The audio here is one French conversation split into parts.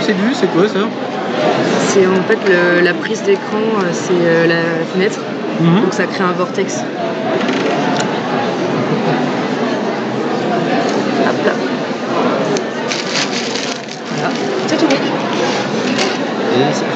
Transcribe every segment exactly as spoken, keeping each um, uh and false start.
cette vue, c'est quoi ça? C'est en fait le, la prise d'écran, c'est euh, la fenêtre, mmh. Donc ça crée un vortex. Hop là. Voilà, c'est tout. Et ça.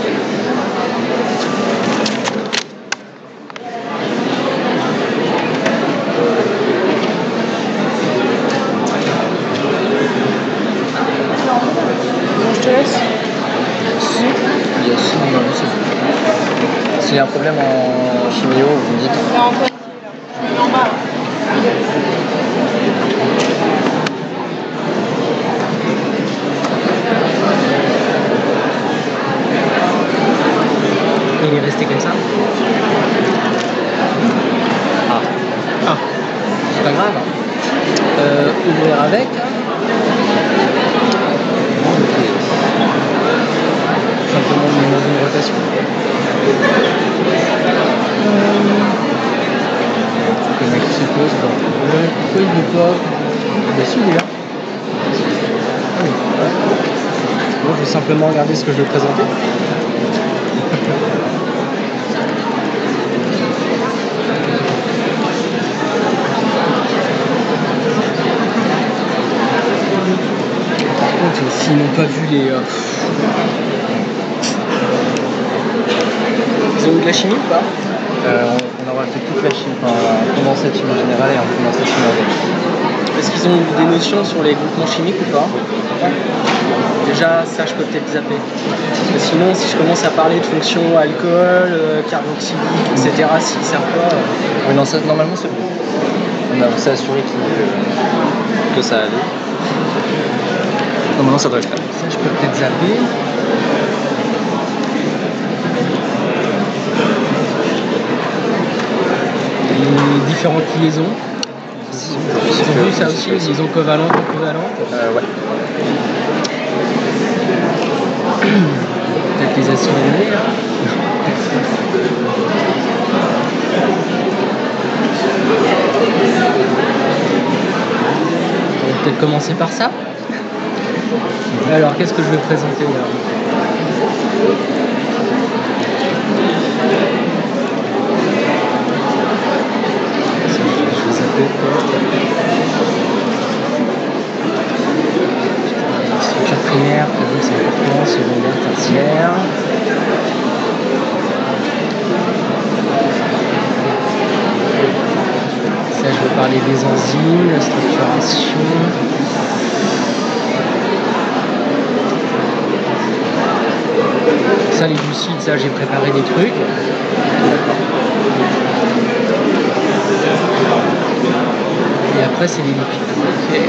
Je te laisse. Yes, normalement c'est bon. S'il y a un problème en chimio, vous me dites. Là encore ici, là. Je me mets en bas. Il est resté comme ça. Ah. Ah. C'est pas grave. Euh, ouvrir avec. Simplement une, une rotation. Le mec qui se pose. Euh, pourquoi il ne veut pas? Bah si, il est là. Ah oui. Bon, je vais simplement regarder ce que je vais présenter. Par contre, s'ils n'ont pas vu les... Euh... Ils ont eu de la chimie ou pas? euh, on, on aura fait toute la chimie, enfin, pendant cette chimie générale et en pendant cette chimie avec. Est-ce qu'ils ont eu des notions sur les groupements chimiques ou pas? Ouais. Déjà, ça, je peux peut-être zapper. Parce que sinon, si je commence à parler de fonctions alcool, euh, carboxylique, et cetera, s'ils ne servent pas... Euh... Oui, non, ça, normalement, c'est bon. On a s'est assuré que, que ça allait. Normalement, ça devrait le faire. Ça, je peux peut-être zapper. Les différentes liaisons. Ils ont vu ça aussi, les liaisons covalentes, équivalentes. Euh, ouais. Peut-être les acides aminés, là. On va peut-être commencer par ça. Alors, qu'est-ce que je vais présenter là? Je vais zapper. Structure primaire, c'est important, secondaire, tertiaire. Ça, je vais parler des enzymes, la structuration. Ça, les glucides, ça, j'ai préparé des trucs. Et après, c'est les lipides. Okay.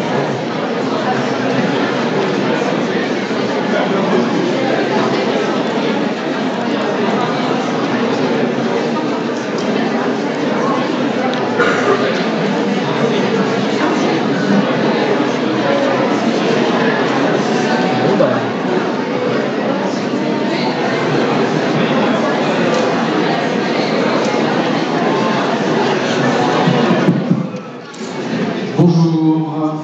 Bon, bah. Bonjour.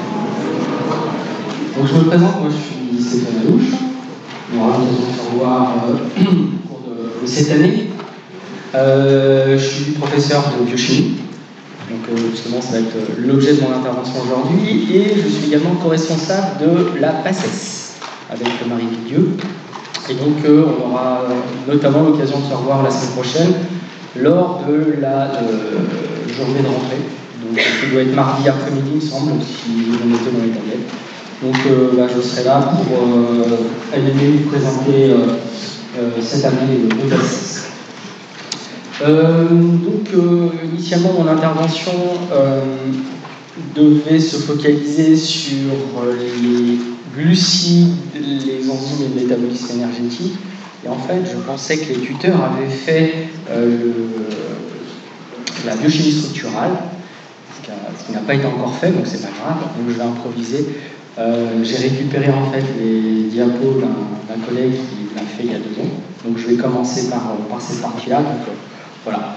Donc je me présente, moi je suis Stéphane Alouche. On aura l'occasion de se revoir euh, au cours de, de cette année. Euh, je suis professeur de biochimie. Donc euh, justement ça va être l'objet de mon intervention aujourd'hui. Et je suis également co-responsable de la PACES avec Marie Pidieu. Et donc euh, on aura notamment l'occasion de se revoir la semaine prochaine lors de la euh, journée de rentrée. Donc, ça doit être mardi après-midi, il me semble, si vous en mettez dans les tablettes. Donc, euh, bah, je serai là pour euh, animer vous présenter euh, euh, cette année de PACES. Euh, donc, euh, initialement, mon intervention euh, devait se focaliser sur les glucides, les enzymes et le métabolisme énergétique. Et en fait, je pensais que les tuteurs avaient fait euh, le, la biochimie structurale, ce qui n'a pas été encore fait, donc c'est pas grave, donc je vais improviser. Euh, j'ai récupéré en fait les diapos d'un collègue qui l'a fait il y a deux ans, donc je vais commencer par, par cette partie-là. Donc euh, voilà,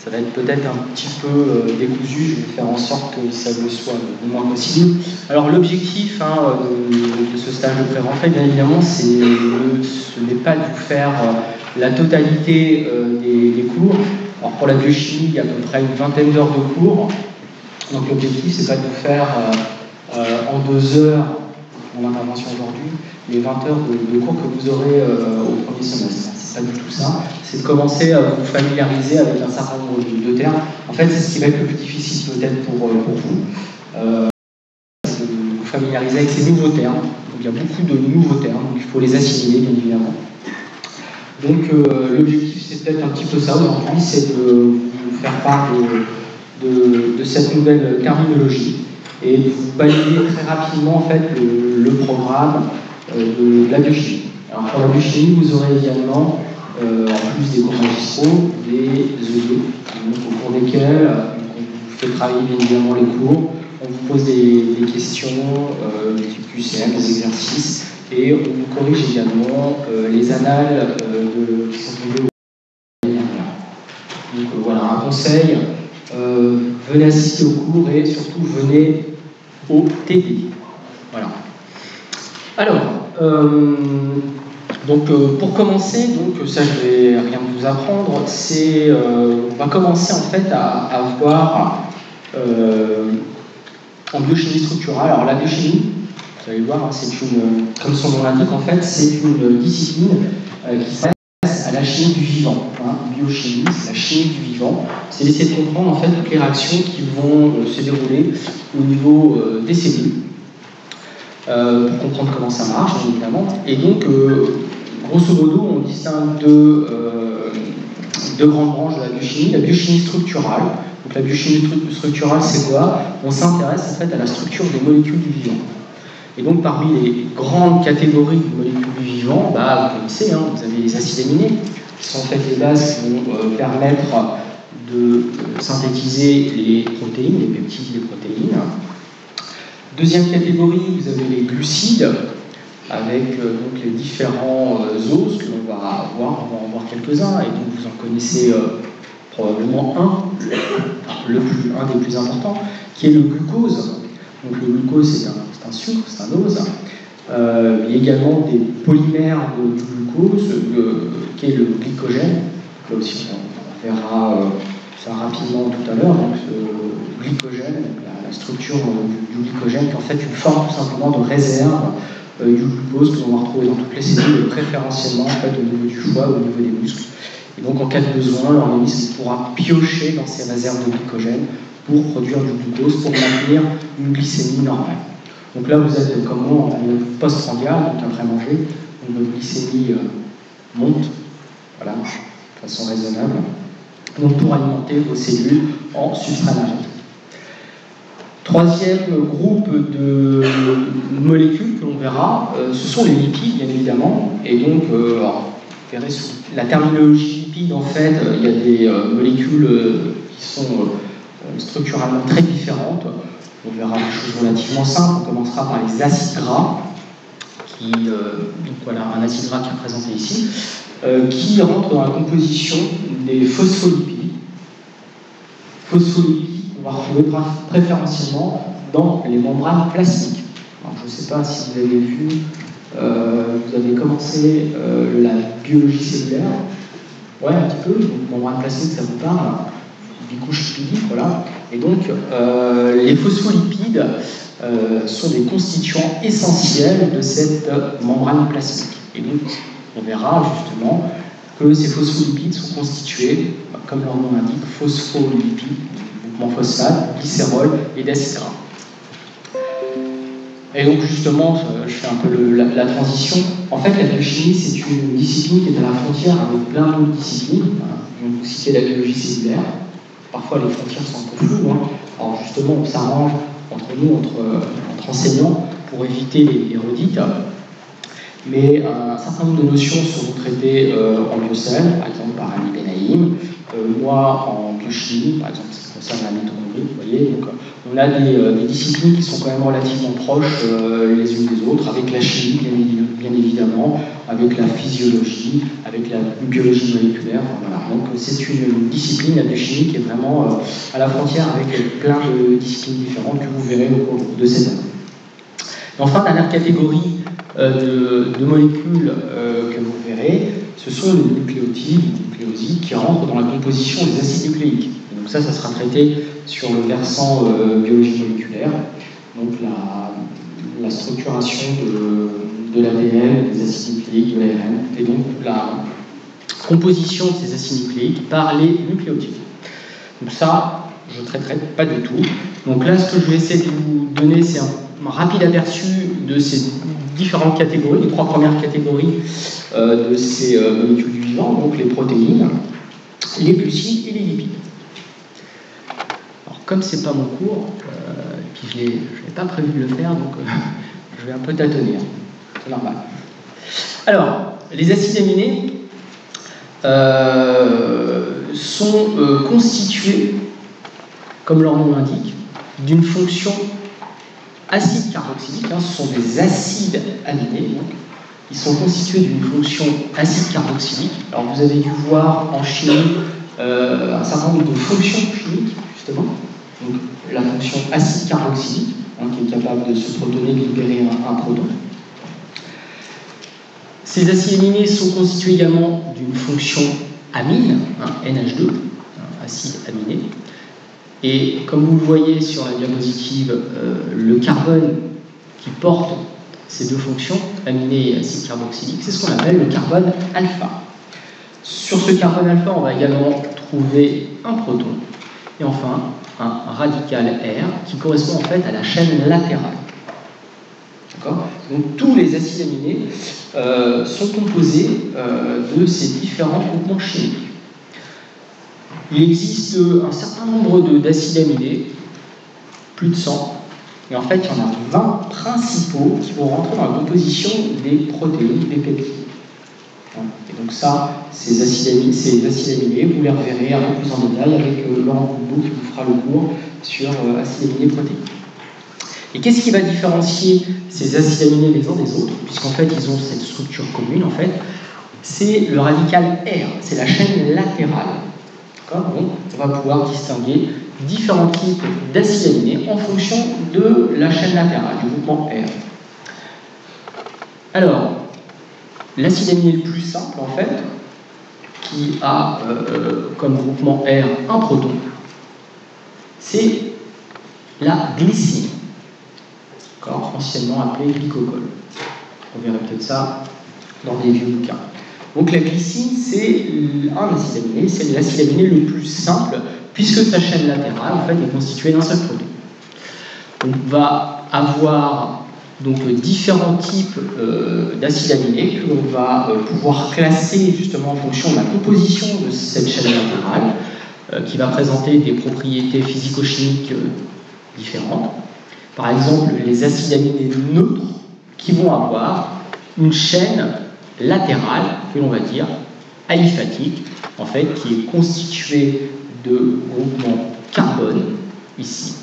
ça va être peut-être un petit peu euh, décousu, je vais faire en sorte que ça le soit le moins possible. Alors l'objectif hein, de, de ce stage de pré-rentrée, bien évidemment, c'est, ce n'est pas de vous faire euh, la totalité euh, des, des cours. Alors pour la biochimie, il y a à peu près une vingtaine d'heures de cours. Donc l'objectif, c'est pas de vous faire euh, euh, en deux heures, mon intervention aujourd'hui, les vingt heures de, de cours que vous aurez euh, au premier semestre. C'est pas du tout ça. C'est de commencer à vous familiariser avec un certain nombre de, de termes. En fait, c'est ce qui va être le plus difficile peut-être pour, pour vous. Euh, c'est de vous familiariser avec ces nouveaux termes. Donc, il y a beaucoup de nouveaux termes, donc il faut les assimiler, bien évidemment. Donc euh, l'objectif, c'est peut-être un petit peu ça aujourd'hui, c'est de vous faire part de, de, de cette nouvelle terminologie et de vous balayer très rapidement en fait, le, le programme euh, de, de la biochimie. Alors pour la biochimie, vous aurez également, euh, en plus des cours magistraux, des E D, donc, au cours desquels on vous fait travailler bien évidemment les cours, on vous pose des, des questions, euh, des types Q C M, des exercices, et on vous corrige également euh, les annales euh, de, qui sont tombées au Donc euh, voilà, un conseil, euh, venez assister au cours et surtout venez au T D. Voilà. Alors, euh, donc euh, pour commencer, donc ça je vais rien vous apprendre, c'est euh, on va commencer en fait à, à voir euh, en biochimie structurale. Alors la biochimie, vous allez voir, c'est une, comme son nom l'indique, en fait, c'est une discipline euh, qui s'intéresse à la chimie du vivant. Hein. Biochimie, c'est la chimie du vivant. C'est d'essayer de comprendre en fait toutes les réactions qui vont euh, se dérouler au niveau euh, des cellules, euh, pour comprendre comment ça marche, bien évidemment. Et donc, euh, grosso modo, on distingue deux, euh, deux grandes branches de la biochimie. La biochimie structurale. Donc, la biochimie structurale, c'est quoi? On s'intéresse en fait à la structure des molécules du vivant. Et donc, parmi les grandes catégories de molécules du vivant, bah, vous connaissez, hein, vous avez les acides aminés, qui sont en fait les bases qui vont euh, permettre de euh, synthétiser les protéines, les peptides, les protéines. Deuxième catégorie, vous avez les glucides, avec euh, donc les différents euh, os que l'on va avoir, on va en voir quelques-uns, et donc vous en connaissez euh, probablement un, le plus, un des plus importants, qui est le glucose. Donc le glucose, c'est un, c'est un sucre, c'est un ose. Euh, il y a également des polymères de, du glucose, euh, qui est le glycogène. Là aussi, on, on verra euh, ça rapidement tout à l'heure. Donc ce glycogène, la, la structure euh, du, du glycogène, qui est en fait une forme tout simplement de réserve euh, du glucose que l'on va retrouver dans toutes les cellules, préférentiellement en fait, au niveau du foie, au niveau des muscles. Et donc en cas de besoin, l'organisme pourra piocher dans ces réserves de glycogène pour produire du glucose, pour maintenir une glycémie normale. Donc là, vous êtes comme moi en post-prandial, donc après manger, donc votre glycémie euh, monte, voilà, de façon raisonnable, donc pour alimenter vos cellules en substrat énergétique. Troisième groupe de molécules que l'on verra, euh, ce sont les lipides, bien évidemment, et donc, euh, alors, vous verrez sous la terminologie lipide, en fait, euh, il y a des euh, molécules euh, qui sont euh, structurellement très différentes. On verra des choses relativement simples. On commencera par les acides gras, qui, euh, donc voilà, un acide gras qui est représenté ici, euh, qui rentre dans la composition des phospholipides. Phospholipides qu'on va retrouver préférentiellement dans les membranes plasmiques. Alors, je ne sais pas si vous avez vu, euh, vous avez commencé euh, la biologie cellulaire. Ouais, un petit peu. Donc, membrane plasmique, ça vous parle. Bicouche lipidique, voilà. Et donc, euh, les phospholipides euh, sont des constituants essentiels de cette membrane plasmique. Et donc, on verra justement que ces phospholipides sont constitués, comme leur nom l'indique, phospholipides, groupement phosphate, glycérol et d'acide gras. Et donc, justement, je fais un peu le, la, la transition. En fait, la biochimie, c'est une discipline qui est à la frontière avec plein d'autres disciplines. Je vais vous citer la biologie cellulaire. Parfois, les frontières sont un peu floues. Hein. Alors, justement, on s'arrange entre nous, entre, entre enseignants, pour éviter les, les redites. Mais un certain nombre de notions seront traitées euh, en biocell, par exemple par Annie Benaïm. Euh, moi, en biochimie, par exemple, ça concerne la mitochondrie, vous voyez. Donc, on a des, euh, des disciplines qui sont quand même relativement proches euh, les unes des autres, avec la chimie bien, bien évidemment, avec la physiologie, avec la biologie moléculaire. Voilà. Donc c'est une, une discipline, la biochimie, qui est vraiment euh, à la frontière avec plein de disciplines différentes que vous verrez au cours de cette année. Et enfin, dernière catégorie euh, de, de molécules euh, que vous verrez, ce sont les nucléotides, les nucléosides qui rentrent dans la composition des acides nucléiques. Et donc ça, ça sera traité sur le versant euh, biologie moléculaire, donc la, la structuration de, de l'A D N, des acides nucléiques, de l'A R N, et donc la composition de ces acides nucléiques par les nucléotides. Donc ça, je ne traiterai pas du tout. Donc là, ce que je vais essayer de vous donner, c'est un, un rapide aperçu de ces différentes catégories, les trois premières catégories euh, de ces euh, molécules du vivant, donc les protéines, les glucides et les lipides. Alors, comme c'est pas mon cours, euh, puis je n'avais pas prévu de le faire, donc euh, je vais un peu tâtonner, c'est normal. Alors, les acides aminés euh, sont euh, constitués, comme leur nom l'indique, d'une fonction acide carboxylique, hein, ce sont des acides aminés, donc, ils sont constitués d'une fonction acide carboxylique. Alors vous avez dû voir en chimie euh, un certain nombre de fonctions chimiques, justement, donc la fonction acide carboxylique, hein, qui est capable de se protoner, de libérer un, un proton. Ces acides aminés sont constitués également d'une fonction amine, hein, N H deux, hein, acide aminé. Et comme vous le voyez sur la diapositive, euh, le carbone qui porte ces deux fonctions, aminé et acide carboxylique, c'est ce qu'on appelle le carbone alpha. Sur ce carbone alpha, on va également trouver un proton. Et enfin, un radical R qui correspond en fait à la chaîne latérale. D'accord ? Donc tous les acides aminés euh, sont composés euh, de ces différents groupements chimiques. Il existe un certain nombre d'acides aminés, plus de cent, et en fait il y en a vingt principaux qui vont rentrer dans la composition des protéines, des peptides. Et donc ça, ces acides aminés, ces acides aminés vous les reverrez un peu plus en détail avec euh, Laurent Boudbeau qui vous fera le cours sur euh, acides aminés protéines. Et qu'est-ce qui va différencier ces acides aminés les uns des autres, puisqu'en fait ils ont cette structure commune, en fait, c'est le radical R, c'est la chaîne latérale. Donc, on va pouvoir distinguer différents types d'acides aminés en fonction de la chaîne latérale, du groupement R. Alors, l'acide aminé le plus simple, en fait, qui a euh, comme groupement R un proton, c'est la glycine, anciennement appelée glycogol. On verra peut-être ça dans des vieux bouquins. Donc la glycine, c'est un acide aminé, c'est l'acide aminé le plus simple, puisque sa chaîne latérale en fait, est constituée d'un seul proton. On va avoir donc différents types euh, d'acides aminés que l'on va euh, pouvoir classer justement en fonction de la composition de cette chaîne latérale, euh, qui va présenter des propriétés physico-chimiques euh, différentes. Par exemple, les acides aminés neutres qui vont avoir une chaîne latérale, que l'on va dire aliphatique, en fait, qui est constituée de groupements carbone, ici.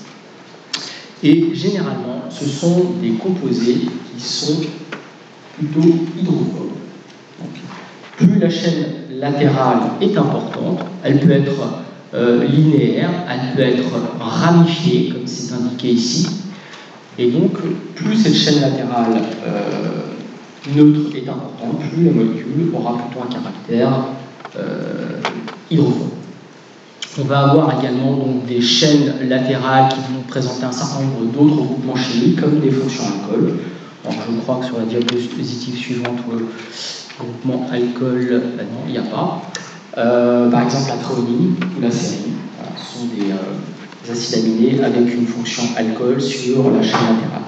Et généralement, ce sont des composés qui sont plutôt hydrophobes. Donc, plus la chaîne latérale est importante, elle peut être euh, linéaire, elle peut être ramifiée, comme c'est indiqué ici. Et donc, plus cette chaîne latérale euh, neutre est importante, plus la molécule aura plutôt un caractère euh, hydrophobe. On va avoir également donc, des chaînes latérales qui vont présenter un certain nombre d'autres groupements chimiques, comme des fonctions alcool. Alors, je crois que sur la diapositive suivante, le groupement alcool, ben non, il n'y a pas. Euh, par exemple, la thréonine ou la sérine, voilà, ce sont des, euh, des acides aminés avec une fonction alcool sur la chaîne latérale.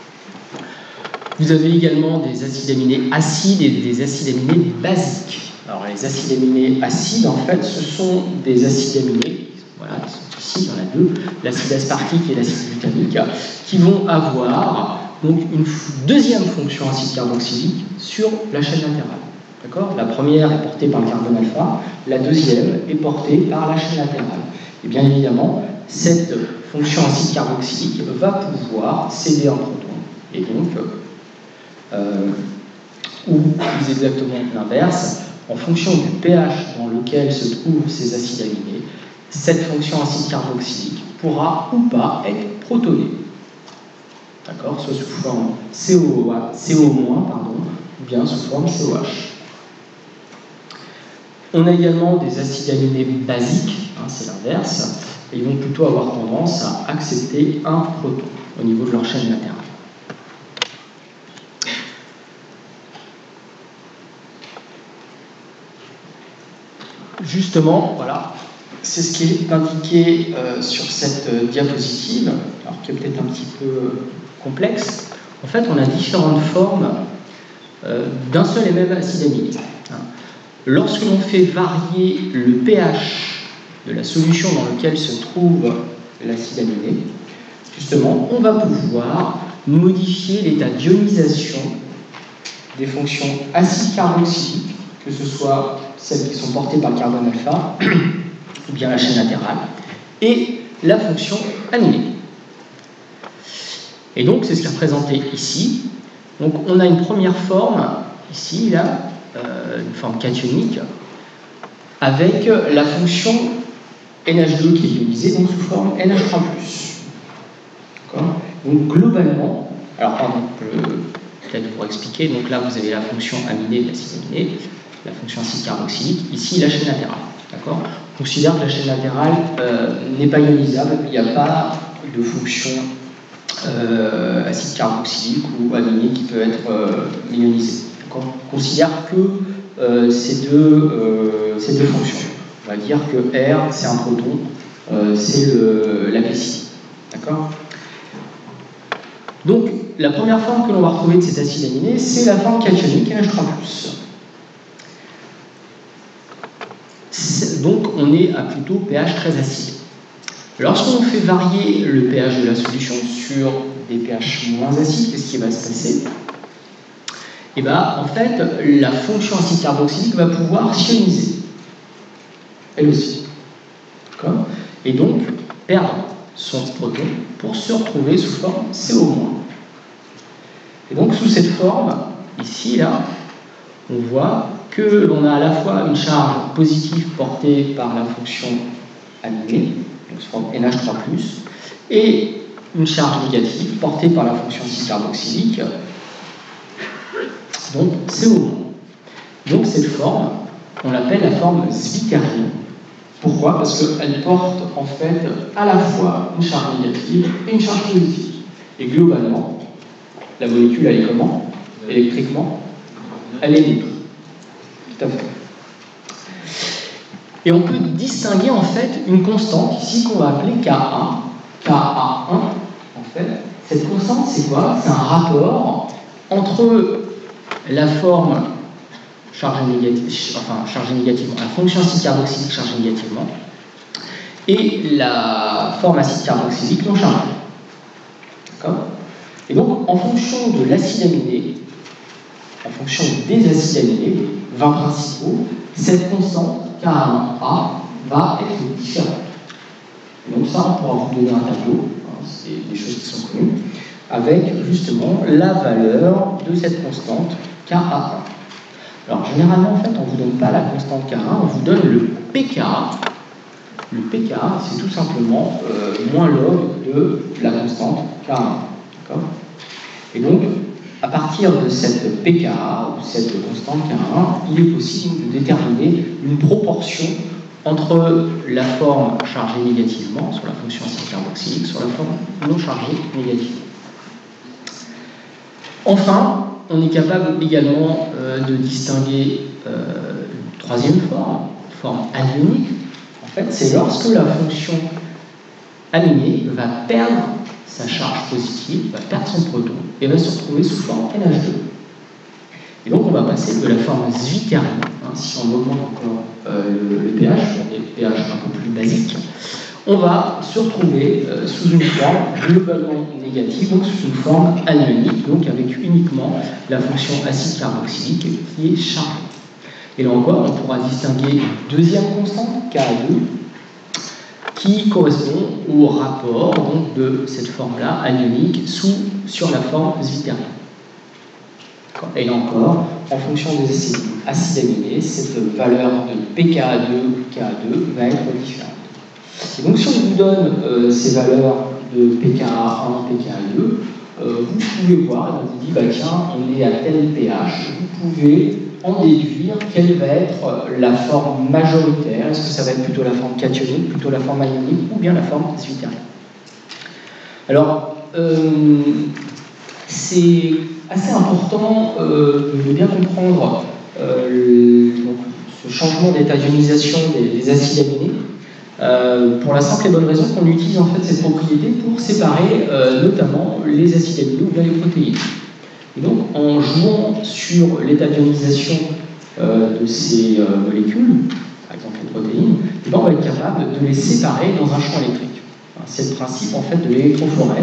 Vous avez également des acides aminés acides et des acides aminés basiques. Alors les acides aminés acides, en fait, ce sont des acides aminés, voilà, qui sont ici, il y en a deux, l'acide aspartique et l'acide glutamique, qui vont avoir donc une deuxième fonction acide carboxylique sur la chaîne latérale. D'accord ? La première est portée par le carbone alpha, la deuxième est portée par la chaîne latérale. Et bien évidemment, cette fonction acide carboxylique va pouvoir céder un proton. Et donc, euh, ou plus exactement l'inverse, en fonction du pH dans lequel se trouvent ces acides aminés, cette fonction acide carboxylique pourra ou pas être protonée. D'accord, soit sous forme C O moins, pardon, ou bien sous forme C O H. On a également des acides aminés basiques, hein, c'est l'inverse, et ils vont plutôt avoir tendance à accepter un proton au niveau de leur chaîne latérale. Justement, voilà, c'est ce qui est indiqué euh, sur cette euh, diapositive, alors qui est peut-être un petit peu euh, complexe. En fait, on a différentes formes euh, d'un seul et même acide aminé. Hein. Lorsque l'on fait varier le pH de la solution dans laquelle se trouve l'acide aminé, justement, on va pouvoir modifier l'état d'ionisation des fonctions acide carboxylique, que ce soit celles qui sont portées par le carbone alpha, ou bien la chaîne latérale, et la fonction aminée. Et donc, c'est ce qui est représenté ici. Donc, on a une première forme, ici, là, euh, une forme cationique, avec la fonction N H deux qui est ionisée, donc sous forme N H trois plus. D'accord ? Donc, globalement, alors, pardon, peut-être pour expliquer, donc là, vous avez la fonction aminée de l'acide aminé, la fonction acide carboxylique, ici, la chaîne latérale. D'accord ? On considère que la chaîne latérale euh, n'est pas ionisable, il n'y a pas de fonction euh, acide carboxylique ou aminé qui peut être euh, ionisée. On considère que euh, ces, deux, euh, ces deux fonctions. On va dire que R, c'est un proton, euh, c'est la P C. D'accord ? Donc, la première forme que l'on va retrouver de cet acide aminé, c'est la forme cationique N H trois plus. Donc, on est à plutôt pH très acide. Lorsqu'on fait varier le pH de la solution sur des pH moins acides, qu'est-ce qui va se passer? Et bien, en fait, la fonction acide carboxylique va pouvoir ioniser, elle aussi. D'accord? Et donc, perdre son proton pour se retrouver sous forme C O moins. Et donc, sous cette forme, ici, là, on voit que l'on a à la fois une charge positive portée par la fonction aminée, donc sous forme N H trois plus, et une charge négative portée par la fonction acide carboxylique, donc C O moins. Donc cette forme, on l'appelle la forme zwitterienne. Pourquoi? Parce qu'elle porte en fait à la fois une charge négative et une charge positive. Et globalement, la molécule, elle est comment? Électriquement, elle est libre. Tout à fait. Et on peut distinguer en fait une constante ici qu'on va appeler K A. K A un, en fait. Cette constante, c'est quoi? C'est un rapport entre la forme chargée négative, enfin chargée négativement, la fonction acide carboxylique chargée négativement, et la forme acide carboxylique non chargée. D'accord? Et donc, en fonction de l'acide aminé, en fonction des acides aminés, vingt principaux, cette constante K un A va être différente. Et donc ça, on pourra vous donner un tableau, hein, c'est des choses qui sont connues, avec justement la valeur de cette constante K A un. Alors généralement, en fait, on ne vous donne pas la constante K un, on vous donne le P K. Le P K, c'est tout simplement euh, moins log de la constante K un. D'accord ? Et donc, à partir de cette P K, ou cette constante K un, il est possible de déterminer une proportion entre la forme chargée négativement, sur la fonction acide carboxylique, sur la forme non chargée négativement. Enfin, on est capable également euh, de distinguer euh, une troisième forme, forme anionique. En fait, c'est lorsque la fonction aminée va perdre sa charge positive, va perdre son proton et va se retrouver sous forme N H deux. Et donc on va passer de la forme zwitterienne, hein, si on augmente encore euh, le, le pH, sur des pH un peu plus basiques, on va se retrouver euh, sous une forme globalement négative, donc sous une forme anionique, donc avec uniquement la fonction acide carboxylique qui est chargée. Et là encore, on pourra distinguer une deuxième constante, K deux, qui correspond au rapport donc, de cette forme-là anionique sous, sur la forme zwitterienne. Et là encore, en fonction des acides aminés, cette valeur de P K A deux ou K A deux va être différente. Et donc si on vous donne euh, ces valeurs de P K A un, P K A deux, euh, vous pouvez voir, on vous dit, bah, tiens, on est à tel pH, vous pouvez en déduire quelle va être la forme majoritaire. Est-ce que ça va être plutôt la forme cationique, plutôt la forme ionique, ou bien la forme zwitterienne. Alors, euh, c'est assez important euh, de bien comprendre euh, le, donc, ce changement d'état d'ionisation des, des acides aminés, euh, pour la simple et bonne raison qu'on utilise en fait cette propriété pour séparer euh, notamment les acides aminés ou bien les protéines. Et donc, en jouant sur l'état d'ionisation euh, de ces euh, molécules, par exemple les protéines, et ben on va être capable de les séparer dans un champ électrique. C'est le principe en fait de l'électrophorèse.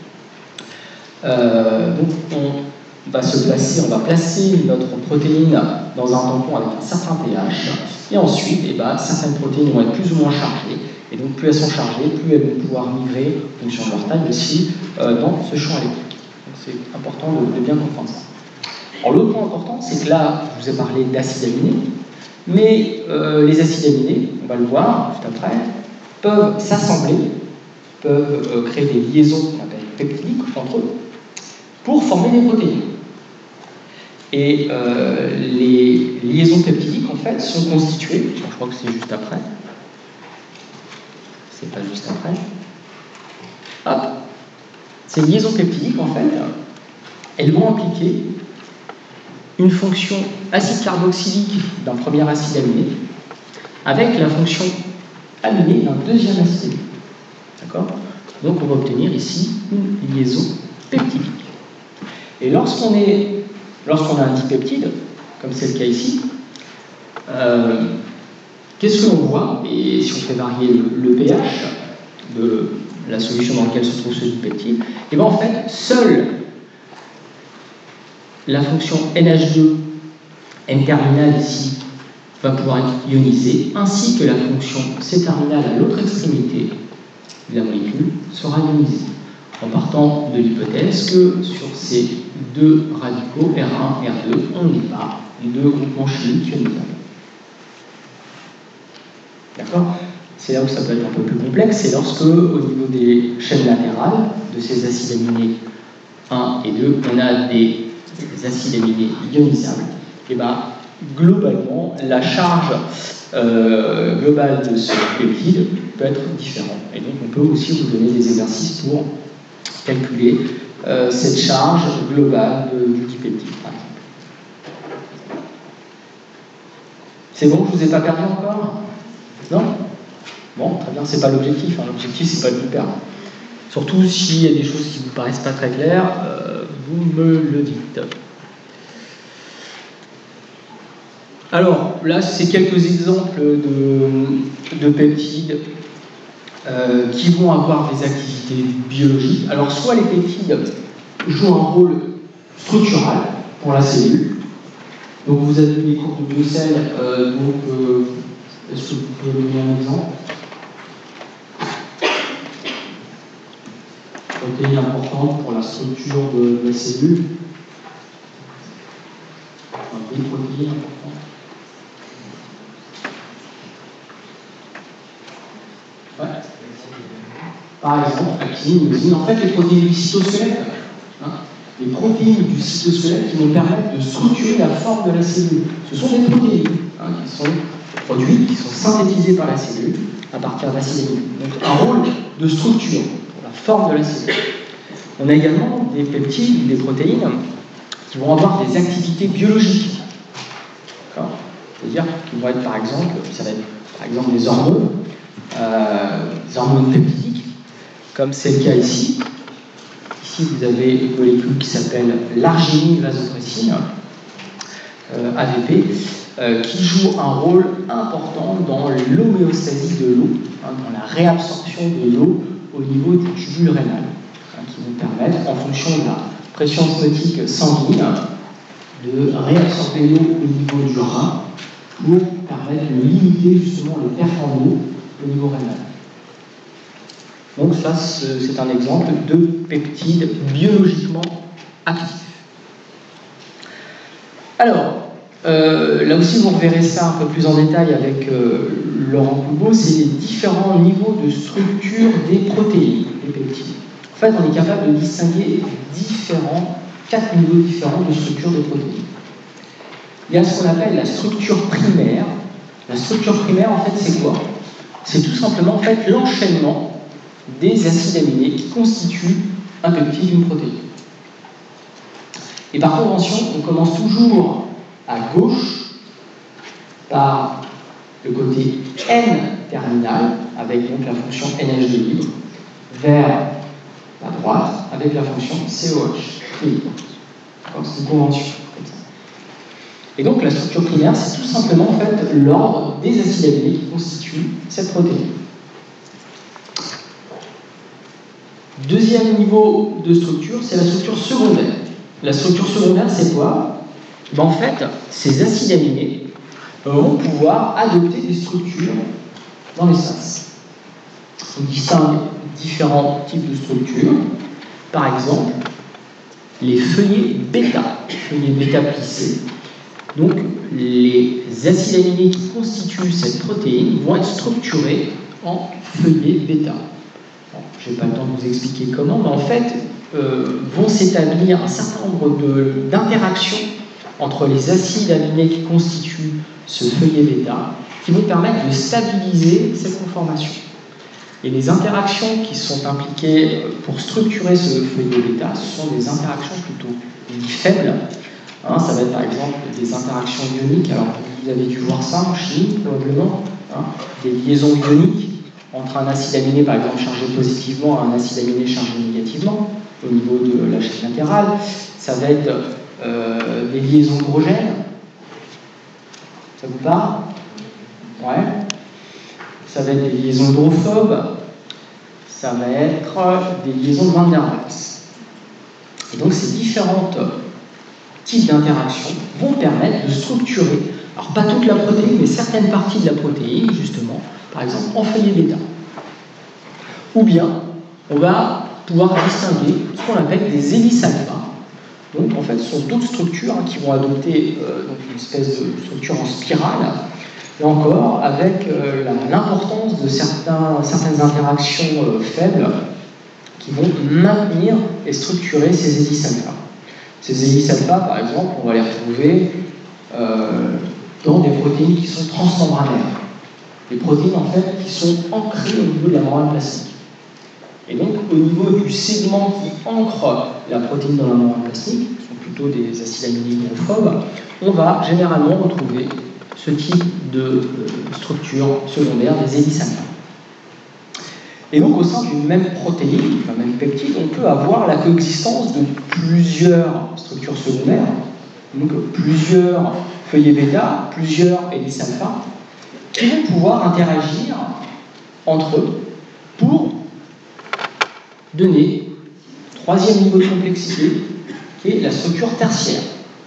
Euh, donc, on va se placer, on va placer notre protéine dans un tampon avec un certain pH, et ensuite, et ben, certaines protéines vont être plus ou moins chargées, et donc plus elles sont chargées, plus elles vont pouvoir migrer, en fonction de leur taille aussi, euh, dans ce champ électrique. C'est important de, de bien comprendre ça. Alors l'autre point important, c'est que là, je vous ai parlé d'acides aminés, mais euh, les acides aminés, on va le voir juste après, peuvent s'assembler, peuvent euh, créer des liaisons qu'on appelle peptidiques entre eux, pour former des protéines. Et euh, les liaisons peptidiques, en fait, sont constituées, je crois que c'est juste après, c'est pas juste après, hop. Ces liaisons peptidiques, en fait, elles vont impliquer une fonction acide carboxylique d'un premier acide aminé avec la fonction aminée d'un deuxième acide aminé. D'accord ? Donc on va obtenir ici une liaison peptidique. Et lorsqu'on est, lorsqu'on a un dipeptide, comme c'est le cas ici, euh, qu'est-ce que l'on voit? Et si on fait varier le, le pH de la solution dans laquelle se trouve ce dipeptide, et bien en fait, seule la fonction N H deux, N-terminale ici, va pouvoir être ionisée, ainsi que la fonction C-terminale à l'autre extrémité de la molécule sera ionisée, en partant de l'hypothèse que sur ces deux radicaux, R un et R deux, on n'est pas deux groupements chimiques ionisables. D'accord ? C'est là où ça peut être un peu plus complexe, c'est lorsque, au niveau des chaînes latérales de ces acides aminés un et deux, on a des, des acides aminés ionisables. Et bien, globalement, la charge euh, globale de ce peptide peut être différente. Et donc, on peut aussi vous donner des exercices pour calculer euh, cette charge globale de, du dipeptide, par exemple. C'est bon, je ne vous ai pas perdu encore? Non? Bon, très bien, c'est pas l'objectif. Hein. L'objectif, c'est pas de vous perdre. Surtout s'il y a des choses qui vous paraissent pas très claires, euh, vous me le dites. Alors, là, c'est quelques exemples de, de peptides euh, qui vont avoir des activités biologiques. Alors, soit les peptides jouent un rôle structural pour la cellule. Donc, vous avez les cours de Biossel, euh, donc, euh, est-ce que vous pouvez me donner un exemple? Protéines importantes pour la structure de la cellule. Des protéines importantes. Ouais. Par exemple, actine, lysine. En fait, les protéines du cytosquelette, hein, les protéines du cytosquelette qui vont permettre de structurer la forme de la cellule. Ce sont des protéines hein, qui sont produites, qui sont synthétisées par la cellule à partir d'acides aminés. Donc, un rôle de structure pour la forme de la cellule. On a également des peptides, des protéines qui vont avoir des activités biologiques. C'est-à-dire qu'ils vont être, par exemple, ça va être par exemple des hormones, euh, des hormones peptidiques, comme c'est le cas ici. Ici, vous avez une molécule qui s'appelle l'arginine-vasopressine, euh, A V P, euh, qui joue un rôle important dans l'homéostasie de l'eau, hein, dans la réabsorption de l'eau au niveau du tubule rénal, hein, qui vont permettre, en fonction de la pression osmotique sanguine, de réabsorber l'eau au niveau du rein pour permettre de limiter justement le perte en eau au niveau rénal. Donc ça, c'est un exemple de peptide biologiquement actif. Alors, euh, là aussi vous reverrez ça un peu plus en détail avec euh, Laurent Coubeau, c'est les différents niveaux de structure des protéines, des peptides. En fait, on est capable de distinguer différents, quatre niveaux différents de structure des protéines. Il y a ce qu'on appelle la structure primaire. La structure primaire, en fait, c'est quoi? C'est tout simplement en fait, l'enchaînement des acides aminés qui constituent un peptide, une protéine. Et par convention, on commence toujours à gauche par le côté N-terminal, avec donc la fonction N H deux libre, vers la droite avec la fonction C O H libre. C'est une convention. Comme ça. Et donc la structure primaire, c'est tout simplement en fait l'ordre des acides aminés qui constituent cette protéine. Deuxième niveau de structure, c'est la structure secondaire. La structure secondaire, c'est quoi? Ben, en fait, ces acides aminés vont pouvoir adopter des structures dans l'espace. On distingue différents types de structures. Par exemple, les feuillets bêta, feuillets bêta plissés. Donc, les acides aminés qui constituent cette protéine vont être structurés en feuillets bêta. Bon, je n'ai pas le temps de vous expliquer comment, mais en fait, euh, vont s'établir un certain nombre d'interactions entre les acides aminés qui constituent ce feuillet bêta, qui vont permettre de stabiliser cette conformation. Et les interactions qui sont impliquées pour structurer ce feuillet bêta, ce sont des interactions plutôt faibles. Hein, ça va être par exemple des interactions ioniques. Alors, vous avez dû voir ça en chimie, probablement. Hein, des liaisons ioniques entre un acide aminé, par exemple, chargé positivement et un acide aminé chargé négativement, au niveau de la chaîne latérale. Ça va être euh, des liaisons hydrogènes. Ça vous parle? Ouais. Ça va être des liaisons hydrophobes. Ça va être des liaisons de Van der Waals. Et donc, ces différentes types d'interactions vont permettre de structurer, alors pas toute la protéine, mais certaines parties de la protéine, justement, par exemple en feuillet bêta. Ou bien, on va pouvoir distinguer ce qu'on appelle des hélices alpha. Donc, en fait, ce sont d'autres structures hein, qui vont adopter euh, donc une espèce de structure en spirale, et encore avec euh, l'importance de certains, certaines interactions euh, faibles qui vont maintenir et structurer ces hélices alpha. Ces hélices alpha, par exemple, on va les retrouver euh, dans des protéines qui sont transmembranaires. Des protéines, en fait, qui sont ancrées au niveau de la membrane plastique. Et donc, au niveau du segment qui ancre la protéine dans la membrane plastique, qui sont plutôt des acides aminés hydrophobes, on va généralement retrouver ce type de euh, structure secondaire des hélices alpha. Et donc, au sein d'une même protéine, enfin même peptide, on peut avoir la coexistence de plusieurs structures secondaires, donc plusieurs feuillets bêta, plusieurs hélices alpha, qui vont pouvoir interagir entre eux pour donner troisième niveau de complexité, qui est la structure tertiaire.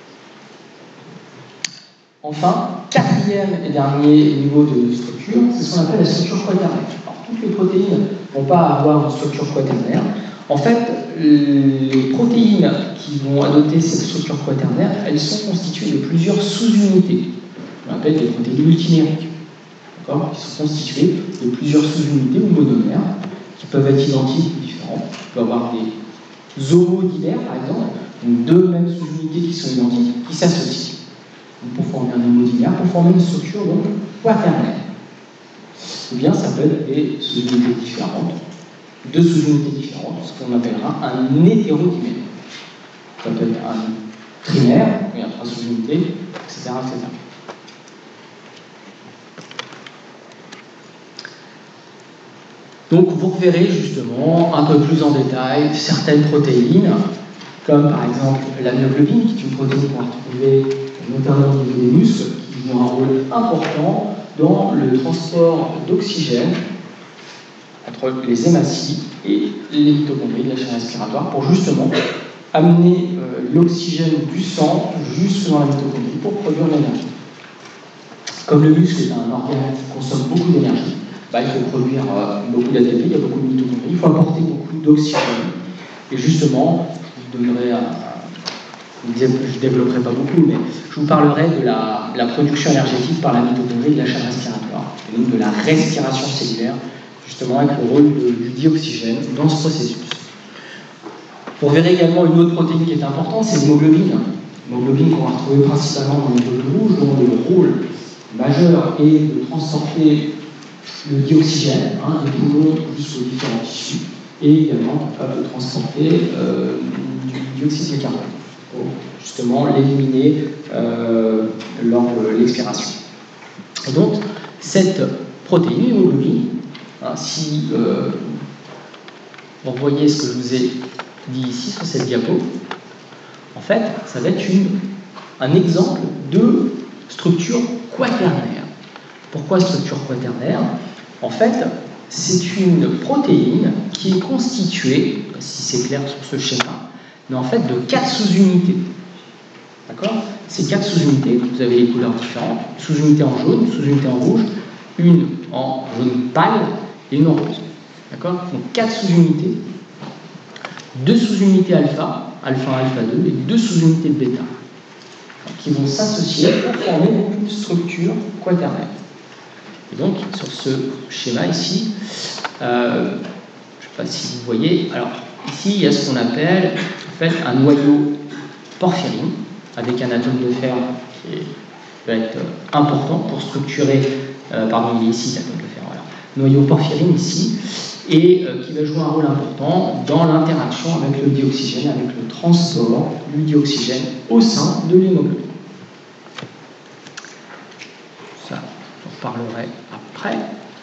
Enfin, quatrième et dernier niveau de structure, c'est ce qu'on appelle la structure quaternaire. Alors, toutes les protéines ne vont pas avoir une structure quaternaire. En fait, les protéines qui vont adopter cette structure quaternaire, elles sont constituées de plusieurs sous-unités. On appelle des protéines multimériques, qui sont constituées de plusieurs sous-unités ou monomères, qui peuvent être identiques ou différents. On peut avoir des homodimères, par exemple, donc deux mêmes sous-unités qui sont identiques, qui s'associent pour former un homodimère, pour former une structure donc quaternaire. Ou bien ça peut être des sous-unités différentes, deux sous-unités différentes, ce qu'on appellera un hétérodimère. Ça peut être un trimaire, il y a trois sous-unités, et cetera, et cetera. Donc vous reverrez justement un peu plus en détail certaines protéines, comme par exemple l'amyoglobine, qui est une protéine qu'on va retrouver notamment au niveau des muscles, qui joue un rôle important dans le transport d'oxygène entre les hématies et les mitochondries de la chaîne respiratoire, pour justement amener euh, l'oxygène du sang jusque dans la mitochondrie pour produire de l'énergie. Comme le muscle est un organe qui consomme beaucoup d'énergie, bah, il faut produire euh, beaucoup d'A T P, il y a beaucoup de mitochondries, il faut apporter beaucoup d'oxygène. Et justement, je vous donnerai un, je ne développerai pas beaucoup, mais je vous parlerai de la, la production énergétique par la mitochondrie et de la chaîne respiratoire, et donc de la respiration cellulaire, justement avec le rôle de, du dioxygène dans ce processus. Vous verrez également une autre protéine qui est importante, c'est l'hémoglobine. L'hémoglobine qu'on va retrouver principalement dans les globules rouges, dont le rôle majeur est de transporter le dioxygène, hein, des poumons jusqu'aux différents tissus, et également capable de transporter euh, du dioxyde de carbone pour justement l'éliminer euh, lors de l'expiration. Et donc, cette protéine, l'hémoglobine, hein, si euh, vous voyez ce que je vous ai dit ici sur cette diapo, en fait, ça va être une, un exemple de structure quaternaire. Pourquoi structure quaternaire? En fait, c'est une protéine qui est constituée, si c'est clair sur ce schéma, mais en fait de quatre sous-unités. D'accord? Ces quatre sous-unités, vous avez les couleurs différentes, sous-unité en jaune, sous-unité en rouge, une en jaune pâle et une en rose. D'accord? Donc quatre sous-unités, deux sous-unités alpha, alpha un, alpha deux, et deux sous-unités de bêta, qui vont s'associer pour former une structure quaternaire. Et donc, sur ce schéma ici, euh, je ne sais pas si vous voyez, alors ici, il y a ce qu'on appelle en fait, un noyau porphyrine, avec un atome de fer qui est, va être important pour structurer, euh, pardon, il est ici l'atome de fer, voilà, noyau porphyrine ici, et euh, qui va jouer un rôle important dans l'interaction avec le dioxygène, avec le transport du dioxygène au sein de l'hémoglobine. Ça, j'en parlerai après.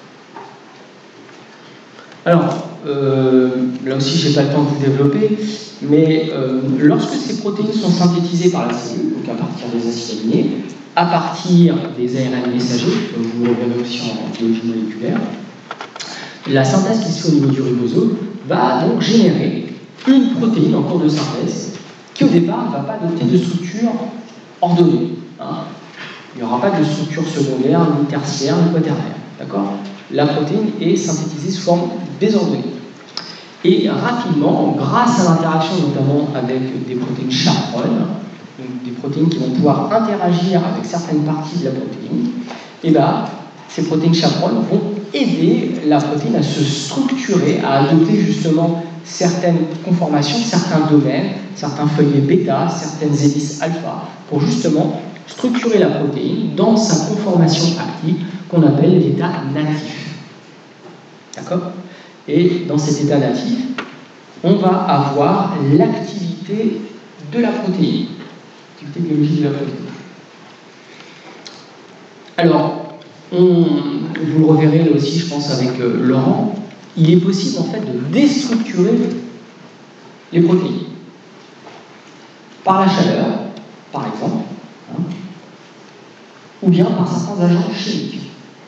Alors, euh, là aussi, je n'ai pas le temps de vous développer, mais euh, lorsque ces protéines sont synthétisées par la cellule, donc à partir des acides aminés, à partir des A R N messagers, comme vous le verrez aussi en biologie moléculaire, la synthèse qui se fait au niveau du ribosome va donc générer une protéine en cours de synthèse qui au départ ne va pas doter de structure ordonnée. Hein. Il n'y aura pas de structure secondaire, ni tertiaire, ni quaternaire. D'accord ? La protéine est synthétisée sous forme désordonnée. Et rapidement, grâce à l'interaction notamment avec des protéines chaperones, donc des protéines qui vont pouvoir interagir avec certaines parties de la protéine, et ben, ces protéines chaperones vont aider la protéine à se structurer, à adopter justement certaines conformations, certains domaines, certains feuillets bêta, certaines hélices alpha, pour justement structurer la protéine dans sa conformation active qu'on appelle l'état natif. D'accord ? Et dans cet état natif, on va avoir l'activité de la protéine, l'activité biologique de la protéine. Alors, on, vous le reverrez là aussi, je pense, avec euh, Laurent, il est possible en fait de déstructurer les protéines par la chaleur, par exemple, hein, ou bien par certains agents chimiques.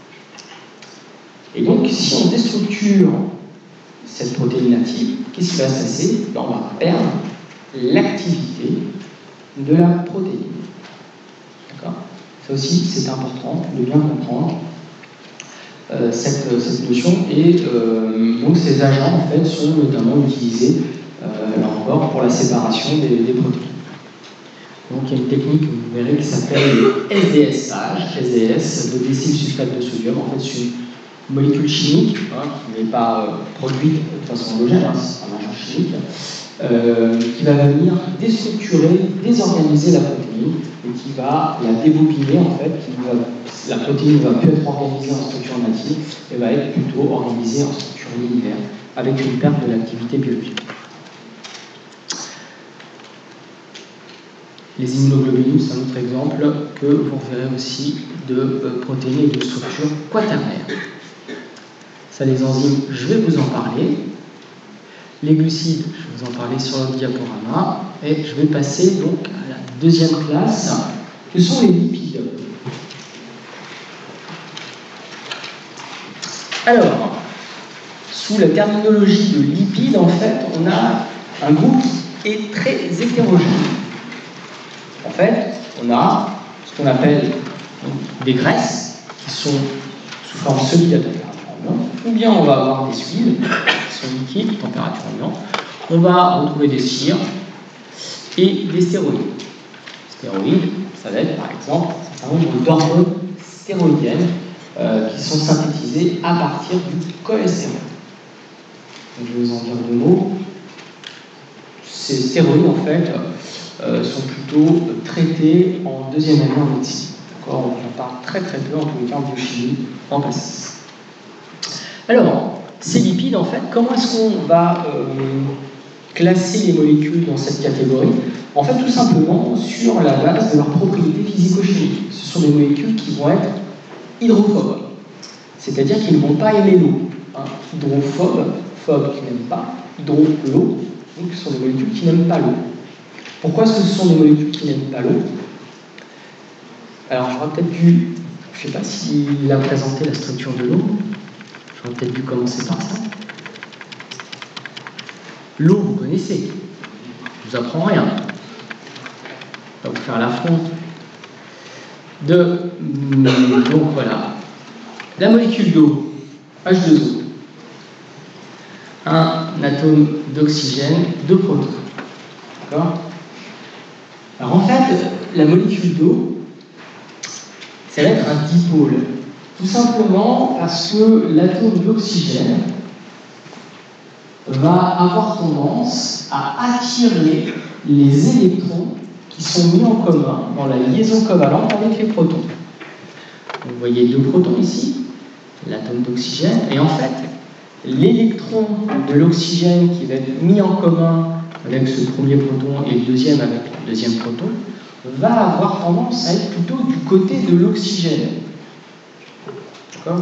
Et donc, si on déstructure cette protéine native, qu'est-ce qui va se passer? Ben, on va perdre l'activité de la protéine. D'accord? Ça aussi, c'est important de bien comprendre euh, cette, cette notion. Et euh, donc, ces agents, en fait, sont notamment utilisés, euh, là encore, pour la séparation des, des protéines. Donc, il y a une technique, vous verrez, qui s'appelle le S D S stage, S D S, le décylsulfate de sodium. En fait, c'est une molécule chimique, hein, qui n'est pas euh, produite de façon homogène, hein, c'est un agent chimique, euh, qui va venir déstructurer, désorganiser la protéine et qui va la débobiner en fait. Qui va, la protéine ne va plus être organisée en structure native et va être plutôt organisée en structure linéaire avec une perte de l'activité biologique. Les immunoglobulines, c'est un autre exemple que vous verrez aussi de euh, protéines et de structures quaternaires. Ça, les enzymes, je vais vous en parler. Les glucides, je vais vous en parler sur le diaporama. Et je vais passer donc à la deuxième classe, que sont les lipides. Alors, sous la terminologie de lipides, en fait, on a un groupe qui est très hétérogène. En fait, on a ce qu'on appelle donc, des graisses qui sont sous forme solide à température ambiante. ou bien on va avoir des solides qui sont liquides, température ambiante, on va retrouver des cires et des stéroïdes. Stéroïdes, ça va être par exemple un certain nombre d'hormones stéroïdiennes euh, qui sont synthétisées à partir du cholestérol. Donc, je vais vous en dire deux mots. Ces stéroïdes, en fait, euh, sont plutôt traités en deuxième année en médecine. D'accord ? On en parle très très peu, en tous les cas en biochimie, en passé. Alors, ces lipides, en fait, comment est-ce qu'on va euh, classer les molécules dans cette catégorie? En fait, tout simplement sur la base de leurs propriétés physico-chimiques. Ce sont des molécules qui vont être hydrophobes, c'est-à-dire qu'ils ne vont pas aimer l'eau. Hein. Hydrophobe, phobe qui n'aime pas, hydro, l'eau, donc ce sont des molécules qui n'aiment pas l'eau. Pourquoi est-ce que ce sont des molécules qui n'aiment pas l'eau? Alors, j'aurais peut-être dû, je ne sais pas s'il a présenté la structure de l'eau, j'aurais peut-être dû commencer par ça. L'eau, vous connaissez, je vous apprends rien. On va vous faire l'affront de... Donc voilà, la molécule d'eau, H deux O, un atome d'oxygène, deux protons. D'accord? Alors en fait, la molécule d'eau, ça va être un dipôle. Tout simplement parce que l'atome d'oxygène va avoir tendance à attirer les électrons qui sont mis en commun dans la liaison covalente avec les protons. Vous voyez deux protons ici, l'atome d'oxygène, et en fait, l'électron de l'oxygène qui va être mis en commun avec ce premier proton et le deuxième avec le deuxième proton va avoir tendance à être plutôt du côté de l'oxygène. D'accord ?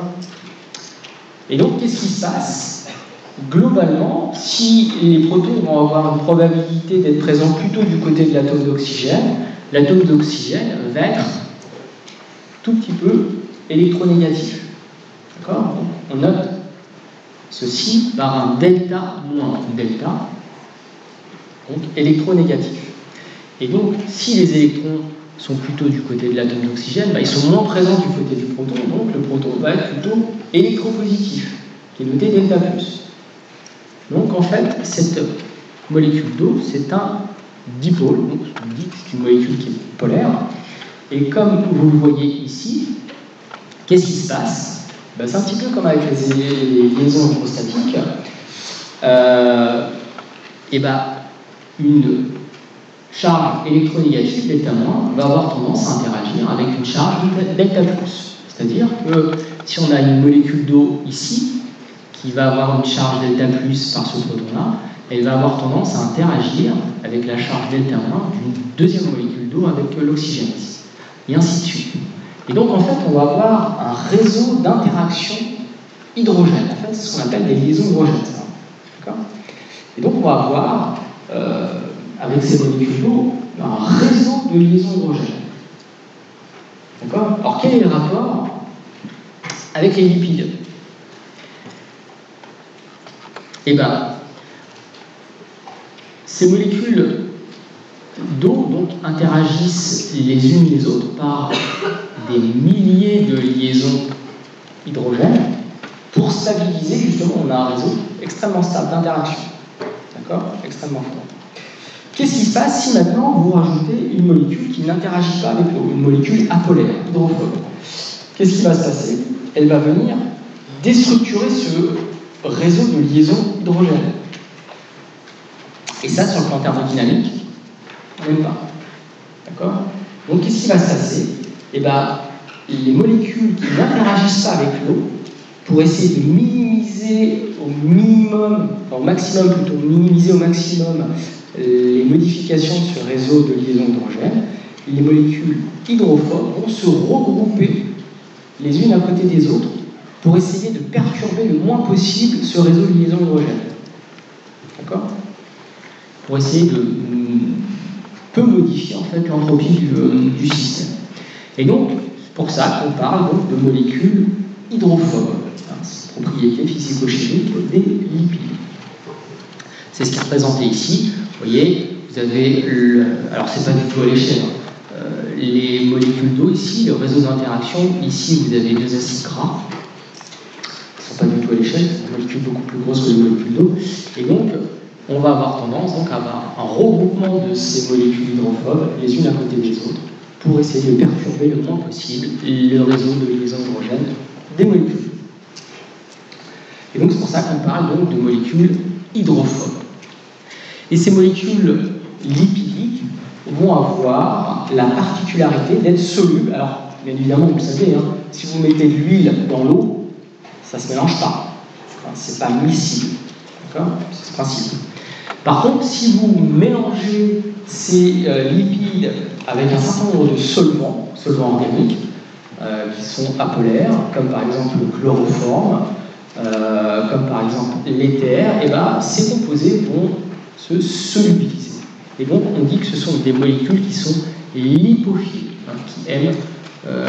Et donc, qu'est-ce qui se passe ? Globalement, si les protons vont avoir une probabilité d'être présents plutôt du côté de l'atome d'oxygène, l'atome d'oxygène va être tout petit peu électronégatif. D'accord ? On note ceci par un delta moins delta, donc électronégatif. Et donc, si les électrons sont plutôt du côté de l'atome d'oxygène, bah, ils sont moins présents du côté du proton, donc le proton va être plutôt électropositif, qui est noté delta plus. Donc en fait, cette molécule d'eau, c'est un dipôle, donc on dit que c'est une molécule qui est polaire, et comme vous le voyez ici, qu'est-ce qui se passe? Ben, c'est un petit peu comme avec les, les liaisons hydrostatiques. Euh, et ben, une charge électronégative, delta moins, va avoir tendance à interagir avec une charge delta plus. C'est-à-dire que si on a une molécule d'eau ici, qui va avoir une charge delta plus par ce proton-là, elle va avoir tendance à interagir avec la charge delta moins d'une deuxième molécule d'eau avec l'oxygène ici, et ainsi de suite. Et donc, en fait, on va avoir un réseau d'interaction hydrogène. En fait, c'est ce qu'on appelle des liaisons hydrogènes. D'accord ? Et donc, on va avoir, euh, avec ces molécules d'eau, un réseau de liaisons hydrogènes. D'accord ? Alors, quel est le rapport avec les lipides ? Eh bien, ces molécules d'eau donc interagissent les unes les autres par des milliers de liaisons hydrogènes pour stabiliser, justement, on a un réseau extrêmement stable d'interaction. D'accord ? Extrêmement fort. Qu'est-ce qui se passe si maintenant vous rajoutez une molécule qui n'interagit pas avec l'eau, une molécule apolaire, hydrophobe? Qu'est-ce qui va se passer? Elle va venir déstructurer ce réseau de liaison hydrogène. Et ça, sur le plan thermodynamique, on n'aime pas. D'accord ? Donc, qu'est-ce qui va se passer? Eh bien, les molécules qui n'interagissent pas avec l'eau, pour essayer de minimiser au minimum, enfin, au maximum plutôt, minimiser au maximum les modifications de ce réseau de liaison hydrogène, les molécules hydrophobes vont se regrouper les unes à côté des autres pour essayer de perturber le moins possible ce réseau de liaison hydrogène. D'accord ? Pour essayer de peu modifier en fait l'entropie du, euh, du système. Et donc, c'est pour ça qu'on parle donc, de molécules hydrophobes. Hein, c'est une propriété physico-chimique des lipides. C'est ce qui est représenté ici. Vous voyez, vous avez le... Alors, c'est pas du tout à l'échelle. Hein. Euh, les molécules d'eau ici, le réseau d'interaction, ici vous avez deux acides gras. Ils ne sont pas du tout d'eau à l'échelle, c'est des molécules beaucoup plus grosses que les molécules d'eau. Et donc, on va avoir tendance donc, à avoir un regroupement de ces molécules hydrophobes, les unes à côté des autres, pour essayer de perturber le moins possible le réseau de liaison hydrogène des molécules. Et donc, c'est pour ça qu'on parle donc de molécules hydrophobes. Et ces molécules lipidiques vont avoir la particularité d'être solubles. Alors, bien évidemment, vous le savez, hein, si vous mettez de l'huile dans l'eau, ça ne se mélange pas. Enfin, c'est pas miscible. D'accord ? C'est ce principe. Par contre, si vous mélangez ces euh, lipides avec un certain nombre de solvants, solvants organiques, euh, qui sont apolaires, comme par exemple le chloroforme, euh, comme par exemple l'éther, et ben, ces composés vont se solubiliser. Et donc, on dit que ce sont des molécules qui sont lipophiles, hein, qui aiment euh,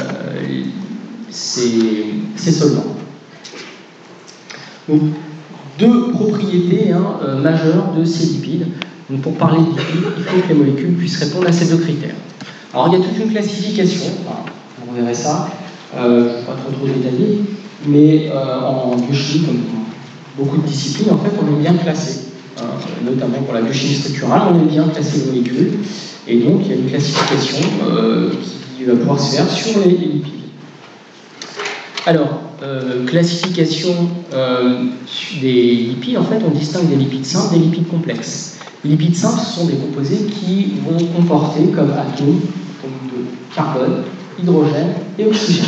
ces, ces solvants. Donc, deux propriétés hein, euh, majeures de ces lipides. Donc, pour parler de lipides, il faut que les molécules puissent répondre à ces deux critères. Alors, il y a toute une classification, enfin, on verrait ça, euh, je ne vais pas trop trop détailler, mais euh, en biochimie, comme beaucoup de disciplines, en fait, on est bien classé. Hein, notamment pour la biochimie structurale, on est bien classé les molécules, et donc il y a une classification euh, qui va pouvoir se faire sur les, les lipides. Alors, euh, classification euh, des lipides, en fait, on distingue des lipides simples des lipides complexes. Les lipides simples, ce sont des composés qui vont comporter comme atomes de carbone, hydrogène et oxygène.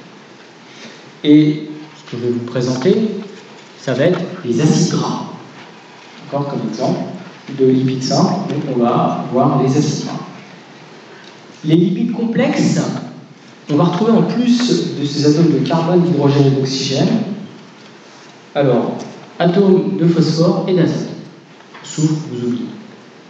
Et ce que je vais vous présenter, ça va être les acides gras. D'accord, comme exemple de lipides simples, donc on va voir les acides gras. Les lipides complexes, on va retrouver en plus de ces atomes de carbone, d'hydrogène et d'oxygène, alors, atomes de phosphore et d'azote. Soufre, vous oubliez. D'accord ?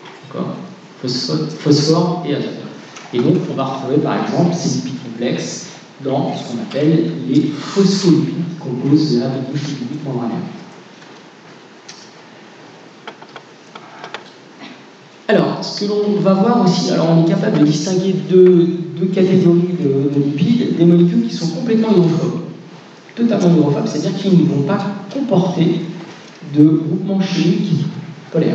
Phosphore, phosphore et azote. Et donc, on va retrouver par exemple ces lipides complexes dans ce qu'on appelle les phospholipides qui composent la bouche lipidique membranaire. Alors, ce que l'on va voir aussi, alors on est capable de distinguer deux, deux catégories de, de lipides, des molécules qui sont complètement hydrophobes. Totalement hydrophobes, c'est-à-dire qu'ils ne vont pas comporter de groupement chimique polaire.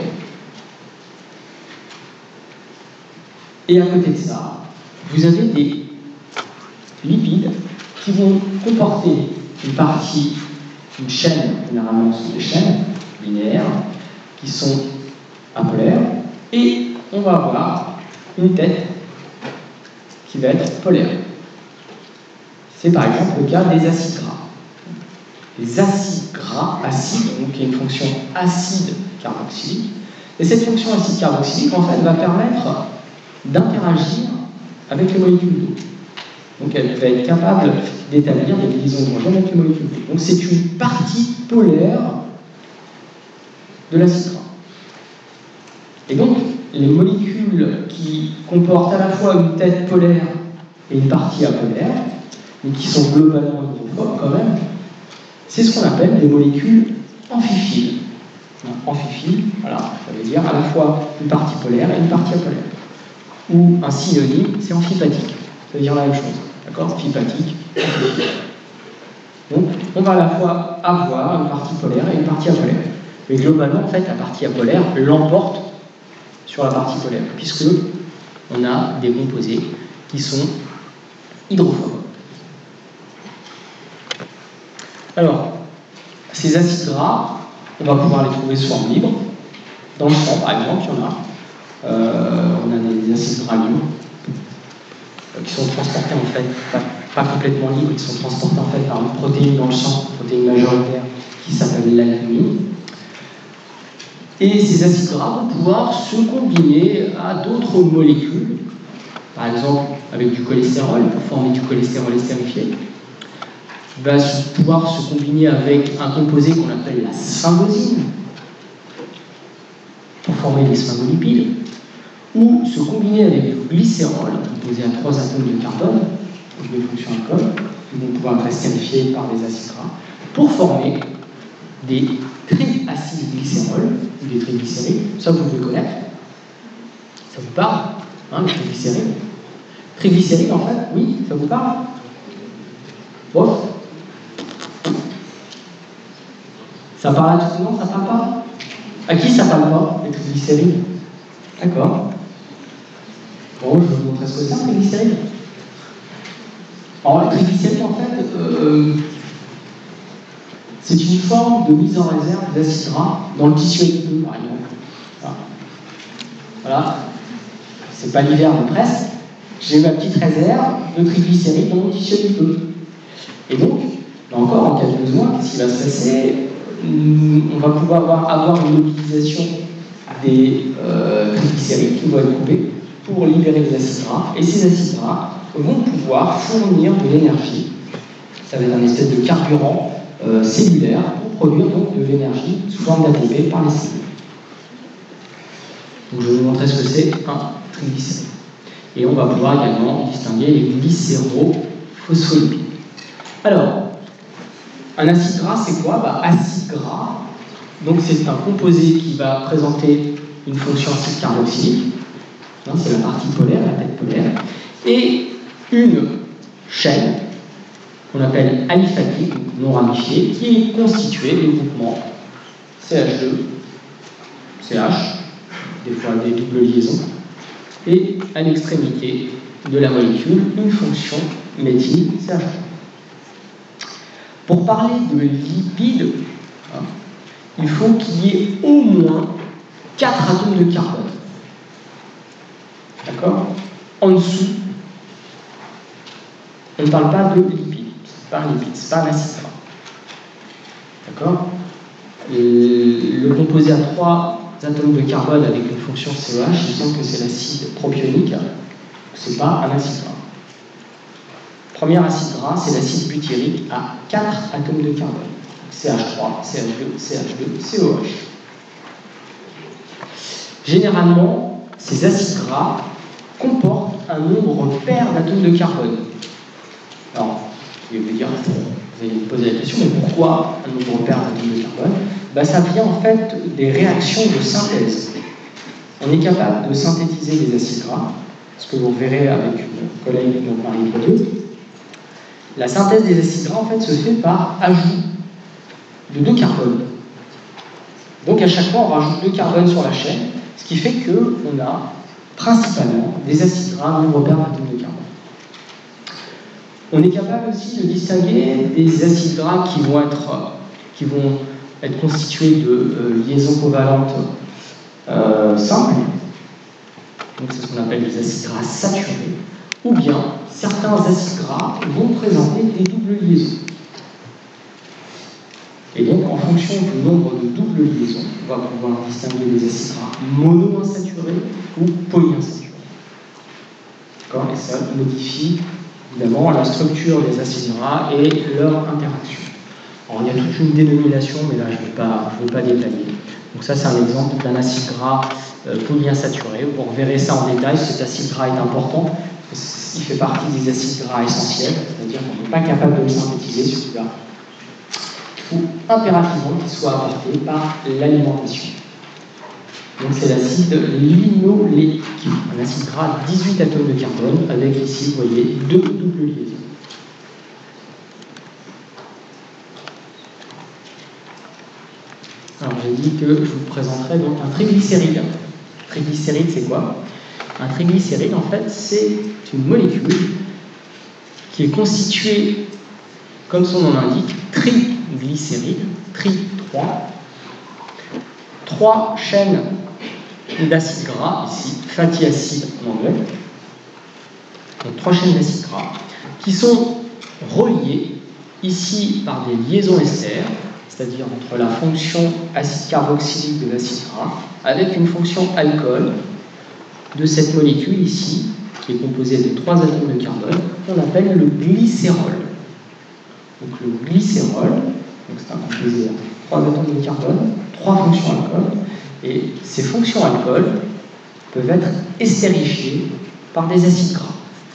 Et à côté de ça, vous avez des lipides qui vont comporter une partie, une chaîne, généralement ce sont des chaînes linéaires, qui sont apolaires, et on va avoir une tête qui va être polaire. C'est par exemple le cas des acides gras. Les acides gras, acides, donc il y a une fonction acide carboxylique, et cette fonction acide carboxylique en fait va permettre d'interagir avec les molécules d'eau. Donc elle va être capable d'établir des liaisons hydrogène avec les molécules d'eau. Donc c'est une partie polaire de l'acide gras. Et donc, les molécules qui comportent à la fois une tête polaire et une partie apolaire, mais qui sont globalement hydrophobes quand même, c'est ce qu'on appelle des molécules amphiphiles. Amphiphiles, voilà, ça veut dire à la fois une partie polaire et une partie apolaire. Ou un synonyme, c'est amphipathique, ça veut dire la même chose. D'accord ? Amphipathique, amphiphique. Donc, on va à la fois avoir une partie polaire et une partie apolaire. Mais globalement, en fait, la partie apolaire l'emporte sur la partie polaire, puisque on a des composés qui sont hydrophobes. Alors, ces acides gras, on va pouvoir les trouver sous forme libre. Dans le sang, par exemple, il y en a. Euh, on a des acides gras libres euh, qui sont transportés en fait, pas, pas complètement libres, qui sont transportés en fait par une protéine dans le sang, une protéine majoritaire qui s'appelle l'albumine. Et ces acides gras vont pouvoir se combiner à d'autres molécules, par exemple avec du cholestérol, pour former du cholestérol estérifié. Il va pouvoir se combiner avec un composé qu'on appelle la sphingosine, pour former des sphingolipides, ou se combiner avec du glycérol, composé à trois atomes de carbone, donc des fonctions alcool, qui vont pouvoir être estérifiés par des acides gras, pour former des triacylglycérols, ou des triglycérides. Ça, vous devez connaître. Ça vous parle, hein, les triglycérides. Triglycérides, en fait, oui, ça vous parle. Bon. Ça parle à tout le monde, ça parle pas? À qui ça parle pas, les triglycérides? D'accord. Bon, je vais vous montrer ce que c'est un triglycéride. Alors, les triglycérides, en fait, euh, c'est une forme de mise en réserve des acides gras dans le tissu adipeux, par exemple. Voilà. Voilà. C'est pas l'hiver, mais presque. J'ai ma petite réserve de triglycérides dans mon tissu adipeux. Et donc, là encore, en cas de besoin, qu'est-ce qui va se passer? On va pouvoir avoir, avoir une mobilisation des euh, triglycérides qui vont être coupés pour libérer les acides gras. Et ces acides gras vont pouvoir fournir de l'énergie. Ça va être un espèce de carburant euh, cellulaire pour produire donc de l'énergie sous forme d'A T P par les cellules. Donc, je vais vous montrer ce que c'est un triglycéride. Et on va pouvoir également distinguer les glycérophospholipides. Alors, un acide gras, c'est quoi? Bah, acide gras, donc c'est un composé qui va présenter une fonction acide carboxylique, c'est la partie polaire, la tête polaire, et une chaîne qu'on appelle aliphatique, non ramifiée, qui est constituée des groupements C H deux, C H, des fois des doubles liaisons, et à l'extrémité de la molécule, une fonction méthyle C H trois. Pour parler de lipides, hein, il faut qu'il y ait au moins quatre atomes de carbone. D'accord? En dessous, on ne parle pas de lipides. C'est pas un lipide, c'est pas un acide gras. D'accord? Le composé a trois atomes de carbone avec une fonction C O H, il semble que c'est l'acide propionique, c'est pas un acide gras. Premier acide gras, c'est l'acide butyrique à quatre atomes de carbone. C H trois, C H deux, C H deux, C O H. Généralement, ces acides gras comportent un nombre pair d'atomes de carbone. Alors, je vais vous dire, vous allez me poser la question, mais pourquoi un nombre pair d'atomes de carbone? Ben, ça vient en fait des réactions de synthèse. On est capable de synthétiser des acides gras, ce que vous verrez avec une collègue, donc Marie Brodeux. La synthèse des acides gras en fait se fait par ajout de deux carbones. Donc à chaque fois on rajoute deux carbones sur la chaîne, ce qui fait qu'on a principalement des acides gras nombre pair d'atomes de carbone. On est capable aussi de distinguer des acides gras qui vont être, qui vont être constitués de euh, liaisons covalentes euh, simples, donc c'est ce qu'on appelle des acides gras saturés, ou bien certains acides gras vont présenter des doubles liaisons. Et donc, en fonction du nombre de doubles liaisons, on va pouvoir distinguer les acides gras monoinsaturés ou polyinsaturés. D'accord? Et ça modifie évidemment la structure des acides gras et leur interaction. Alors, il y a toute une dénomination, mais là, je ne vais pas, je vais pas détailler. Donc ça, c'est un exemple d'un acide gras euh, polyinsaturé. Vous reverrez ça en détail. Cet acide gras est important. Il fait partie des acides gras essentiels, c'est-à-dire qu'on n'est pas capable de le synthétiser, celui-là. Il faut impérativement qu'il soit apporté par l'alimentation. Donc c'est l'acide linoléique, un acide gras à dix-huit atomes de carbone, avec ici, vous voyez, deux doubles liaisons. Alors j'ai dit que je vous présenterai donc un triglycéride. Triglycéride, c'est quoi? Un triglycéride, en fait, c'est une molécule qui est constituée, comme son nom l'indique, triglycéride, tri trois, trois chaînes d'acides gras, ici, fatty acid en anglais, donc trois chaînes d'acides gras, qui sont reliées ici par des liaisons ester, c'est-à-dire entre la fonction acide carboxylique de l'acide gras avec une fonction alcool de cette molécule ici, qui est composée de trois atomes de carbone, qu'on appelle le glycérol. Donc le glycérol, c'est un composé à trois atomes de carbone, trois fonctions alcool, et ces fonctions alcool peuvent être estérifiées par des acides gras.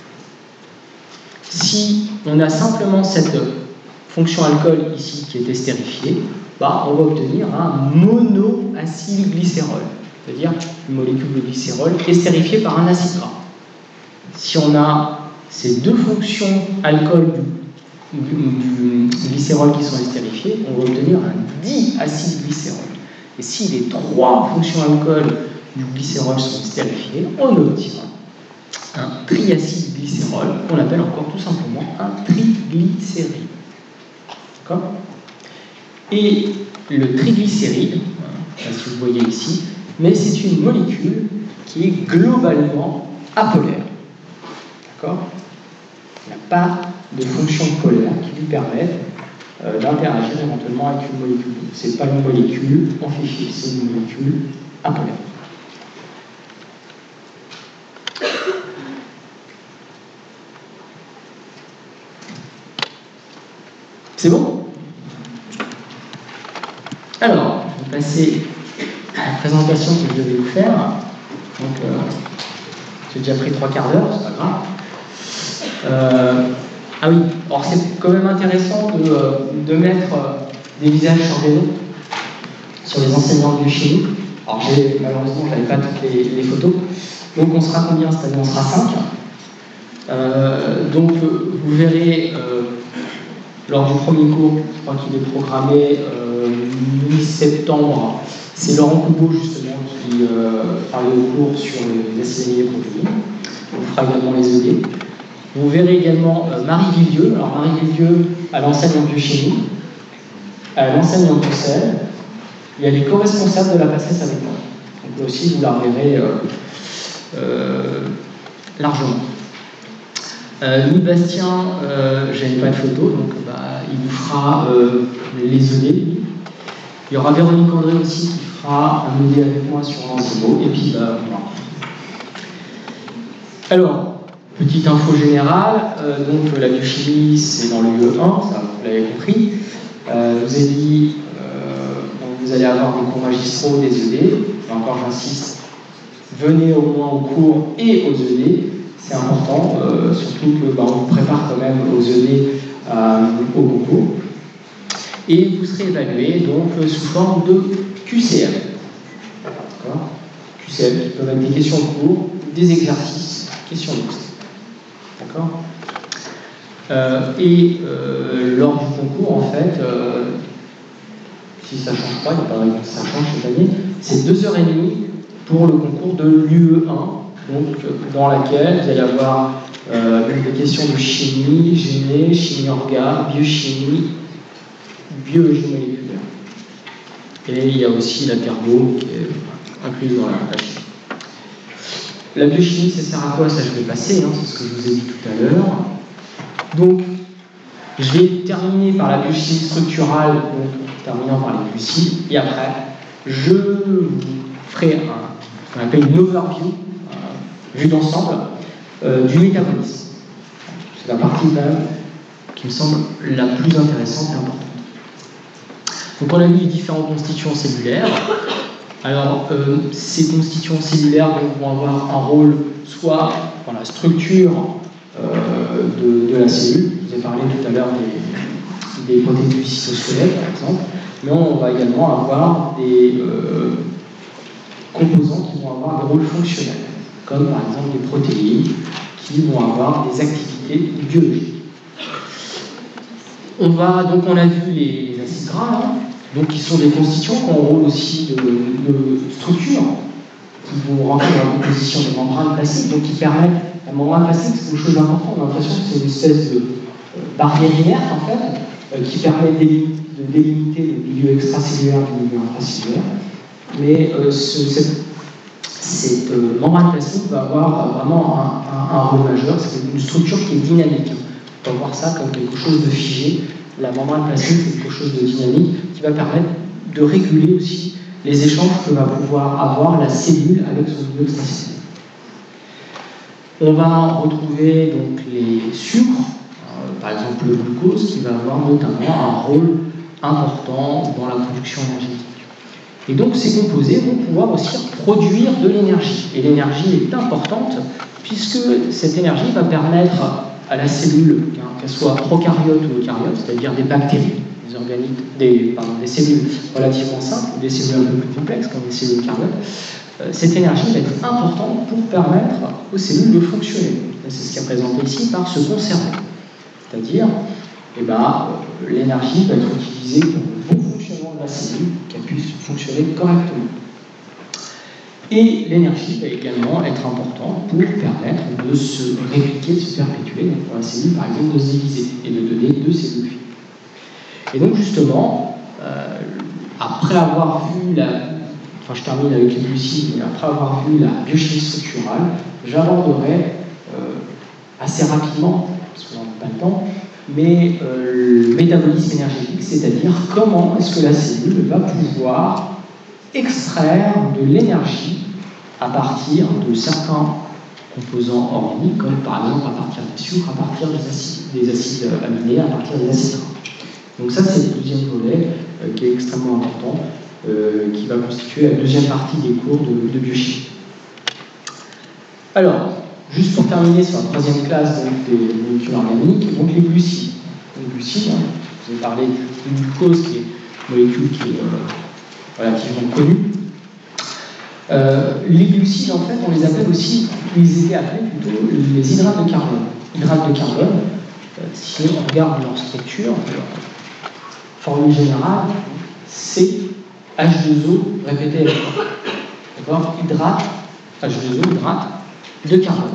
Si on a simplement cette fonction alcool ici qui est estérifiée, bah, on va obtenir un monoacylglycérol, c'est-à-dire une molécule de glycérol estérifiée par un acide gras. Si on a ces deux fonctions alcool du, du glycérol qui sont estérifiés, on va obtenir un diacylglycérol. Et si les trois fonctions alcool du glycérol sont estérifiées, on obtient un triacylglycérol qu'on appelle encore tout simplement un triglycéride. D'accord ? Et le triglycéride, je ne sais pas si vous voyez ici, mais c'est une molécule qui est globalement apolaire. D'accord ? Il n'y a pas de fonction polaire qui lui permette euh, d'interagir éventuellement avec une molécule. Ce n'est pas une molécule amplifiée, c'est une molécule apolaire. C'est bon ? Alors, je vais passer à la présentation que je devais vous faire. Donc, euh, j'ai déjà pris trois quarts d'heure, c'est pas grave. Euh, ah oui, alors c'est quand même intéressant de, de mettre des visages sur des noms, sur les enseignants de biochimie. Alors, malheureusement, je n'avais pas toutes les, les photos. Donc, on sera combien cette année ? On sera cinq. Euh, donc, vous verrez. Euh, Lors du premier cours, je crois qu'il est programmé euh, mi-septembre, c'est Laurent Coupeau justement qui euh, parlait au cours sur les acétyléniers protéines. On fera également les E D. Vous verrez également euh, Marie Villieu. Alors Marie Villieu, elle enseigne en biochimie, elle enseigne en Bruxelles, et elle est co-responsable de la PACES avec moi. Donc là aussi, vous la reverrez euh, euh, largement. Euh, Louis Bastien, euh, je n'avais pas de photo, donc bah, il vous fera euh, les E D. Il y aura Véronique André aussi qui fera un E D avec moi sur l'enseignement. Et puis, bah, voilà. Alors, petite info générale, euh, donc la biochimie, c'est dans le U E un, ça vous l'avez compris. Euh, je vous ai dit, euh, donc vous allez avoir des cours magistraux, des E D. Et encore, j'insiste, venez au moins au cours et aux E D. C'est important, euh, surtout que bah, on vous prépare quand même aux E D euh, au concours. Et vous serez évalué donc euh, sous forme de Q C M. D'accord ? Q C M qui peuvent être des questions de cours, des exercices, questions mixtes. D'accord ? euh, Et euh, lors du concours, en fait, euh, si ça ne change pas, il n'y a pas de raison que ça change cette année, c'est deux heures trente pour le concours de l'U E un. Donc, dans laquelle vous allez avoir euh, des questions de chimie, génie, chimie orga, biochimie, biologie moléculaire. Et il y a aussi la thermo qui est incluse dans la chimie. La biochimie, ça sert à quoi? Ça, je vais passer, hein, c'est ce que je vous ai dit tout à l'heure. Donc, je vais terminer par la biochimie structurale, donc terminant par les glucides, et après, je vous ferai un, ce qu'on appelle une overview, vue d'ensemble euh, du métabolisme. C'est la partie quand même qui me semble la plus intéressante et importante. Donc on a vu les différents constituants cellulaires. Alors euh, ces constituants cellulaires donc, vont avoir un rôle soit dans la structure euh, de, de la cellule, je vous ai parlé tout à l'heure des, des protéines du cytosquelette par exemple, mais on va également avoir des euh, composants qui vont avoir des rôles fonctionnels, comme par exemple des protéines qui vont avoir des activités biologiques. On va, donc on a vu les acides gras, hein, donc qui sont des constituants qui ont un rôle aussi de, de structure, qui vont rentrer dans la composition des membranes plastiques, donc qui permettent, la membrane plastique c'est quelque chose d'important, on a l'impression que c'est une espèce de euh, barrière inerte en fait, euh, qui permet de délimiter le milieu extracellulaire du milieu intracellulaire, mais euh, ce, cette Cette euh, membrane plastique va avoir euh, vraiment un, un, un rôle majeur, c'est une structure qui est dynamique. On va voir ça comme quelque chose de figé. La membrane plastique, c'est quelque chose de dynamique qui va permettre de réguler aussi les échanges que va pouvoir avoir la cellule avec son milieu extracellulaire. On va retrouver donc les sucres, euh, par exemple le glucose, qui va avoir notamment un rôle important dans la production énergétique. Et donc ces composés vont pouvoir aussi produire de l'énergie. Et l'énergie est importante puisque cette énergie va permettre à la cellule, qu'elle soit prokaryote ou eucaryote, c'est-à-dire des bactéries, des, organiques, des, pardon, des cellules relativement simples, ou des cellules un peu plus complexes comme les cellules eucaryotes, euh, cette énergie va être importante pour permettre aux cellules de fonctionner. C'est ce qui est présenté ici par se conserver. C'est-à-dire et ben, euh, l'énergie va être utilisée pour le bon fonctionnement de la cellule, pour qu'elle puisse fonctionner correctement. Et l'énergie va également être importante pour permettre de se répliquer, de se perpétuer, donc pour la cellule par exemple de se diviser et de donner deux cellules. Et donc justement, euh, après avoir vu la... Enfin je termine avec les glucides, mais après avoir vu la biochimie structurale, j'aborderai euh, assez rapidement, parce qu'on n'a pas le temps, mais euh, le métabolisme énergétique, c'est-à-dire comment est-ce que la cellule va pouvoir extraire de l'énergie à partir de certains composants organiques, comme par exemple à partir des sucres, à partir des acides, des acides aminés, à partir des acides gras. Donc ça, c'est le deuxième volet euh, qui est extrêmement important, euh, qui va constituer la deuxième partie des cours de, de biochimie. Alors, juste pour terminer sur la troisième classe donc, des molécules organiques, donc les glucides. Les glucides, hein, je vous ai parlé du glucose, qui est une molécule qui est euh, relativement connue. Euh, les glucides, en fait, on les appelle aussi, ils étaient appelés plutôt les hydrates de carbone. Hydrates de carbone, euh, si on regarde leur structure, leur formule générale, c'est H deux O répété avec quoi? D'accord? Hydrate, H deux O, hydrate de carbone.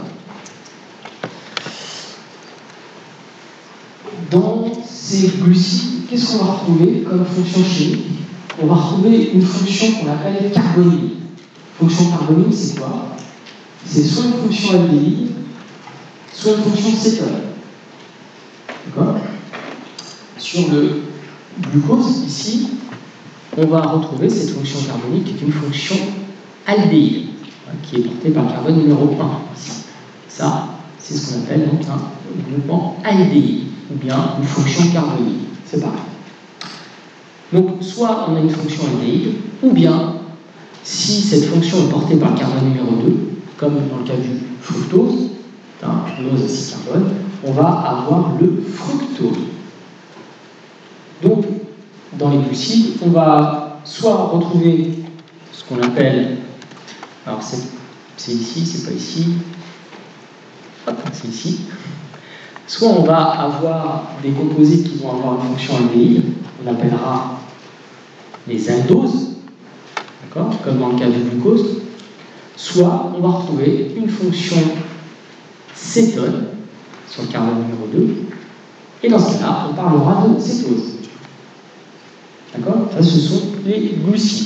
Dans ces glucides, qu'est-ce qu'on va retrouver comme fonction chimique? On va retrouver une fonction qu'on appelle carbonyle. Fonction carbonyle, c'est quoi? C'est soit une fonction aldéhyde, soit une fonction cétone. D'accord? Sur le glucose, ici, on va retrouver cette fonction carbonique qui est une fonction aldéhyde, qui est portée par le carbone numéro un. Ici. Ça, c'est ce qu'on appelle donc un groupement aldéhyde, ou bien une fonction carbonique. C'est pareil. Donc, soit on a une fonction aldéhyde, ou bien, si cette fonction est portée par le carbone numéro deux, comme dans le cas du fructose, hein, fructose acide carbone, on va avoir le fructose. Donc, dans les glucides, on va soit retrouver ce qu'on appelle, alors c'est ici, c'est pas ici, hop, c'est ici, soit on va avoir des composés qui vont avoir une fonction aldéhyde, on appellera les aldoses, d'accord, comme dans le cas du glucose, soit on va retrouver une fonction cétone sur le carbone numéro deux, et dans ce cas-là, on parlera de cétose. D'accord? Ça, ce sont les glucides.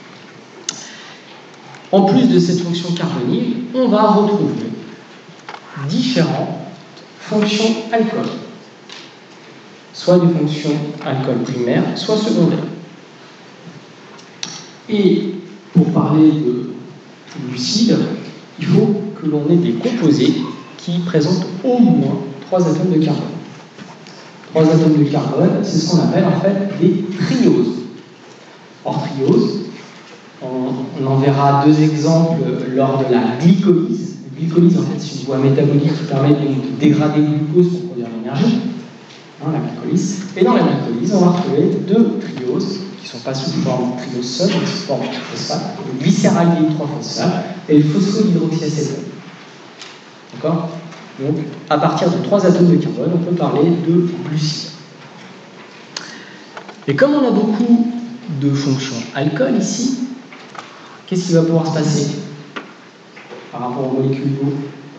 En plus de cette fonction carbonyle, on va retrouver différentes fonctions alcool. Soit des fonctions alcool primaires, soit secondaires. Et pour parler de glucides, il faut que l'on ait des composés qui présentent au moins trois atomes de carbone. Trois atomes de carbone, c'est ce qu'on appelle en fait des trioses. Or, triose, on, on en verra deux exemples lors de la glycolyse. La glycolyse, en fait, c'est une voie métabolique qui permet de dégrader le glucose pour produire de l'énergie. Hein, la glycolyse. Et dans la glycolyse, on va retrouver deux trioses qui ne sont pas sous forme de triose seule, mais sous forme de phosphate, le glycéraldéhyde trois phosphate et le phosphodihydroxyacétone. D'accord? Donc, à partir de trois atomes de carbone, on peut parler de glucides. Et comme on a beaucoup de fonctions alcool ici, qu'est-ce qui va pouvoir se passer par rapport aux molécules d'eau?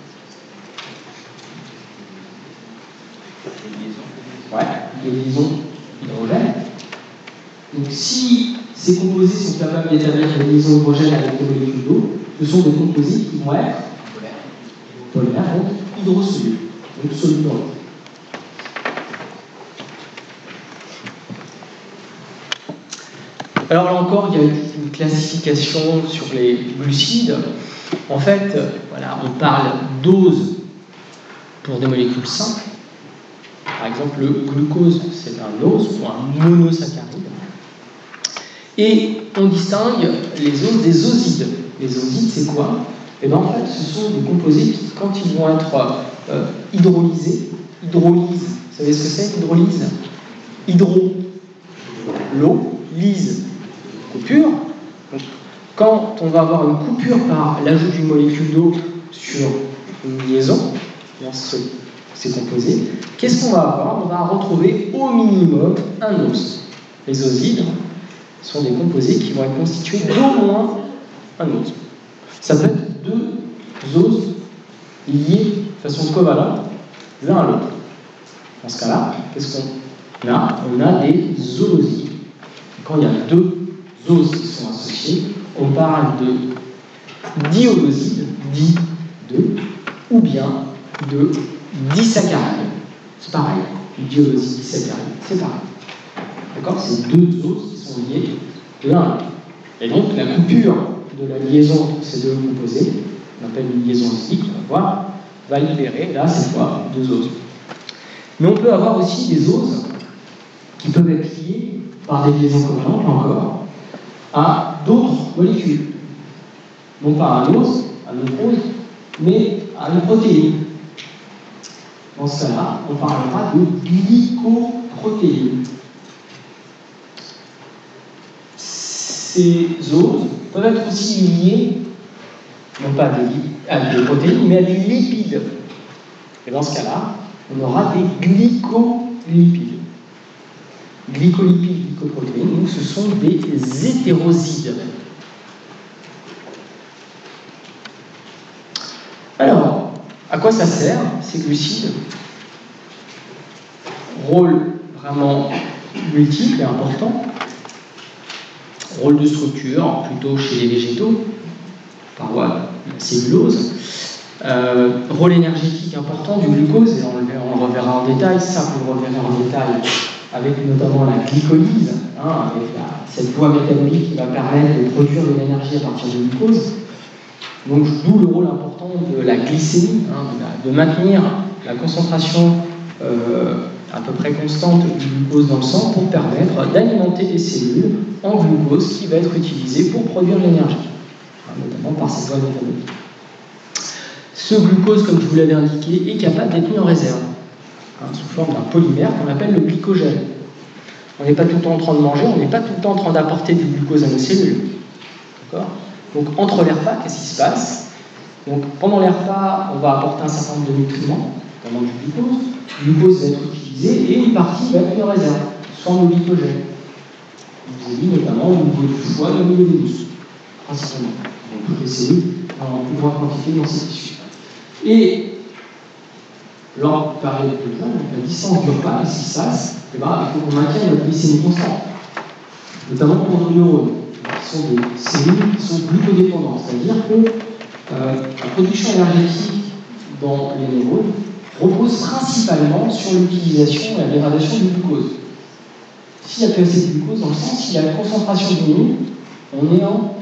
Ouais, des liaisons hydrogène. Donc, si ces composés sont capables d'établir des liaisons hydrogène avec des molécules d'eau, ce sont des composés qui vont être polymères, donc hydrosolubles, donc solubles dans l'eau. Alors là encore, il y a une classification sur les glucides. En fait, voilà, on parle dose pour des molécules simples. Par exemple, le glucose, c'est un ose ou un monosaccharide. Et on distingue les oses des osides. Les osides, c'est quoi? Et bien en fait, ce sont des composés qui, quand ils vont être euh, hydrolysés, hydrolyse, vous savez ce que c'est, hydrolyse? Hydro, l'eau, lyse, coupure. Donc, quand on va avoir une coupure par l'ajout d'une molécule d'eau sur une liaison, dans ce ces composés, qu'est-ce qu'on va avoir? On va retrouver au minimum un os. Les osides sont des composés qui vont être constitués d'au moins un os. Ça peut être deux os liés de façon covalente l'un à l'autre. Dans ce cas-là, qu'est-ce qu'on a? On a des zoosides. Quand il y a deux os qui sont associés, on parle de diolosides, di de, ou bien de disaccharides. C'est pareil, diolosides, disaccharides, c'est pareil. D'accord? C'est deux os qui sont liés l'un à l'autre. Et donc la coupure de la liaison entre ces deux composés, on appelle une liaison osidique, on va voir, va libérer, là, cette fois, deux os. Mais on peut avoir aussi des os qui peuvent être liés par des liaisons covalentes, encore, à d'autres molécules. Non pas à un os, à un os, mais à une protéine. Dans ce cas-là, on parlera de glycoprotéines. Ces os peuvent être aussi liés, non pas à des protéines, mais à des lipides. Et dans ce cas-là, on aura des glycolipides. Glycolipides, glycoprotéines, donc ce sont des hétérosides. Alors, à quoi ça sert, ces glucides? Rôle vraiment multiple et important. Rôle de structure, plutôt chez les végétaux, paroi, la cellulose. Euh, rôle énergétique important du glucose, et on le, on le reverra en détail, ça vous le reverrez en détail, avec notamment la glycolyse, hein, avec la, cette voie métabolique qui va permettre de produire de l'énergie à partir du glucose. Donc, d'où le rôle important de la glycémie, hein, de, la, de maintenir la concentration euh, à peu près constante du glucose dans le sang pour permettre d'alimenter les cellules en glucose qui va être utilisé pour produire l'énergie, hein, notamment par cette voie métabolique. Ce glucose, comme je vous l'avais indiqué, est capable d'être mis en réserve, hein, sous forme d'un polymère qu'on appelle le glycogène. On n'est pas tout le temps en train de manger, on n'est pas tout le temps en train d'apporter du glucose à nos cellules. D'accord ? Donc, entre les repas, qu'est-ce qui se passe? Donc, pendant les repas, on va apporter un certain nombre de nutriments, notamment du glucose. Le glucose va être utilisé et une partie va être mise en réserve, sous forme de glycogène. Vous avez vu notamment au niveau du foie et au niveau des muscles, principalement. Donc, toutes les cellules en plus grande quantité dans ces tissus. Et lors de la période de jeûne, la distance du repas, qu'est-ce qui se passe? Eh ben, il faut qu'on maintienne notre glycémie constante, notamment pour nos neurones, qui sont des cellules qui sont glucodépendantes, c'est-à-dire que euh, la production énergétique dans les neurones repose principalement sur l'utilisation et la dégradation du glucose. S'il n'y a plus assez de glucose dans le sang, si la concentration diminue, on est en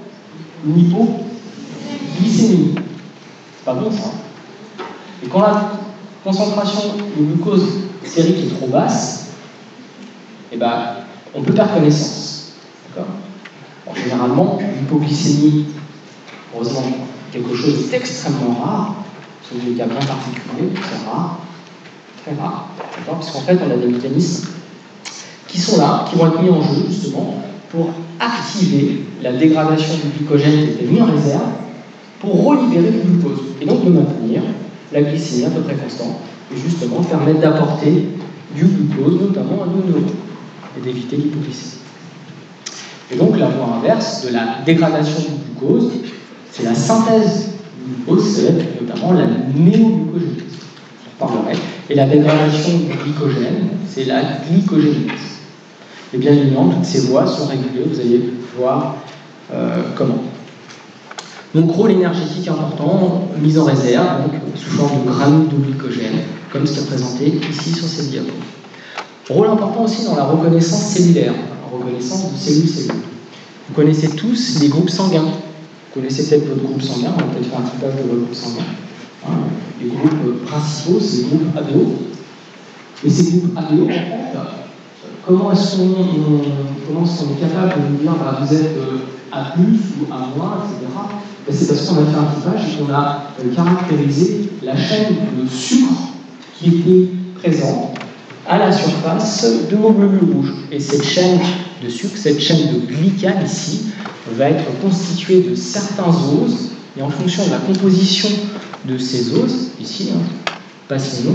hypoglycémie. C'est pas bon ça. Et quand la concentration de glucose sérique est trop basse, eh ben, on peut perdre connaissance. D'accord ? Alors, généralement, l'hypoglycémie, heureusement, quelque chose d'extrêmement rare, sauf des cas bien particuliers, c'est rare, très rare, d'accord ? Parce qu'en fait, on a des mécanismes qui sont là, qui vont être mis en jeu, justement, pour activer la dégradation du glycogène qui était mis en réserve, pour relibérer le glucose, et donc de maintenir la glycémie à peu près constante, et justement permettre d'apporter du glucose, notamment à nos neurones, et d'éviter l'hypoglycémie. Et donc la voie inverse de la dégradation du glucose, c'est la synthèse du glucose, c'est notamment la néoglucogénèse. Je reparlerai. Et la dégradation du glycogène, c'est la glycogénèse. Et bien évidemment, toutes ces voies sont régulées, vous allez voir euh, comment. Donc rôle énergétique important, mise en réserve, donc sous forme de granules de glycogène, comme ce qui est présenté ici sur cette diapo. Rôle important aussi dans la reconnaissance cellulaire, la reconnaissance de cellule-cellule. Vous connaissez tous les groupes sanguins. Vous connaissez peut-être votre groupe sanguin, on va peut-être faire un typage de votre groupe sanguin. Hein, les groupes principaux, c'est les groupes A B O. Et ces groupes A B O, en fait, comment est-ce qu'on comment est-ce qu'on est capable de nous dire bah, vous êtes A plus ou A moins, et cetera. Ben, c'est parce qu'on a fait un typage et qu'on a euh, caractérisé la chaîne de sucre qui était présente à la surface de nos globules rouges. Et cette chaîne de sucre, cette chaîne de glycane ici, va être constituée de certains os, et en fonction de la composition de ces os, ici, hein, passez-nous,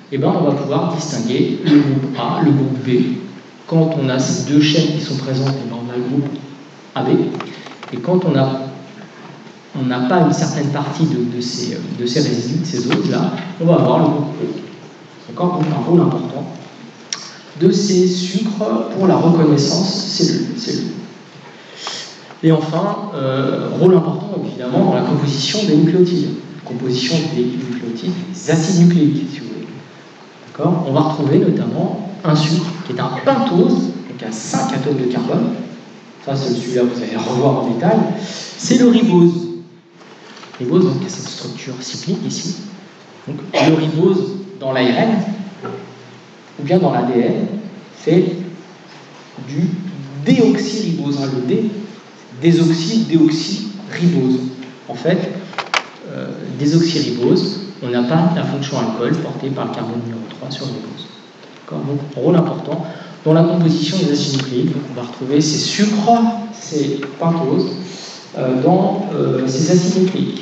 eh ben, on va pouvoir distinguer le groupe A, le groupe B. Quand on a ces deux chaînes qui sont présentes, eh ben, on a le groupe A B. Et quand on a on n'a pas une certaine partie de, de, ces, de ces résidus, de ces oses-là, on va avoir le groupe E. D'accord ? Donc un rôle important de ces sucres pour la reconnaissance cellulaire. Et enfin, euh, rôle important évidemment dans la composition des nucléotides. Composition des nucléotides, des acides nucléiques, si vous voulez. D'accord ? On va retrouver notamment un sucre qui est un pentose, donc à cinq atomes de carbone. Ça, c'est celui-là, vous allez le revoir en détail. C'est le ribose. Ribose, donc, a cette structure cyclique ici. Donc, le ribose dans l'A R N, ou bien dans l'A D N, fait du déoxyribose. Hein, le D, désoxy, déoxyribose. En fait, euh, désoxyribose, on n'a pas la fonction alcool portée par le carbone numéro trois sur le ribose. Donc, rôle important dans la composition des acides nucléiques. Donc, on va retrouver ces sucres, ces pentoses, euh, dans euh, ces acides nucléiques.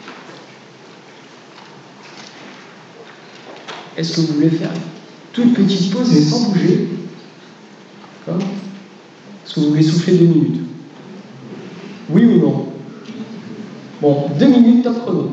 Est-ce que vous voulez faire une toute petite pause, mais sans bouger? D'accord? Est-ce que vous voulez souffler deux minutes? Oui ou non? Bon, deux minutes, top chrono.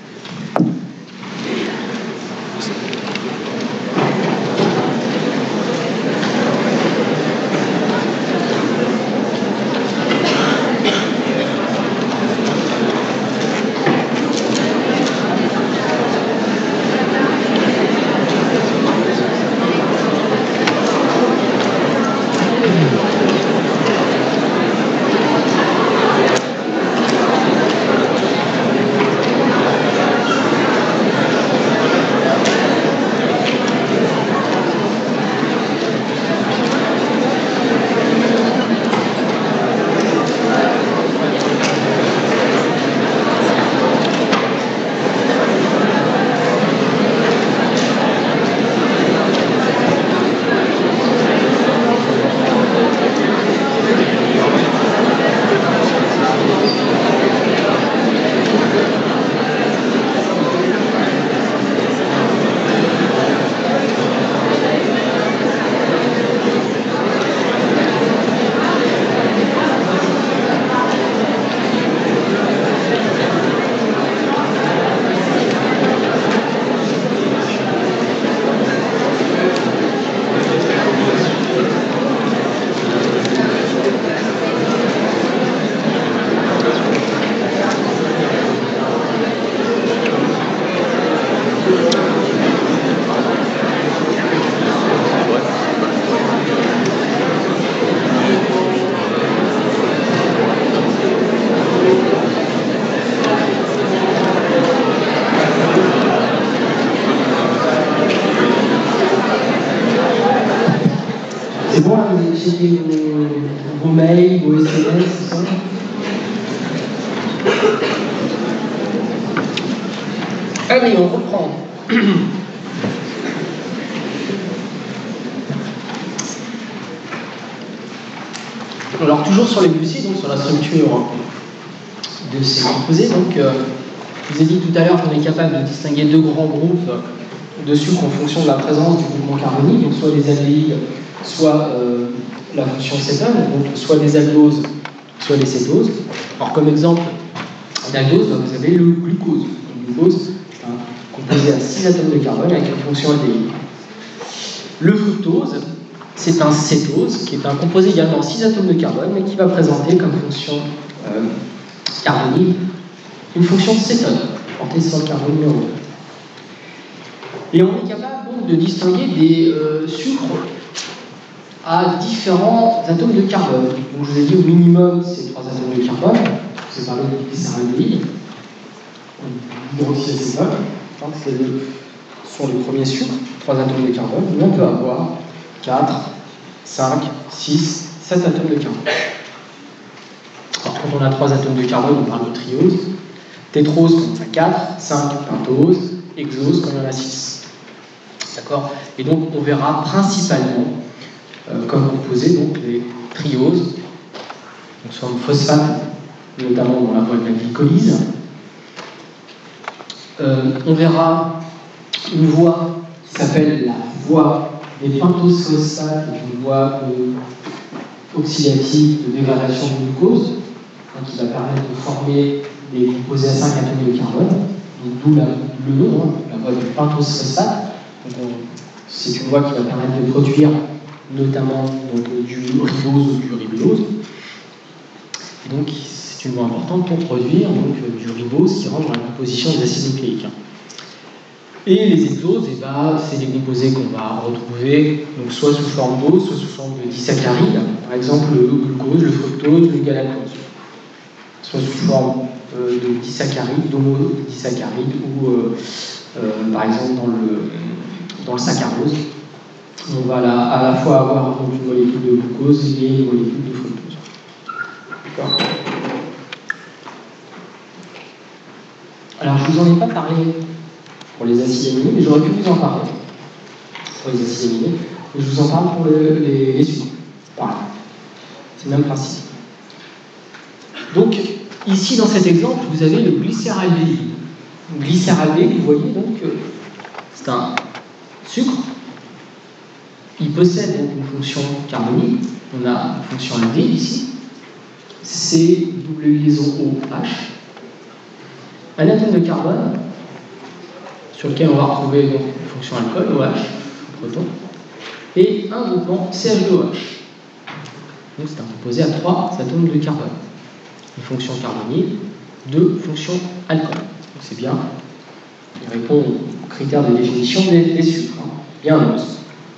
C'est bon, là, vous avez checké vos, vos mails, vos S M S, c'est ça? Allez, on reprend. Alors, toujours sur les glucides, donc sur la structure de ces composés, donc, euh, je vous ai dit tout à l'heure qu'on est capable de distinguer deux grands groupes de sucres en fonction de la présence du groupement carbonique, donc soit les aldéhydes, soit euh, la fonction cétone, donc soit les aldoses, soit les cétoses. Alors comme exemple d'aldose, vous avez le glucose. Le glucose, c'est un composé à six atomes de carbone avec une fonction aldéhyde. Le fructose, c'est un cétose qui est un composé également à six atomes de carbone, mais qui va présenter comme fonction euh, carbonique une fonction cétone, portée sur le carbone numéro deux. Et on est capable donc de distinguer des euh, sucres à différents atomes de carbone. Donc je vous ai dit au minimum c'est trois atomes de carbone, c'est parlé de glycéraldéhyde, hydroxyacétone, c'est le sont les premiers sucres, trois atomes de carbone, mais on peut avoir quatre, cinq, six, sept atomes de carbone. Alors quand on a trois atomes de carbone, on parle de triose, tétrose quand on a quatre, cinq, pentose, hexose quand on en a six. D'accord? Et donc on verra principalement euh, comme composés donc les trioses, donc soit en phosphate, notamment dans la voie de la glycolyse. Euh, on verra une voie qui s'appelle la voie des pentosphosphate, est une voie de, oxydative de dégradation du glucose, hein, qui va permettre de former des composés à cinq atomes de carbone, d'où le nom, hein, la voie du pentosphosphate. C'est une voie qui va permettre de produire notamment donc, du ribose ou du ribulose. Et donc c'est une voie importante pour produire donc, du ribose qui rentre dans la composition des acides nucléiques. Et les hexoses, eh ben, c'est des composés qu'on va retrouver donc, soit sous forme d'eau, soit sous forme de disaccharides, par exemple le glucose, le fructose, le galactose, soit sous forme euh, de disaccharides, d'homodisaccharides, ou euh, euh, par exemple dans le, dans le saccharose. On va là, à la fois avoir donc, une molécule de glucose et une molécule de fructose. D'accord ? Alors, je ne vous en ai pas parlé pour les acides aminés, mais j'aurais pu vous en parler pour les acides aminés, mais je vous en parle pour le, les, les sucres. Voilà. C'est le même principe. Donc, ici, dans cet exemple, vous avez le glycéraldéhyde. Le glycéraldéhyde, vous voyez, donc, c'est un sucre. Il possède donc une fonction carbonique. On a une fonction aldéhyde ici. C'est double liaison OH. Un atome de carbone sur lequel on va retrouver donc une fonction alcool, OH, proton, et un groupement C H deux O H. Donc c'est un composé à trois atomes de carbone. Une fonction carbonique, deux fonctions alcool. Donc c'est bien, il répond aux critères de définition des, des sucres. Hein. Bien un autre.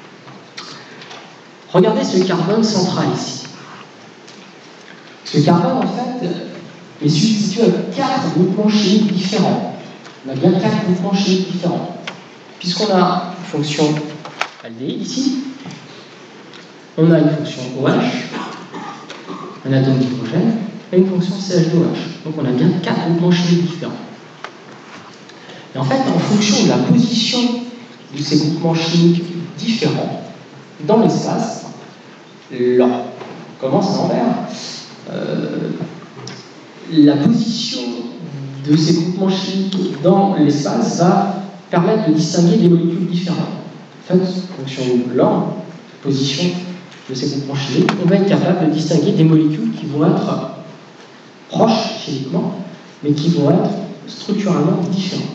Regardez ce carbone central ici. Ce carbone, en fait, est substitué à quatre groupements chimiques différents. On a bien quatre groupements chimiques différents. Puisqu'on a une fonction aldéhyde ici, on a une fonction OH, un atome d'hydrogène, et une fonction C H deux O H. Donc on a bien quatre groupements chimiques différents. Et en fait, en fonction de la position de ces groupements chimiques différents dans l'espace, là, on commence à l'envers, euh, la position de ces groupements chimiques dans l'espace va permettre de distinguer des molécules différentes. En fait, en fonction de l'ordre, position de ces groupements chimiques, on va être capable de distinguer des molécules qui vont être proches chimiquement, mais qui vont être structurellement différentes.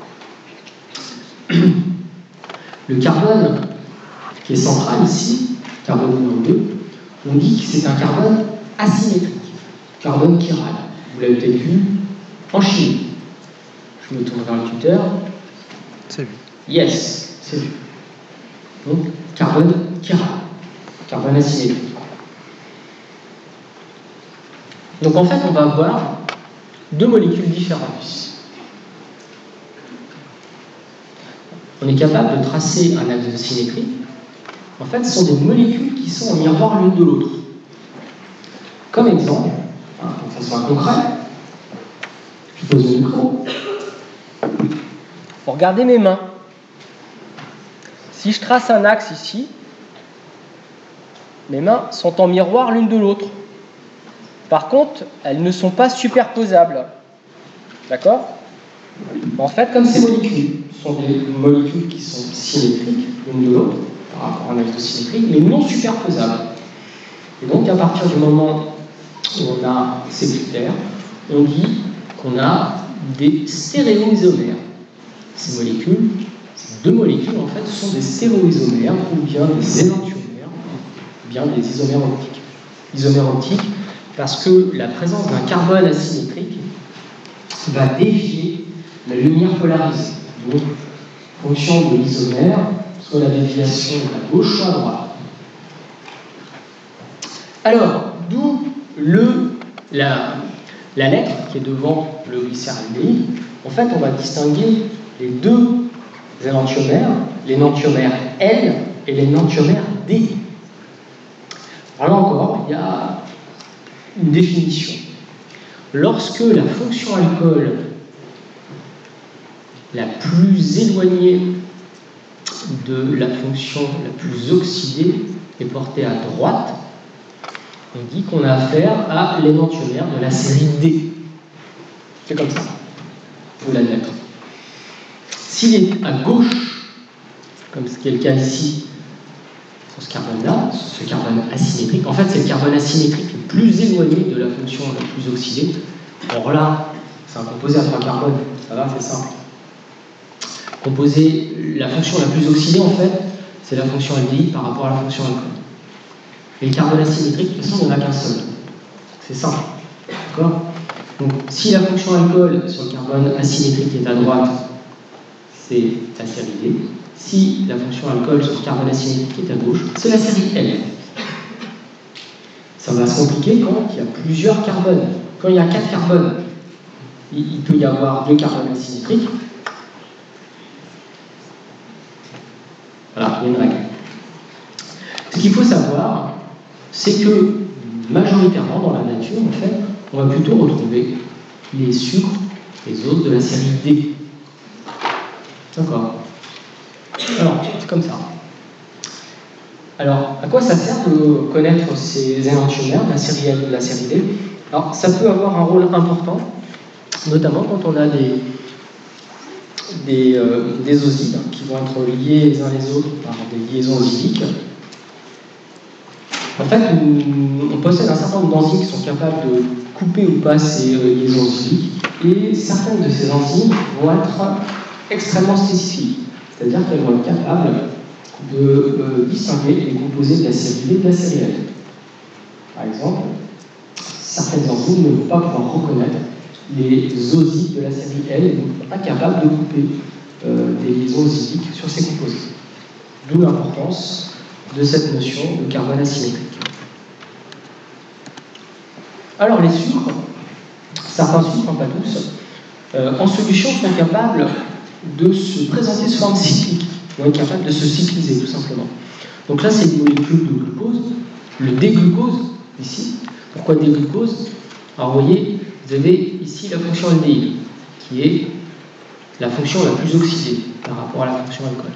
Le carbone qui est central ici, carbone numéro deux, on dit que c'est un carbone asymétrique, carbone chiral. Vous l'avez peut-être vu en chimie. Je me tourne vers le tuteur. C'est lui. Yes, c'est lui. Donc, carbone chiral, carbone asymétrique. Donc en fait, on va avoir deux molécules différentes ici. On est capable de tracer un axe de symétrie. En fait, ce sont des molécules qui sont en miroir l'une de l'autre. Comme exemple, hein, pour que ça soit concret, je pose le micro. Regardez mes mains. Si je trace un axe ici, mes mains sont en miroir l'une de l'autre. Par contre, elles ne sont pas superposables. D'accord ? En fait, comme ces molécules sont des molécules qui sont symétriques l'une de l'autre, par rapport à un axe de symétrie, mais non superposables. Et donc, à partir du moment où on a ces critères, on dit qu'on a des stéréoisomères. Ces molécules, ces deux molécules, en fait, sont des stéréoisomères ou bien des énantiomères, ou bien des isomères optiques. Isomères optiques, parce que la présence d'un carbone asymétrique va dévier la lumière polarisée. Donc, en fonction de l'isomère, soit la déviation à gauche, soit à droite. Alors, d'où le, la, la lettre qui est devant le glycéraldéhyde. En fait, on va distinguer les deux énantiomères, l'énantiomère L et l'énantiomère D. Alors encore, il y a une définition. Lorsque la fonction alcool la plus éloignée de la fonction la plus oxydée est portée à droite, on dit qu'on a affaire à l'énantiomère de la série D. C'est comme ça, il faut l'admettre. S'il est à gauche comme ce qui est le cas ici, sur ce carbone-là, ce carbone asymétrique. En fait, c'est le carbone asymétrique le plus éloigné de la fonction la plus oxydée. Alors là, c'est un composé à trois carbones, ça va, c'est simple. Composé, la fonction la plus oxydée, en fait, c'est la fonction aldéhyde par rapport à la fonction alcool. Et le carbone asymétrique, de toute façon, il n'y en a qu'un seul. C'est simple. D'accord? Donc, si la fonction alcool sur le carbone asymétrique est à droite, c'est la série D. Si la fonction alcool sur le carbone asymétrique est à gauche, c'est la série L. Ça va se compliquer quand il y a plusieurs carbones. Quand il y a quatre carbones, il peut y avoir deux carbones asymétriques. Voilà, il y a une règle. Ce qu'il faut savoir, c'est que majoritairement dans la nature, en fait, on va plutôt retrouver les sucres, les os de la série D. D'accord. Alors, c'est comme ça. Alors, à quoi ça sert de connaître ces énantiomères de la série L et de la série D? Alors, ça peut avoir un rôle important, notamment quand on a des, des, euh, des osides qui vont être liés les uns les autres par des liaisons osidiques. En fait, on, on possède un certain nombre d'enzymes qui sont capables de couper ou pas ces euh, liaisons osidiques, et certaines de ces enzymes vont être extrêmement spécifiques, c'est-à-dire qu'elles vont être capables de euh, distinguer les composés de la série D de la série L. Par exemple, certaines enzymes ne vont pas pouvoir reconnaître les osides de la série L et donc pas capables de couper euh, des liaisons osidiques sur ces composés. D'où l'importance de cette notion de carbone asymétrique. Alors les sucres, certains sucres, pas tous, euh, en solution sont capables de se présenter sous forme cyclique, vont être capables de se cycliser tout simplement. Donc là c'est une molécule de glucose, le D-glucose ici. Pourquoi D-glucose? Alors vous voyez, vous avez ici la fonction aldéhyde, qui est la fonction la plus oxydée par rapport à la fonction alcool.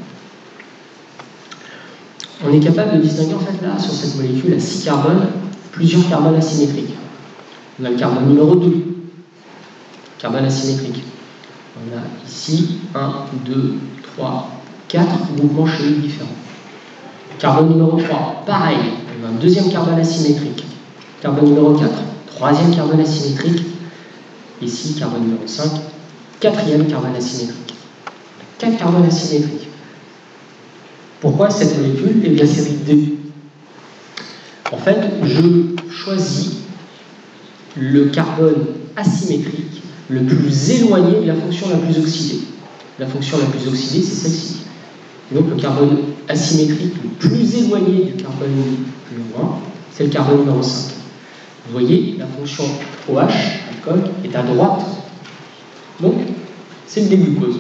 On est capable de distinguer en fait là, sur cette molécule à six carbones, plusieurs carbones asymétriques. On a le carbone numéro deux, carbone asymétrique. On a ici un, deux, trois, quatre groupements chimiques différents. Carbone numéro trois, pareil, on a un deuxième carbone asymétrique. Carbone numéro quatre, troisième carbone asymétrique. Ici, carbone numéro cinq, quatrième carbone asymétrique. Quatre carbones asymétriques. Pourquoi cette molécule est de la série D? En fait, je choisis le carbone asymétrique le plus éloigné de la fonction la plus oxydée. La fonction la plus oxydée, c'est celle-ci. Et donc le carbone asymétrique le plus éloigné du carbone numéro un, c'est le carbone numéro cinq. Vous voyez, la fonction OH, alcool, est à droite. Donc, c'est le D-glucose.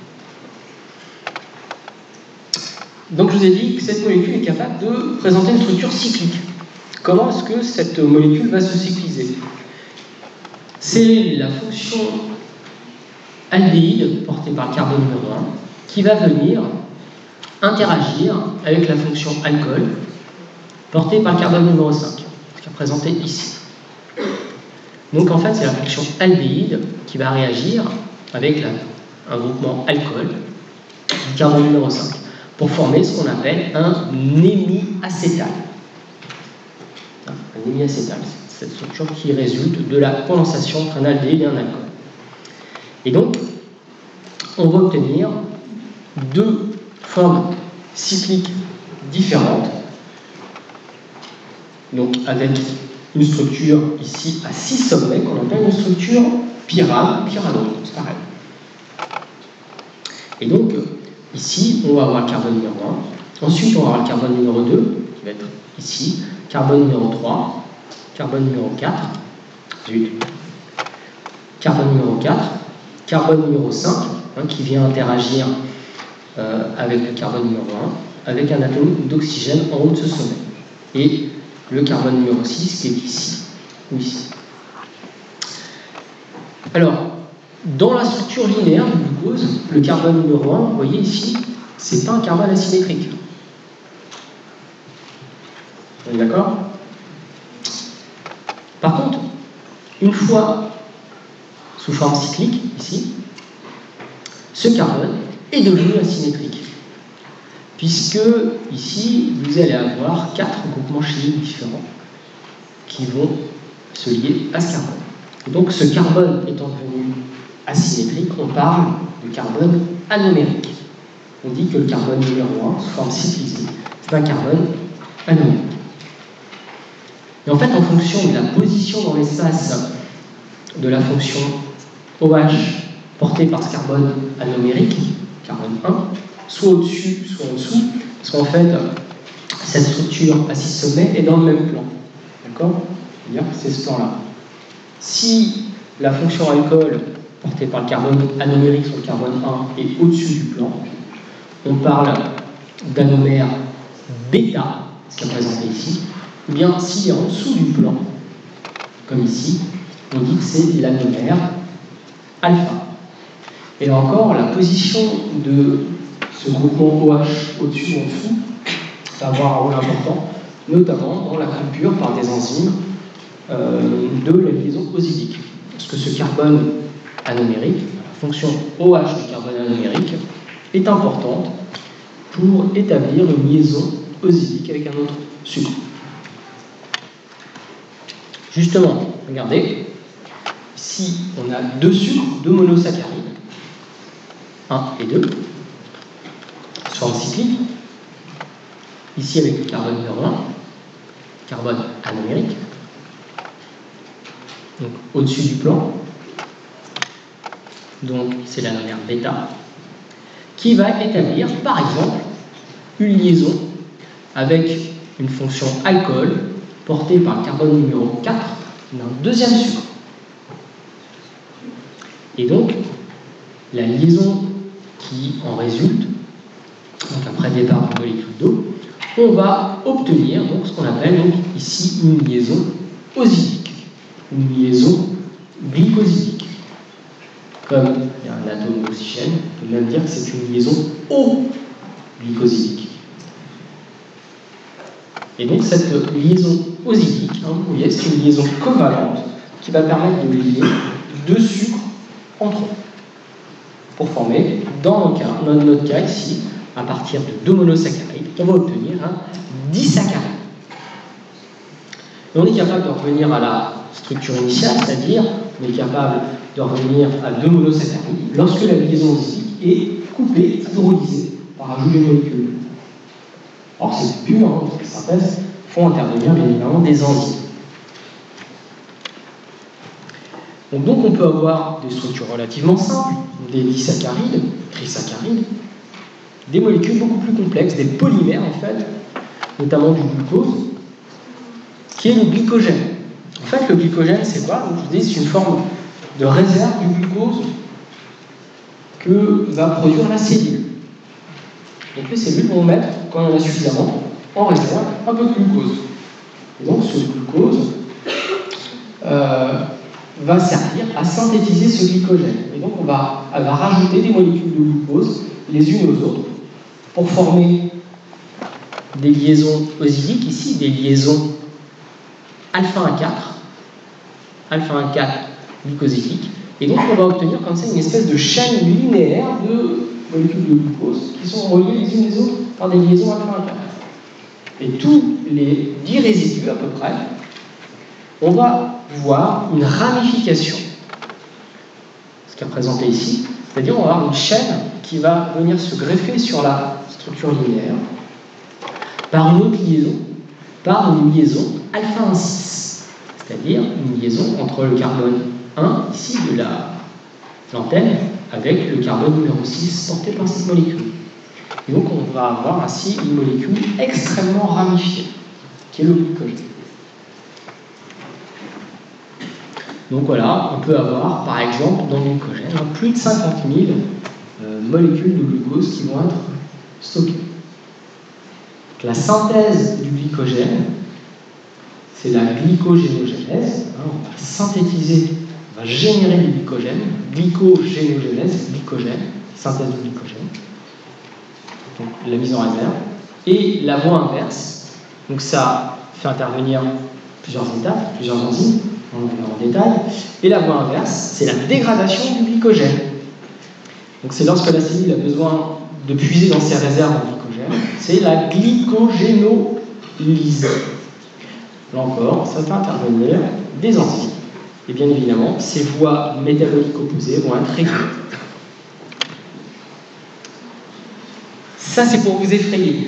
Donc, je vous ai dit que cette molécule est capable de présenter une structure cyclique. Comment est-ce que cette molécule va se cycliser? C'est la fonction aldéhyde portée par le carbone numéro un qui va venir interagir avec la fonction alcool portée par le carbone numéro cinq, qui est représenté ici. Donc en fait, c'est la fonction aldéhyde qui va réagir avec la, un groupement alcool du carbone numéro cinq pour former ce qu'on appelle un hémiacétal. Un hémiacétal, c'est cette structure qui résulte de la condensation entre un aldéhyde et un alcool. Et donc, on va obtenir deux formes cycliques différentes, donc avec une structure ici à six sommets qu'on appelle une structure pyrale, pyradone, c'est pareil. Et donc, ici, on va avoir le carbone numéro un, ensuite on va avoir le carbone numéro deux, qui va être ici, carbone numéro trois, carbone numéro quatre, zut, carbone numéro quatre, carbone numéro cinq, hein, qui vient interagir euh, avec le carbone numéro un, avec un atome d'oxygène en haut de ce sommet. Et le carbone numéro six qui est ici, ou ici. Alors, dans la structure linéaire du glucose, le carbone numéro un, vous voyez ici, c'est pas un carbone asymétrique. On est d'accord? Par contre, une fois sous forme cyclique, ici, ce carbone est devenu asymétrique. puisque ici, vous allez avoir quatre groupements chimiques différents qui vont se lier à ce carbone. Et donc ce carbone étant devenu asymétrique, on parle de carbone anomérique. On dit que le carbone numéro un, sous forme cyclisée, c'est un carbone anomérique. Et en fait, en fonction de la position dans l'espace de la fonction OH portée par ce carbone anomérique, carbone un, soit au-dessus, soit en dessous, parce qu'en fait, cette structure à six sommets est dans le même plan. D'accord ? C'est-à-dire que c'est ce plan-là. Si la fonction alcool portée par le carbone anomérique sur le carbone un est au-dessus du plan, on parle d'anomère bêta, ce qui est représenté ici, ou bien s'il est en dessous du plan, comme ici, on dit que c'est l'anomère alpha. Et là encore, la position de ce groupement OH au-dessus ou en dessous va avoir un rôle important, notamment dans la coupure par des enzymes euh, de la liaison oxydique. Parce que ce carbone anomérique, la fonction OH du carbone anomérique, est importante pour établir une liaison oxydique avec un autre sucre. Justement, regardez, ici on a deux sucres, deux monosaccharides, un et deux, sous forme cyclique, ici avec le carbone numéro un, carbone anomérique, donc au-dessus du plan, donc c'est l'anomère bêta, qui va établir par exemple une liaison avec une fonction alcool portée par le carbone numéro quatre d'un deuxième sucre. Et donc, la liaison qui en résulte, donc après départ de molécules d'eau, on va obtenir donc, ce qu'on appelle donc, ici une liaison oxydique, une liaison glycosidique. Comme il y a un atome d'oxygène, on peut même dire que c'est une liaison O-glycosidique. Et donc cette liaison oxydique, hein, vous voyez, c'est une liaison covalente qui va permettre de lier deux sucres entre eux pour former, dans notre cas, dans notre cas ici, à partir de deux monosaccharides, on va obtenir un disaccharide. Et on est capable de revenir à la structure initiale, c'est-à-dire on est capable de revenir à deux monosaccharides lorsque la liaison oxydique est coupée, hydrolysée par ajout des molécules. Or, c'est pur, hein, parce que les synthèses font intervenir bien évidemment des enzymes. Donc, donc on peut avoir des structures relativement simples, des disaccharides, trisaccharides, des molécules beaucoup plus complexes, des polymères en fait, notamment du glucose, qui est le glycogène. En fait, le glycogène, c'est quoi? Donc, je vous dis, c'est une forme de réserve du glucose que va produire la cellule. Donc les cellules vont mettre, quand on en a suffisamment, en réserve un peu de glucose. Et donc ce glucose euh, va servir à synthétiser ce glycogène. Et donc on va, elle va rajouter des molécules de glucose les unes aux autres pour former des liaisons oxydiques, ici des liaisons alpha un quatre, alpha un quatre glycosidiques. Et donc on va obtenir comme ça une espèce de chaîne linéaire de molécules de glucose qui sont reliées les unes les autres par des liaisons alpha un quatre. Et tous les dix résidus à peu près, on va voir une ramification, ce qui est représenté ici, c'est-à-dire on va avoir une chaîne qui va venir se greffer sur la structure linéaire par une autre liaison, par une liaison alpha un six, c'est-à-dire une liaison entre le carbone un, ici de la l'antenne, avec le carbone numéro six porté par cette molécule. Et donc on va avoir ainsi une molécule extrêmement ramifiée, qui est le glycogène. Donc voilà, on peut avoir par exemple dans le glycogène plus de cinquante mille euh, molécules de glucose qui vont être stockées. Donc, la synthèse du glycogène, c'est la glycogénogénèse. Hein, on va synthétiser, on va générer du glycogène, glycogénogénèse, glycogène, synthèse du glycogène. Donc la mise en réserve. Et la voie inverse, donc ça fait intervenir plusieurs étapes, plusieurs enzymes, on va voir en détail. Et la voie inverse, c'est la dégradation du glycogène. Donc c'est lorsque la cellule a besoin de puiser dans ses réserves en glycogène, c'est la glycogénolyse. Là encore, ça fait intervenir des enzymes. Et bien évidemment, ces voies métaboliques opposées vont être réglées. Ça, c'est pour vous effrayer.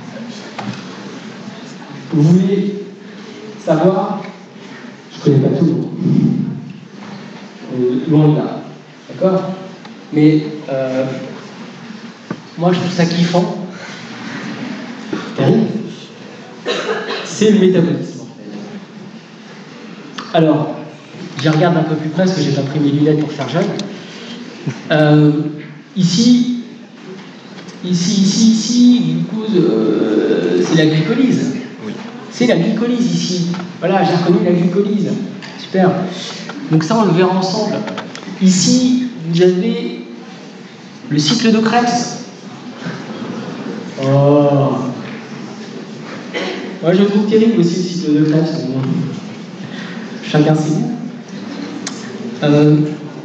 Vous voulez savoir? Je ne connais pas tout le monde. Euh, loin de là. D'accord? Mais euh, moi, je trouve ça kiffant. Terrible. C'est le métabolisme, en fait. Alors, j'y regarde un peu plus près parce que j'ai pas pris mes lunettes pour faire jeune. Euh, ici, ici, ici, ici, glucose, euh, c'est la glycolyse. Oui. C'est la glycolyse ici. Voilà, j'ai reconnu la glycolyse. Super. Donc ça, on le verra ensemble. Ici, vous avez le cycle de Krebs. Oh. Moi, je le trouve terrible aussi, le cycle de Krebs. Chacun ses goûts. Euh,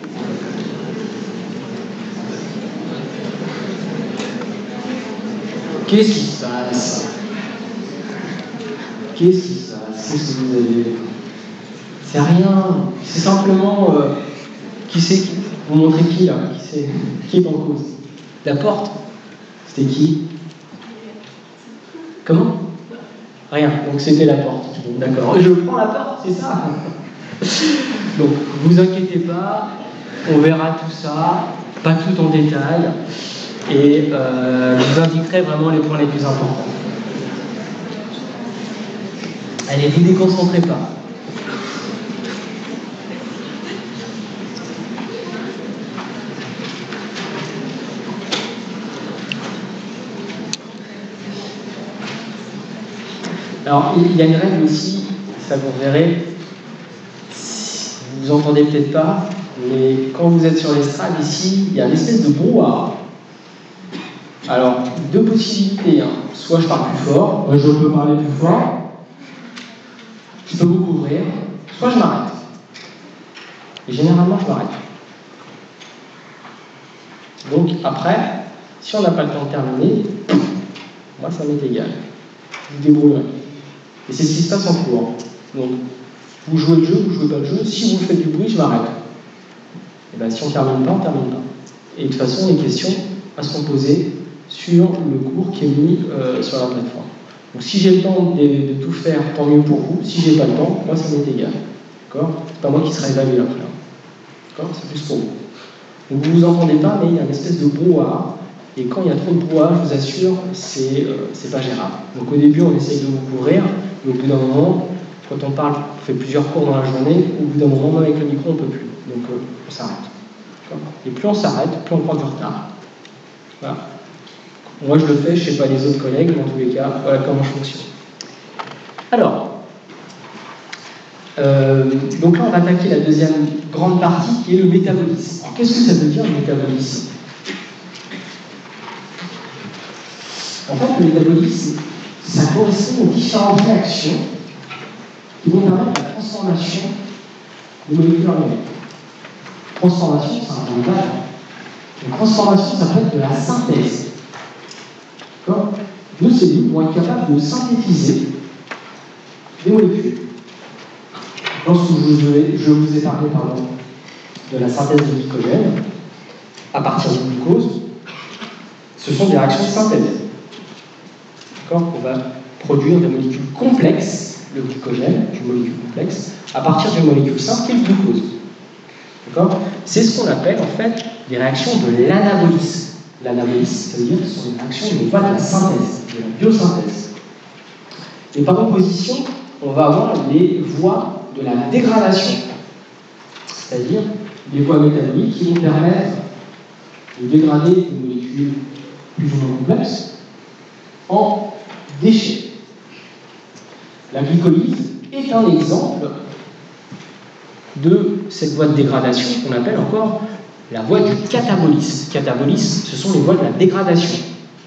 Qu'est-ce qui se passe? Qu'est-ce qui se passe? Qu'est-ce que vous avez? C'est rien. C'est simplement... Euh, qui c'est qui... Vous montrez qui, là? Qui c'est? Qui est en cause? La porte? C'était qui? Comment? Rien. Donc c'était la porte. D'accord. Je prends la porte, c'est ça? Donc, vous inquiétez pas, on verra tout ça, pas tout en détail, et euh, je vous indiquerai vraiment les points les plus importants. Allez, vous ne déconcentrez pas. Alors, il y a une règle aussi, ça vous verrez, vous entendez peut-être pas, mais quand vous êtes sur l'estrade ici, il y a une espèce de brouhaha. Alors, deux possibilités, hein. Soit je parle plus fort, je peux parler plus fort, je peux vous couvrir, soit je m'arrête. Et généralement, je m'arrête. Donc, après, si on n'a pas le temps de terminer, moi, ça m'est égal. Je vous débrouillerai. Et c'est ce qui se passe en cours. Donc, vous jouez le jeu, vous jouez pas le jeu. Si vous faites du bruit, je m'arrête. Et bien, si on ne termine pas, on ne termine pas. Et de toute façon, les questions à se composer sur le cours qui est mis euh, sur la plateforme. Donc, si j'ai le temps de, de tout faire, tant mieux pour vous. Si j'ai pas le temps, moi, ça m'est égal. D'accord? C'est pas moi qui sera évalué après. D'accord? C'est plus pour vous. Donc, vous ne vous entendez pas, mais il y a une espèce de brouhaha. Et quand il y a trop de brouhaha, je vous assure, c'est euh, c'est pas gérable. Donc, au début, on essaye de vous couvrir. Et au bout d'un moment, quand on parle, on fait plusieurs cours dans la journée, au bout d'un moment, même avec le micro, on ne peut plus. Donc, euh, on s'arrête. Et plus on s'arrête, plus on prend du retard. Voilà. Moi, je le fais, je ne sais pas les autres collègues, mais en tous les cas, voilà comment je fonctionne. Alors, euh, donc là, on va attaquer la deuxième grande partie, qui est le métabolisme. Alors, qu'est-ce que ça veut dire, le métabolisme? En fait, le métabolisme, ça correspond aux différentes réactions qui vont permettre la transformation des molécules organiques. Transformation, c'est un terme vague. Une transformation, ça peut être de la synthèse. D'accord? Nos cellules vont être capables de synthétiser des molécules. Lorsque je vous ai, je vous ai parlé pardon, de la synthèse de glycogène, à partir du glucose, ce sont des réactions de synthèse. On va produire des molécules complexes, le glycogène, une molécule complexe, à partir d'une molécule simple qui est le glucose. C'est ce qu'on appelle en fait des réactions de l'anabolisme. L'anabolisme, ça veut dire que ce sont des réactions de voie de la synthèse, de la biosynthèse. Et par opposition, on va avoir les voies de la dégradation, c'est-à-dire des voies métaboliques qui vont permettre de dégrader une molécule plus ou moins complexe en déchets. La glycolyse est un exemple de cette voie de dégradation qu'on appelle encore la voie du catabolisme. Catabolisme, ce sont les voies de la dégradation.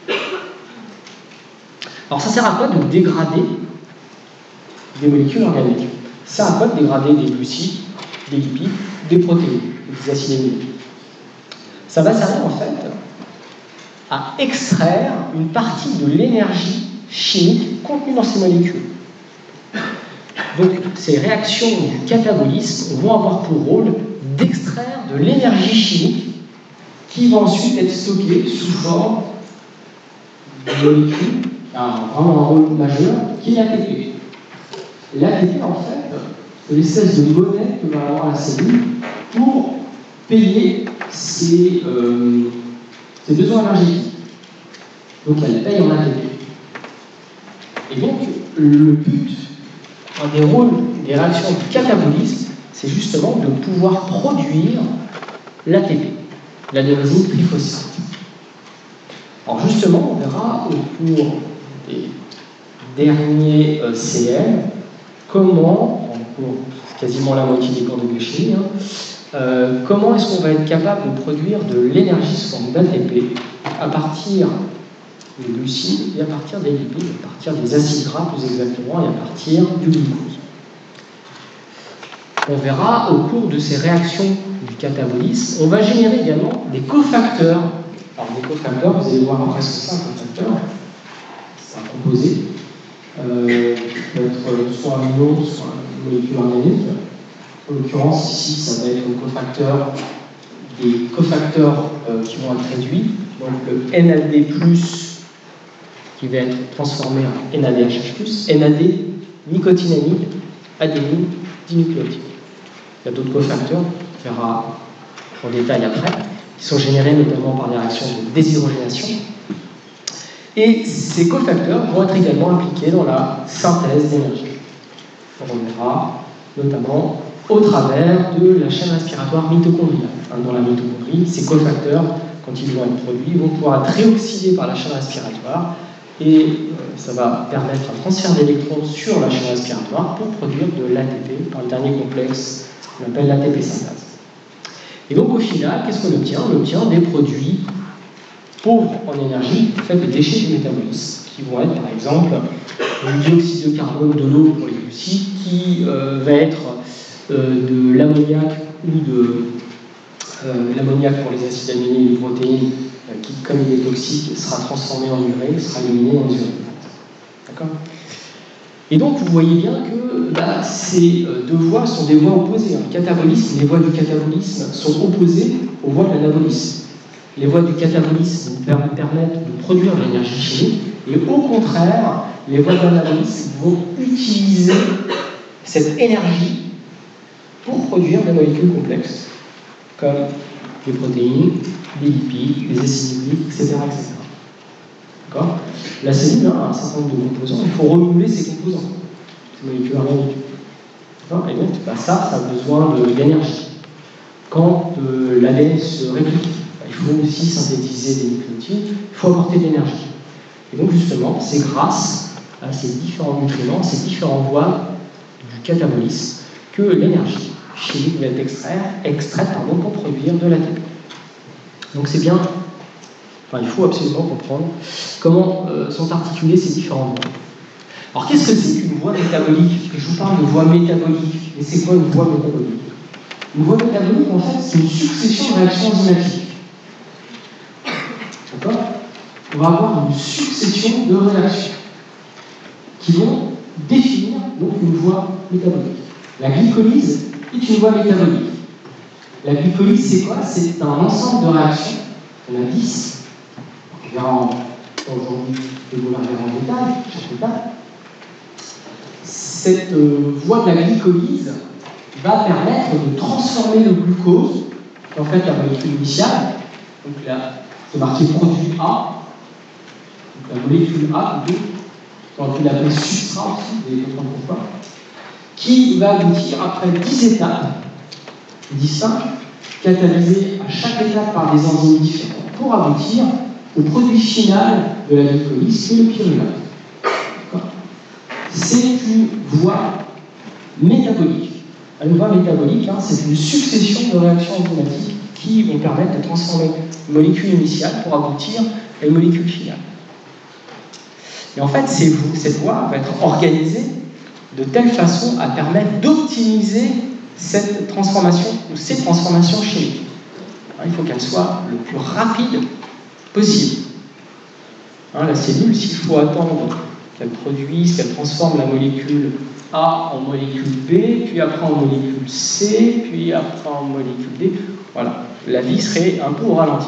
Alors ça sert à quoi de dégrader des molécules organiques? Ça sert à quoi de dégrader des glucides, des lipides, des protéines, des acides aminés? Ça va servir en fait à extraire une partie de l'énergie chimique contenue dans ces molécules. Donc, ces réactions du catabolisme vont avoir pour rôle d'extraire de l'énergie chimique qui va ensuite être stockée sous forme de molécules qui a vraiment un rôle majeur, qui est l'A T P. L'A T P, en fait, c'est l'espèce de monnaie que va avoir la cellule pour payer ses, euh, ses besoins énergétiques. Donc, elle paye en A T P. Et donc, le but, un des rôles des réactions du catabolisme, c'est justement de pouvoir produire l'A T P, l'adénosine triphosphate. Alors justement, on verra au cours des derniers euh, C M comment, en cours quasiment la moitié des cours de biochimie, hein, euh, comment est-ce qu'on va être capable de produire de l'énergie sous forme d'A T P à partir des glucides et à partir des lipides, à partir des acides gras plus exactement, et à partir du glucose. On verra au cours de ces réactions du catabolisme, on va générer également des cofacteurs. Alors des cofacteurs, vous allez voir après ce que c'est un cofacteur. C'est un composé. Euh, qui peut être soit amino, soit une molécule organique. En l'occurrence, ici, ça va être un cofacteur, des cofacteurs euh, qui vont être réduits. Donc le N A D plus, qui va être transformé en N A D H H plus, N A D, nicotinamide, adénine, dinucléotide. Il y a d'autres cofacteurs, on verra en détail après, qui sont générés notamment par des réactions de déshydrogénation. Et ces cofacteurs vont être également impliqués dans la synthèse d'énergie. On verra notamment au travers de la chaîne respiratoire mitochondriale. Dans la mitochondrie, ces cofacteurs, quand ils vont être produits, vont pouvoir être réoxydés par la chaîne respiratoire et euh, ça va permettre un transfert d'électrons sur la chaîne respiratoire pour produire de l'A T P par le dernier complexe qu'on appelle l'A T P synthase. Et donc au final, qu'est-ce qu'on obtient? On obtient des produits pauvres en énergie, faits de déchets du métabolisme, qui vont être par exemple du dioxyde de carbone, de l'eau pour les glucides, qui euh, va être euh, de l'ammoniac ou de euh, l'ammoniac pour les acides aminés et les protéines, euh, qui, comme il est toxique, sera transformé en urée, sera éliminé en urée. D'accord? Et donc, vous voyez bien que bah, ces deux voies sont des voies opposées. Le catabolisme, les voies du catabolisme sont opposées aux voies de l'anabolisme. Les voies du catabolisme permettent de produire de l'énergie chimique, et au contraire, les voies de l'anabolisme vont utiliser cette énergie pour produire des molécules complexes, comme les protéines, les lipides, les acides nucléiques, et cetera et cetera. D'accord ? La cellule a un certain nombre de composants, il faut renouveler ces composants, ces molécules organiques. Et donc, bah, ça, ça a besoin d'énergie. Quand euh, l'A D N se réplique, bah, il faut aussi synthétiser des nucléotides, il faut apporter de l'énergie. Et donc, justement, c'est grâce à ces différents nutriments, ces différentes voies du catabolisme, que l'énergie chimique va être extraite, extraite pardon, pour produire de l'A T P. Donc, c'est bien. Enfin, il faut absolument comprendre comment euh, sont articulées ces différentes voies. Alors, qu'est-ce que c'est qu'une voie métabolique? Je vous parle de voie métabolique. Mais c'est quoi une voie métabolique? Une voie métabolique, en fait, c'est une succession de réactions enzymatiques. D'accord? On va avoir une succession de réactions qui vont définir donc une voie métabolique. La glycolyse est une voie métabolique. La glycolyse, c'est quoi? C'est un ensemble de réactions. On a dix. On verra aujourd'hui, je vais vous la verrai en détail, chaque étape. Cette euh, voie de la glycolyse va permettre de transformer le glucose, qui est en fait la molécule initiale, donc là, c'est marqué produit A, donc la molécule A, plutôt, on peut l'appeler substrat aussi, vous allez comprendre pourquoi, qui va aboutir après dix étapes distinctes, catalysées à chaque étape par des enzymes différentes, pour aboutir au produit final de la glycolyse, qui est le pyruvate. C'est une voie métabolique. Une voie métabolique, hein, c'est une succession de réactions enzymatiques qui vont permettre de transformer une molécule initiale pour aboutir à une molécule finale. Et en fait, cette voie va être organisée de telle façon à permettre d'optimiser cette transformation ou ces transformations chimiques. Alors, il faut qu'elle soit le plus rapide possible. Hein, la cellule, s'il faut attendre qu'elle produise, qu'elle transforme la molécule A en molécule B, puis après en molécule C, puis après en molécule D, voilà, la vie serait un peu au ralenti.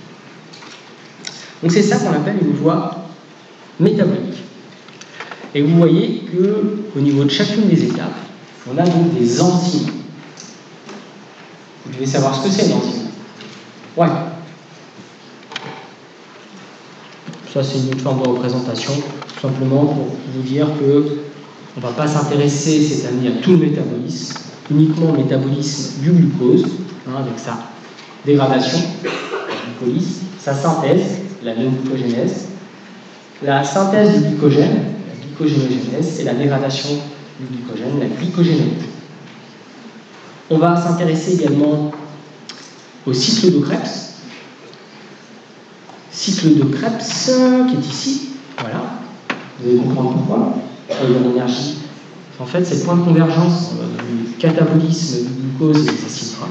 Donc c'est ça qu'on appelle une voie métabolique. Et vous voyez qu'au niveau de chacune des étapes, on a donc des enzymes. Vous devez savoir ce que c'est une enzyme. Ouais. Ça, c'est une autre forme de représentation, tout simplement pour vous dire que on ne va pas s'intéresser cette année à tout le métabolisme, uniquement au métabolisme du glucose, hein, avec sa dégradation, la glucolyse, sa synthèse, la néoglucogénèse, la synthèse du glycogène, la glycogénogénèse, et la dégradation du glycogène, la glycogénèse. On va s'intéresser également au cycle de Krebs, cycle de Krebs qui est ici, voilà, vous allez comprendre pourquoi. L'énergie, en fait, c'est le point de convergence du catabolisme du glucose et des acides gras,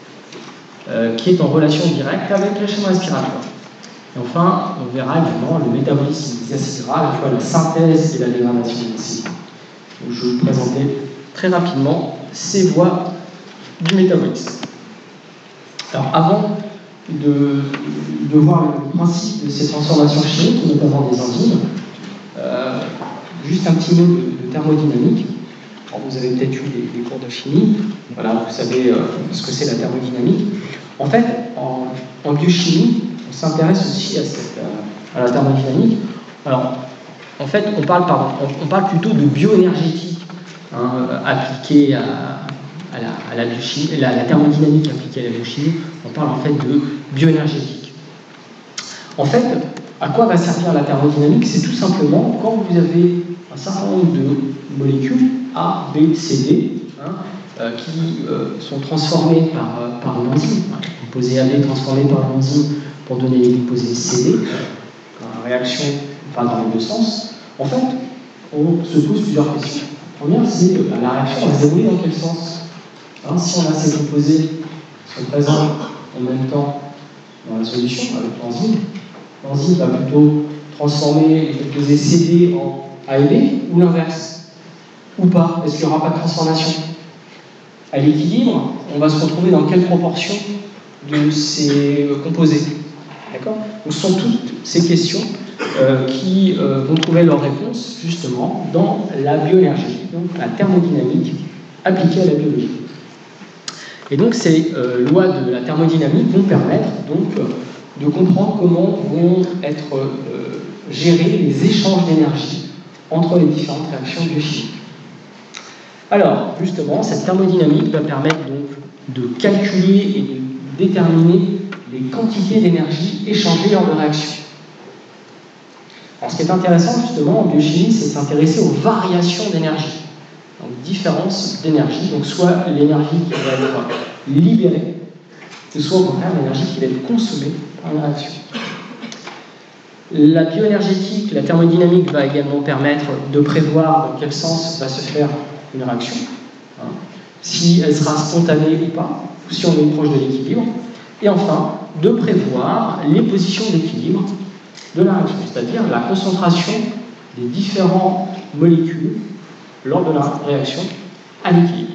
euh, qui est en relation directe avec la chaîne respiratoire. Et enfin, on verra également le métabolisme des acides gras, à la fois la synthèse et la dégradation des acides gras. Donc, je vais vous présenter très rapidement ces voies du métabolisme. Alors, avant de, de voir le principe de ces transformations chimiques, notamment des enzymes, euh, juste un petit mot de, de thermodynamique. Alors, vous avez peut-être eu des, des cours de chimie, voilà, vous savez euh, ce que c'est la thermodynamique. En fait, en, en biochimie, on s'intéresse aussi à, cette, à la thermodynamique. Alors, en fait, on parle, pardon, on, on parle plutôt de bioénergétique hein, appliquée à, à, la, à la biochimie, la, la thermodynamique appliquée à la biochimie. On parle en fait de bioénergétique. En fait, à quoi va servir la thermodynamique? C'est tout simplement quand vous avez un certain nombre de molécules A, B, C, D hein, euh, qui euh, sont transformées par, euh, par une enzyme. Hein, le composé A B transformé par une enzyme pour donner les composés C D. Quand la réaction va dans les deux sens, en fait, on se pose plusieurs questions. La première, c'est euh, la réaction va se dérouler dans quel sens hein, si on a ces composés qui sont présents en même temps dans la solution avec l'enzyme, l'enzyme va plutôt transformer les composés C D en A et B, ou l'inverse? Ou pas? Est-ce qu'il n'y aura pas de transformation? À l'équilibre, on va se retrouver dans quelle proportion de ces composés? D'accord? Donc ce sont toutes ces questions euh, qui euh, vont trouver leur réponse justement dans la bioénergie, donc la thermodynamique appliquée à la biologie. Et donc ces euh, lois de la thermodynamique vont permettre donc euh, de comprendre comment vont être euh, gérés les échanges d'énergie entre les différentes réactions biochimiques. Alors, justement, cette thermodynamique va permettre donc de calculer et de déterminer les quantités d'énergie échangées lors de réactions. Alors, ce qui est intéressant, justement, en biochimie, c'est de s'intéresser aux variations d'énergie. Donc, différence d'énergie, donc soit l'énergie qui va être libérée, soit au contraire l'énergie qui va être consommée par une réaction. La bioénergétique, la thermodynamique va également permettre de prévoir dans quel sens va se faire une réaction, hein, si elle sera spontanée ou pas, ou si on est proche de l'équilibre, et enfin de prévoir les positions d'équilibre de la réaction, c'est-à-dire la concentration des différentes molécules lors de la réaction à l'équilibre.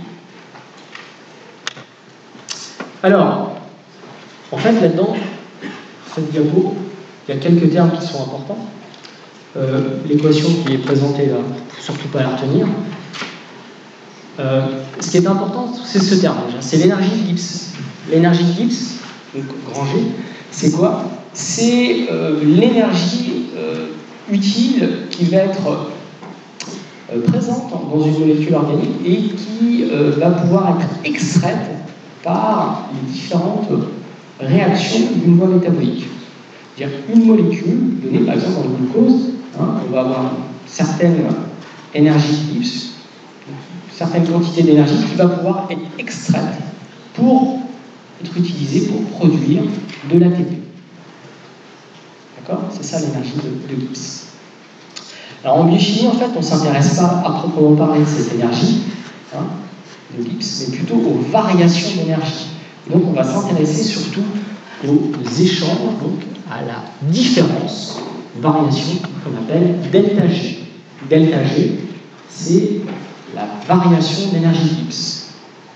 Alors, en fait, là-dedans, cette diapo, il y a quelques termes qui sont importants. Euh, L'équation qui est présentée là, il ne faut surtout pas la retenir. Euh, ce qui est important, c'est ce terme déjà, c'est l'énergie de Gibbs. L'énergie de Gibbs, donc grand G, c'est quoi? C'est euh, l'énergie euh, utile qui va être euh, présente dans une molécule organique et qui euh, va pouvoir être extraite par les différentes réactions d'une voie métabolique. C'est-à-dire une molécule donnée, par exemple dans le glucose, hein, on va avoir une certaine énergie de Gibbs, certaine quantité d'énergie qui va pouvoir être extraite pour être utilisée pour produire de l'A T P. D'accord? C'est ça l'énergie de, de Gibbs. Alors en biochimie, en fait, on ne s'intéresse pas à proprement parler de cette énergie hein, de Gibbs, mais plutôt aux variations d'énergie. Donc on va s'intéresser surtout aux échanges, donc à la différence variation qu'on appelle delta G. Delta G, c'est la variation d'énergie X.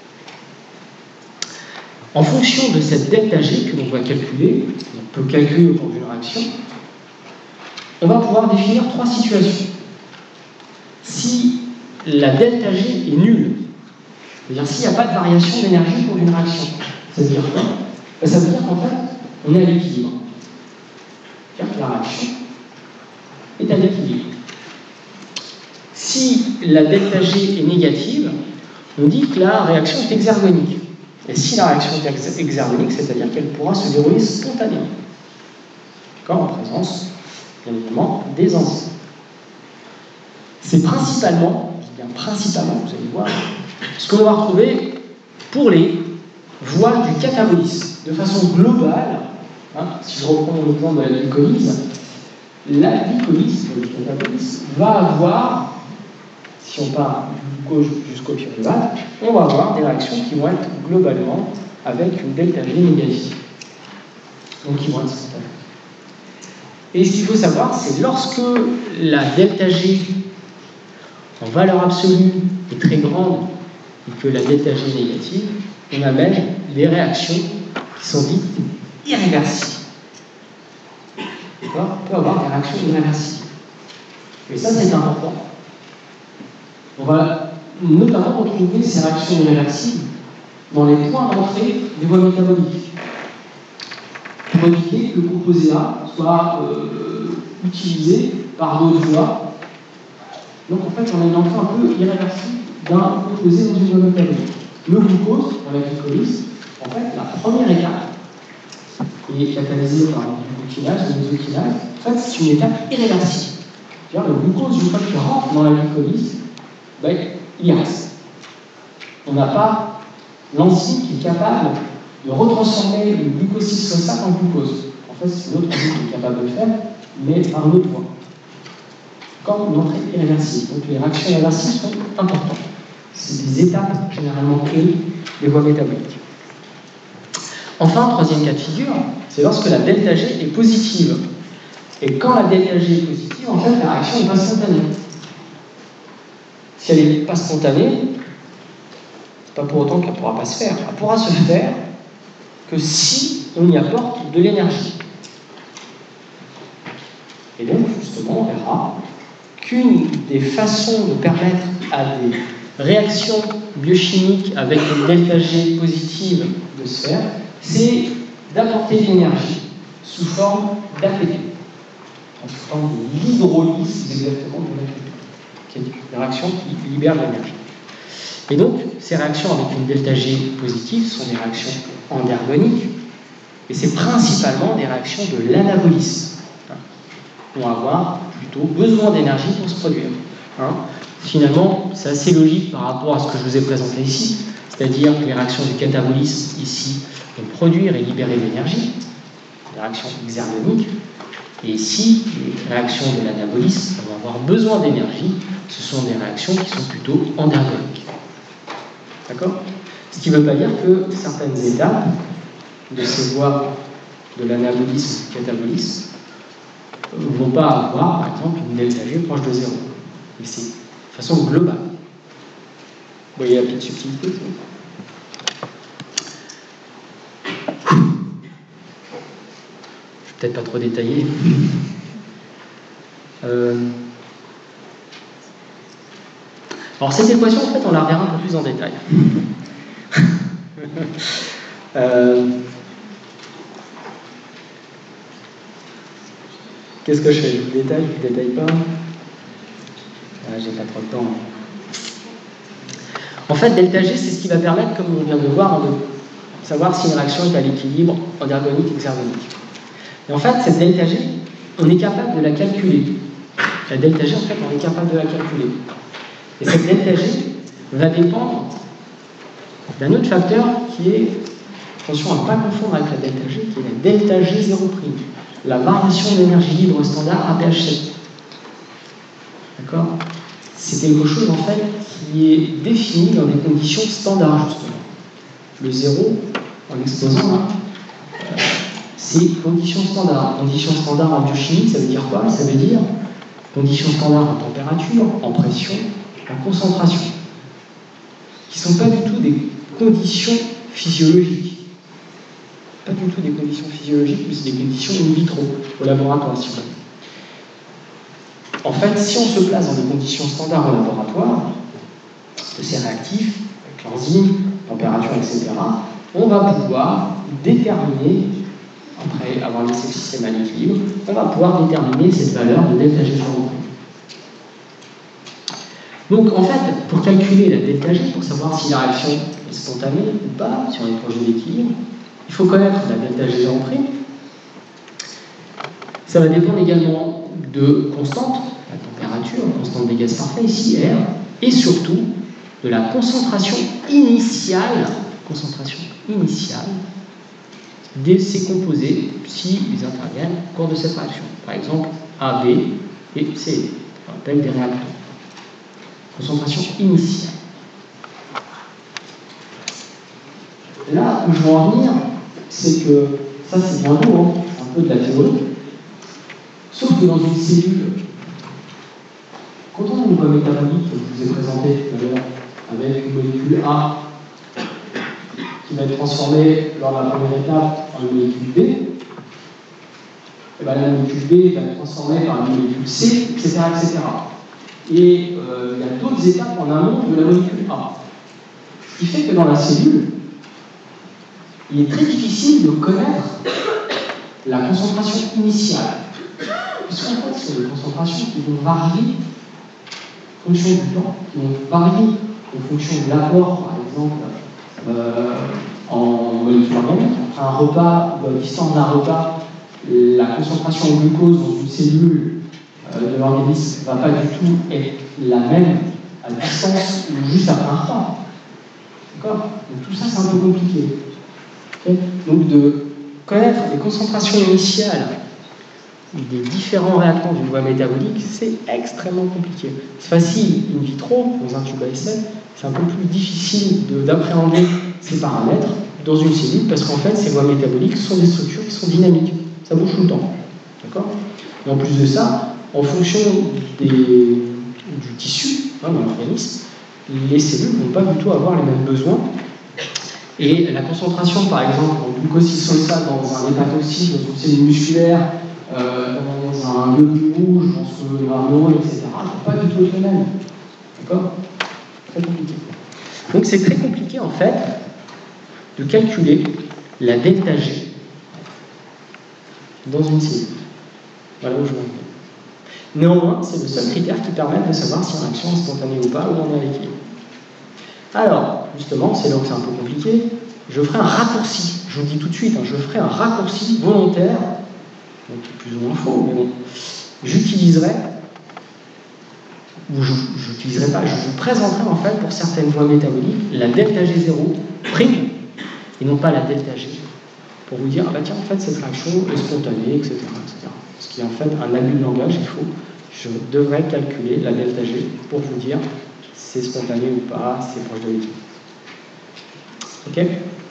En fonction de cette delta G que l'on va calculer, on peut calculer au cours d'une réaction, on va pouvoir définir trois situations. Si la delta G est nulle, c'est-à-dire s'il n'y a pas de variation d'énergie pour une réaction, ça veut dire quoi? Ben, ça veut dire qu'en fait, on est à l'équilibre. C'est-à-dire que la réaction est à l'équilibre. Si la delta G est négative, on dit que la réaction est exergonique. Et si la réaction est exergonique, c'est-à-dire qu'elle pourra se dérouler spontanément. D'accord? En présence, bien évidemment, des enzymes. C'est principalement, je dis bien principalement, vous allez voir, ce que l'on va retrouver pour les voies du catabolisme. De façon globale, hein, si je reprends l'exemple de la glycolyse, la glycolyse, le catabolisme, va avoir, si on part du glucose jusqu'au pyruvate, on va avoir des réactions qui vont être globalement avec une delta G négative. Donc qui vont être spontanées. Et ce qu'il faut savoir, c'est lorsque la delta G en valeur absolue est très grande et que la delta G est négative, on amène des réactions qui sont dites irréversibles. D'accord? On peut avoir des réactions irréversibles. Et ça, c'est important. On va notamment retrouver ces réactions irréversibles dans les points d'entrée des voies métaboliques. Pour éviter que le composé A soit euh, utilisé par d'autres voies. Donc en fait, on a une entrée un peu irréversible d'un composé dans une voie métabolique. Le glucose, dans la glycolyse, en fait, la première étape est catalysée par une glucokinase, une mésokinase. En fait, c'est une étape irréversible. C'est-à-dire le glucose, une fois qu'il rentre dans la glycolyse, ben, il y reste. On n'a pas l'enzyme qui est capable de retransformer le glucose six phosphate en glucose. En fait, c'est une autre enzyme qui est capable de le faire, mais par une autre voie. Comme une entrée irréversible. Donc les réactions irréversibles sont importantes. C'est des étapes généralement clés des voies métaboliques. Enfin, troisième cas de figure, c'est lorsque la delta G est positive. Et quand la delta G est positive, en fait, la réaction n'est pas spontanée. Si elle n'est pas spontanée, c'est pas pour autant qu'elle ne pourra pas se faire. Elle pourra se faire que si on y apporte de l'énergie. Et donc, justement, on verra qu'une des façons de permettre à des réactions biochimiques avec une delta G positive de se faire, c'est d'apporter de l'énergie sous forme d'A T P, en forme de l'hydrolyse exactement de l'A T P, qui est une réaction qui libère de l'énergie. Et donc, ces réactions avec une delta G positive sont des réactions endergoniques, et c'est principalement des réactions de l'anabolisme. On va avoir plutôt besoin d'énergie pour se produire. Hein. Finalement, c'est assez logique par rapport à ce que je vous ai présenté ici, c'est-à-dire que les réactions du catabolisme ici vont produire et libérer de l'énergie, des réactions exergoniques, et ici, les réactions de l'anabolisme vont avoir besoin d'énergie, ce sont des réactions qui sont plutôt endergoniques. D'accord? Ce qui ne veut pas dire que certaines étapes de ces voies de l'anabolisme et du catabolisme ne vont pas avoir, par exemple, une delta G proche de zéro. Mais c'est de façon globale. Vous voyez la petite subtilité? Je ne vais peut-être pas trop détailler. Euh... Alors cette équation, en fait, on la reverra un peu plus en détail. euh... Qu'est-ce que je fais? Je vous détaille, je ne détaille pas. Ah, j'ai pas trop de temps. En fait, delta G, c'est ce qui va permettre, comme on vient de le voir, de savoir si une réaction est à l'équilibre endergonique, exergonique. Et en fait, cette delta G, on est capable de la calculer. La delta G, en fait, on est capable de la calculer. Et cette delta G va dépendre d'un autre facteur qui est, attention à ne pas confondre avec la delta G, qui est la delta G zéro prime. La variation d'énergie libre standard à pH sept. D'accord? C'est quelque chose en fait qui est défini dans des conditions standards justement. Le zéro, en exposant là, euh, c'est conditions standards. Conditions standards en biochimie, ça veut dire quoi? Ça veut dire conditions standards en température, en pression, en concentration, qui ne sont pas du tout des conditions physiologiques. Pas du tout des conditions physiologiques, mais c'est des conditions in vitro, au laboratoire, si vous voulez. En fait, si on se place dans des conditions standards au laboratoire, de ces réactifs, avec l'enzyme, température, et cetera, on va pouvoir déterminer, après avoir laissé le système à l'équilibre, on va pouvoir déterminer cette valeur de delta G zéro. Donc, en fait, pour calculer la delta G, pour savoir si la réaction est spontanée ou pas, si on est proche de l'équilibre, il faut connaître la delta G zéro'. Ça va dépendre également de constantes, la température, la constante des gaz parfaits, ici R, et surtout de la concentration initiale, concentration initiale de ces composés s'ils interviennent au cours de cette réaction. Par exemple, A B et C D, on appelle des réactants. Concentration initiale. Là où je veux en venir, c'est que ça c'est bien beau, hein, c'est un peu de la théorie. Sauf que dans une cellule, quand on a une voie métabolique que je vous ai présentée tout à l'heure, avec une molécule A qui va être transformée lors de la première étape en une molécule B, et bien la molécule B va être transformée par une molécule C, et cetera et cetera. Et euh, il y a d'autres étapes en amont de la molécule A. Ce qui fait que dans la cellule, il est très difficile de connaître la concentration initiale. Puisqu'en fait, c'est des concentrations qui vont varier en fonction du temps, qui vont varier en fonction de l'apport, par exemple, euh, en molécules organiques. Après un repas, ou à distance d'un repas, la concentration en glucose dans une cellule euh, de l'organisme ne va pas du tout être la même à distance ou juste après un repas. D'accord? Donc tout ça, c'est un peu compliqué. Okay? Donc de connaître les concentrations initiales des différents réactants d'une voie métabolique, c'est extrêmement compliqué. C'est facile in vitro, dans un tube à essai, c'est un peu plus difficile d'appréhender ces paramètres dans une cellule, parce qu'en fait, ces voies métaboliques sont des structures qui sont dynamiques. Ça bouge tout le temps. D'accord? Et en plus de ça, en fonction des, du tissu, hein, dans l'organisme, les cellules ne vont pas du tout avoir les mêmes besoins. Et la concentration, par exemple, en glucosylsulfate dans un hépatocyte, dans une cellule musculaire, euh, dans un globule rouge, dans un neurone, et cetera, ne vont pas du tout être les mêmes. D'accord? Très compliqué. Donc c'est très compliqué, en fait, de calculer la delta G dans une cellule. Voilà où je veux en venir. Néanmoins, c'est le seul critère qui permet de savoir si une réaction est spontanée ou pas, ou on est à l'équilibre. Alors, justement, c'est là où c'est un peu compliqué, je ferai un raccourci, je vous le dis tout de suite, hein, je ferai un raccourci volontaire, donc plus ou moins faux, mais bon, j'utiliserai, ou je n'utiliserai pas, je vous présenterai en fait pour certaines voies métaboliques la delta G zéro prime, et non pas la delta G, pour vous dire, ah bah tiens, en fait, cette réaction est spontanée, et cetera, et cetera. Ce qui est en fait un abus de langage, il faut, je devrais calculer la delta G pour vous dire c'est spontané ou pas, c'est proche de l'équilibre. Ok?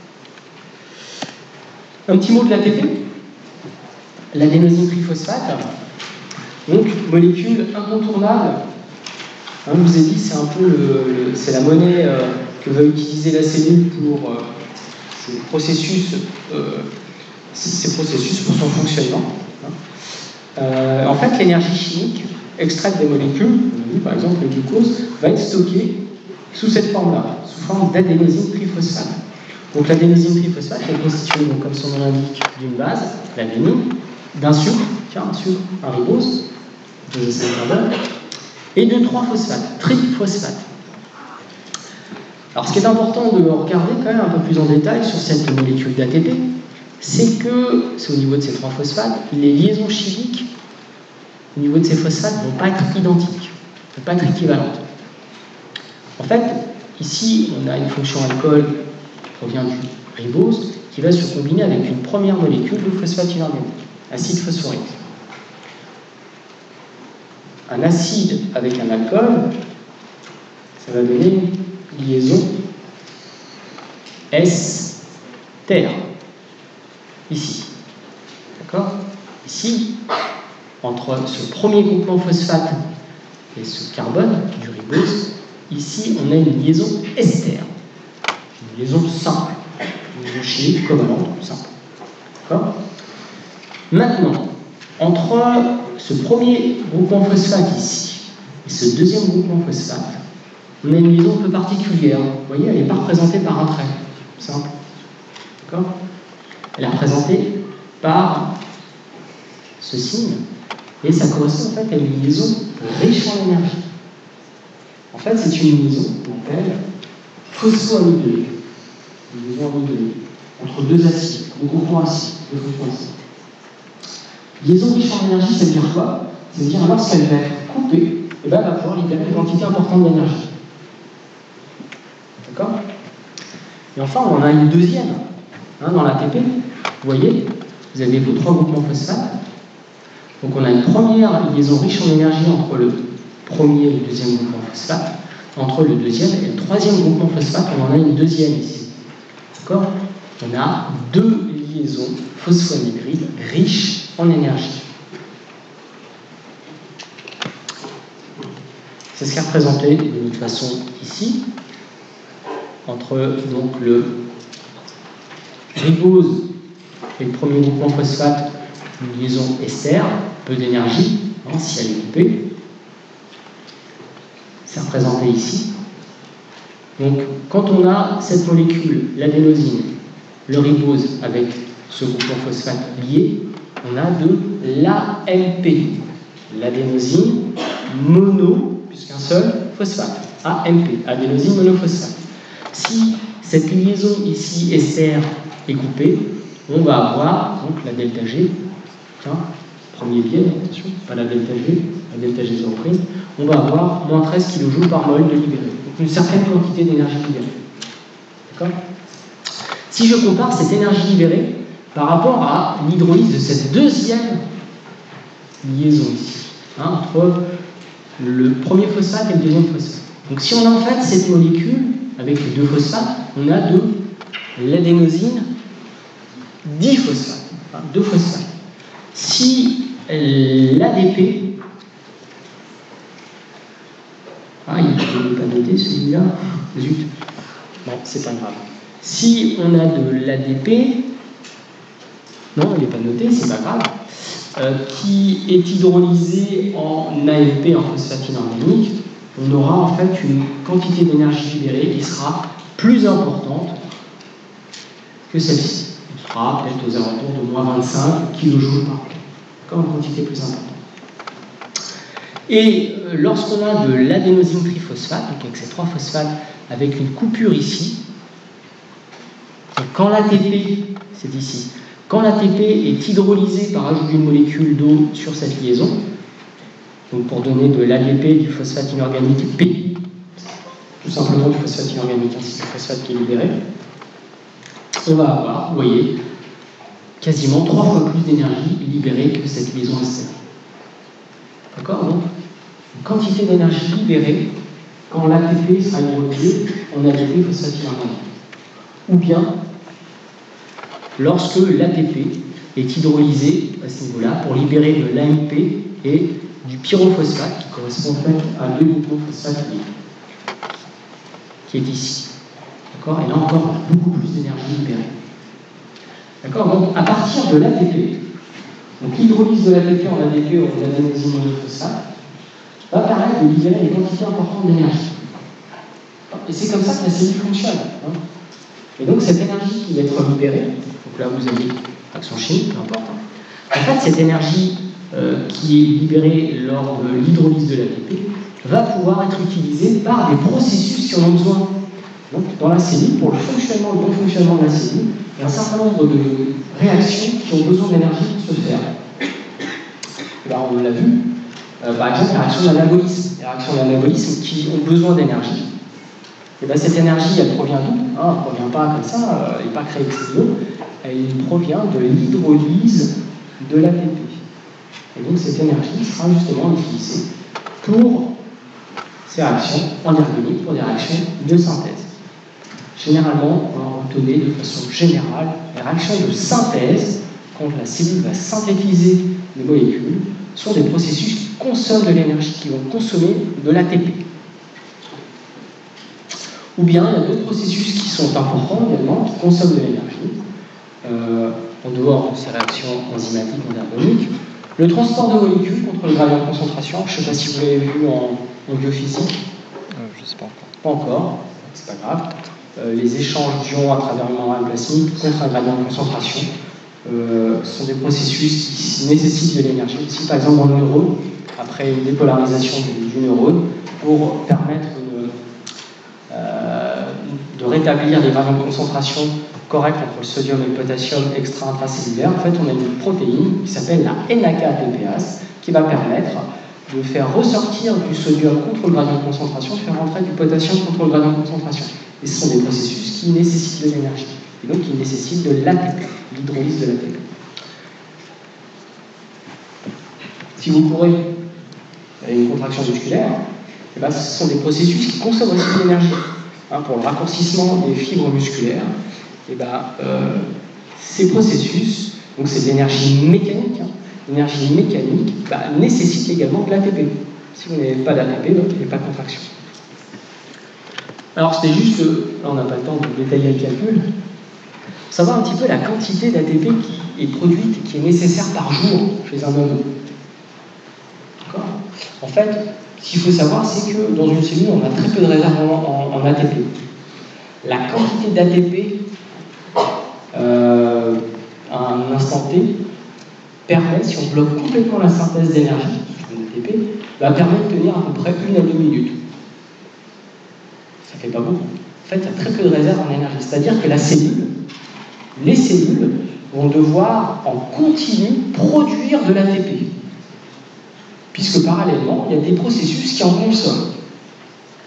Un petit mot de l'A T P. L'adénosine triphosphate. Donc, molécule incontournable. Hein, je vous ai dit, c'est un peu le, le, c'est la monnaie euh, que va utiliser la cellule pour euh, ces processus, euh, ces processus pour son fonctionnement. Hein. Euh, en fait, l'énergie chimique extraite des molécules, par exemple le glucose, va être stockée sous cette forme-là, sous forme d'adénosine triphosphate. Donc l'adénosine triphosphate est constituée, donc, comme son nom l'indique, d'une base, l'adénine, d'un sucre, tiens, un sucre, un ribose, deux acétyl carbone, et de trois phosphates, triphosphates. Alors ce qui est important de regarder quand même un peu plus en détail sur cette molécule d'A T P, c'est que, c'est au niveau de ces trois phosphates, les liaisons chimiques au niveau de ces phosphates ne vont pas être identiques, ne vont pas être équivalentes. En fait, ici, on a une fonction alcool qui provient du ribose, qui va se combiner avec une première molécule de phosphate inorganique, acide phosphorique. Un acide avec un alcool, ça va donner une liaison ester, ici. D'accord? Ici, entre ce premier groupement phosphate et ce carbone du ribose, ici on a une liaison ester, une liaison simple, une liaison chimique covalente simple. D'accord? Maintenant, entre ce premier groupement phosphate ici et ce deuxième groupement phosphate, on a une liaison un peu particulière. Vous voyez, elle n'est pas représentée par un trait simple. D'accord? Elle est représentée par ce signe, et ça correspond en fait à une liaison riche en énergie. En fait, c'est une liaison qu'on appelle phosphoamidonnée. Une liaison amidonnée entre deux acides, deux groupements acides, deux groupements acides. Liaison riche en énergie, ça veut dire quoi? Ça veut dire lorsqu'elle va être coupée, et ben, elle va pouvoir libérer une quantité importante d'énergie. D'accord? Et enfin, on en a une deuxième. Hein, dans l'A T P, vous voyez, vous avez vos trois groupements phosphates. Donc on a une première liaison riche en énergie entre le premier et le deuxième groupement phosphate. Entre le deuxième et le troisième groupement phosphate, on en a une deuxième ici. D'accord? On a deux liaisons phosphoanhydrides riches en énergie. C'est ce qui est représenté de toute façon ici, entre donc le ribose et le premier groupement phosphate, une liaison ester, peu d'énergie, hein, si elle est coupée. C'est représenté ici. Donc, quand on a cette molécule, l'adénosine, le ribose avec ce groupement phosphate lié, on a de l'A M P, l'adénosine mono, puisqu'un seul phosphate, A M P, adénosine monophosphate. Si cette liaison ici ester est coupée, on va avoir donc la delta G, tiens, premier biais, attention, pas la delta G, la delta G zéro prime, on va avoir moins treize kilojoules par mol de libéré. Donc une certaine quantité d'énergie libérée. D'accord? Si je compare cette énergie libérée par rapport à l'hydrolyse de cette deuxième liaison ici, hein, entre le premier phosphate et le deuxième phosphate. Donc si on a en fait cette molécule avec les deux phosphates, on a de l'adénosine diphosphate, enfin deux phosphates. Si l'A D P, ah, il n'est pas noté celui-là, zut, bon, c'est pas grave. Si on a de l'A D P, non, il n'est pas noté, c'est pas grave, euh, qui est hydrolysé en A M P, en phosphate inorganique, on aura en fait une quantité d'énergie libérée qui sera plus importante que celle-ci. On sera peut-être aux alentours de moins vingt-cinq kilojoules par mol, comme une quantité plus importante. Et euh, lorsqu'on a de l'adénosine triphosphate, donc avec ces trois phosphates, avec une coupure ici, quand l'A T P, c'est ici, quand l'A T P est hydrolysé par ajout d'une molécule d'eau sur cette liaison, donc pour donner de l'A D P du phosphate inorganique P, tout simplement du phosphate inorganique, ainsi que du phosphate qui est libéré, on va avoir, vous voyez, quasiment trois fois plus d'énergie libérée que cette liaison ester. D'accord? Donc, une quantité d'énergie libérée quand l'A T P sera hydrolysé en A D P phosphate inorganique. Ou bien, lorsque l'A T P est hydrolysé à ce niveau-là pour libérer de l'A M P et du pyrophosphate, qui correspond en fait à deux groupements phosphates qui est ici. D'accord? Et là encore, beaucoup plus d'énergie libérée. D'accord? Donc, à partir de l'A T P, donc l'hydrolyse de l'A T P en A D P ou en adénosine monophosphate va permettre de libérer des quantités importantes d'énergie. Et c'est comme ça que la cellule fonctionne. Hein. Et donc, cette énergie qui va être libérée, donc là vous avez action chimique, peu importe. Hein. En fait, cette énergie euh, qui est libérée lors de l'hydrolyse de l'A T P va pouvoir être utilisée par des processus qui en ont besoin. Donc, dans la cellule, pour le fonctionnement, le bon fonctionnement de la cellule, il y a un certain nombre de réactions qui ont besoin d'énergie pour se faire. Et là, on l'a vu, euh, par exemple, les réactions d'anabolisme. Les réactions d'anabolisme qui ont besoin d'énergie. Et bien, cette énergie, elle provient d'où? hein, Elle ne provient pas comme ça, euh, elle n'est pas créée ex nihilo, elle provient de l'hydrolyse de l'A T P. Et donc, cette énergie sera justement utilisée pour ces réactions anergoniques, pour des réactions de synthèse. Généralement, on va retenir de façon générale les réactions de synthèse quand la cellule va synthétiser les molécules, sont des processus qui consomment de l'énergie, qui vont consommer de l'A T P. Ou bien il y a d'autres processus qui sont importants également, qui consomment de l'énergie, euh, en dehors de ces réactions enzymatiques métaboliques. Le transport de molécules contre le gradient de concentration, je ne sais pas si vous l'avez vu en, en biophysique. Euh, je ne sais pas encore. Pas encore, c'est pas grave. Euh, les échanges d'ions à travers une membrane plasmique contre un gradient de concentration euh, sont des processus qui nécessitent de l'énergie. Aussi, par exemple, dans le neurone, après une dépolarisation du, du neurone, pour permettre de, euh, de rétablir les gradients de concentration corrects entre le sodium et le potassium extra-intracellulaire, en fait, on a une protéine qui s'appelle la N A K A T P ase qui va permettre de faire ressortir du sodium contre le gradient de concentration, de faire rentrer du potassium contre le gradient de concentration. Et ce sont des processus qui nécessitent de l'énergie, et donc qui nécessitent de l'A T P, l'hydrolyse de l'A T P. Si vous courez une contraction musculaire, eh ben, ce sont des processus qui consomment aussi de l'énergie. Hein, pour le raccourcissement des fibres musculaires, eh ben, euh, ces processus, donc c'est de l'énergie mécanique, hein, l'énergie mécanique bah, nécessite également de l'A T P. Si vous n'avez pas d'A T P, donc il n'y a pas de contraction. Alors c'était juste, là on n'a pas le temps de détailler le calcul, savoir un petit peu la quantité d'A T P qui est produite, qui est nécessaire par jour chez un homme. D'accord ? En fait, ce qu'il faut savoir, c'est que dans une cellule, on a très peu de réserves en, en, en A T P. La quantité d'A T P euh, à un instant T permet, si on bloque complètement la synthèse d'énergie, l'A T P, va permettre de tenir à peu près une à deux minutes. Ça fait pas beaucoup. En fait, il y a très peu de réserve en énergie. C'est-à-dire que la cellule, les cellules vont devoir en continu produire de l'A T P. Puisque parallèlement, il y a des processus qui en consomment. D'accord ?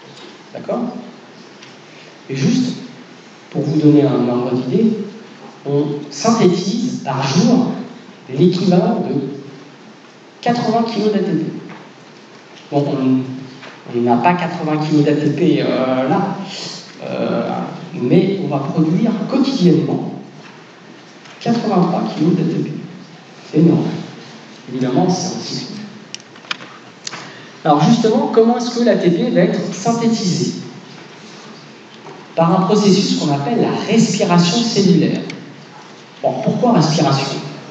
Et juste, pour vous donner un ordre d'idée, on synthétise par jour l'équivalent de quatre-vingts kilos d'A T P. Bon, on n'a pas quatre-vingts kilos d'A T P euh, là, euh, mais on va produire quotidiennement quatre-vingt-trois kilos d'A T P. C'est énorme. Évidemment, c'est un cycle. Alors justement, comment est-ce que l'A T P va être synthétisé? Par un processus qu'on appelle la respiration cellulaire. Bon, pourquoi respiration?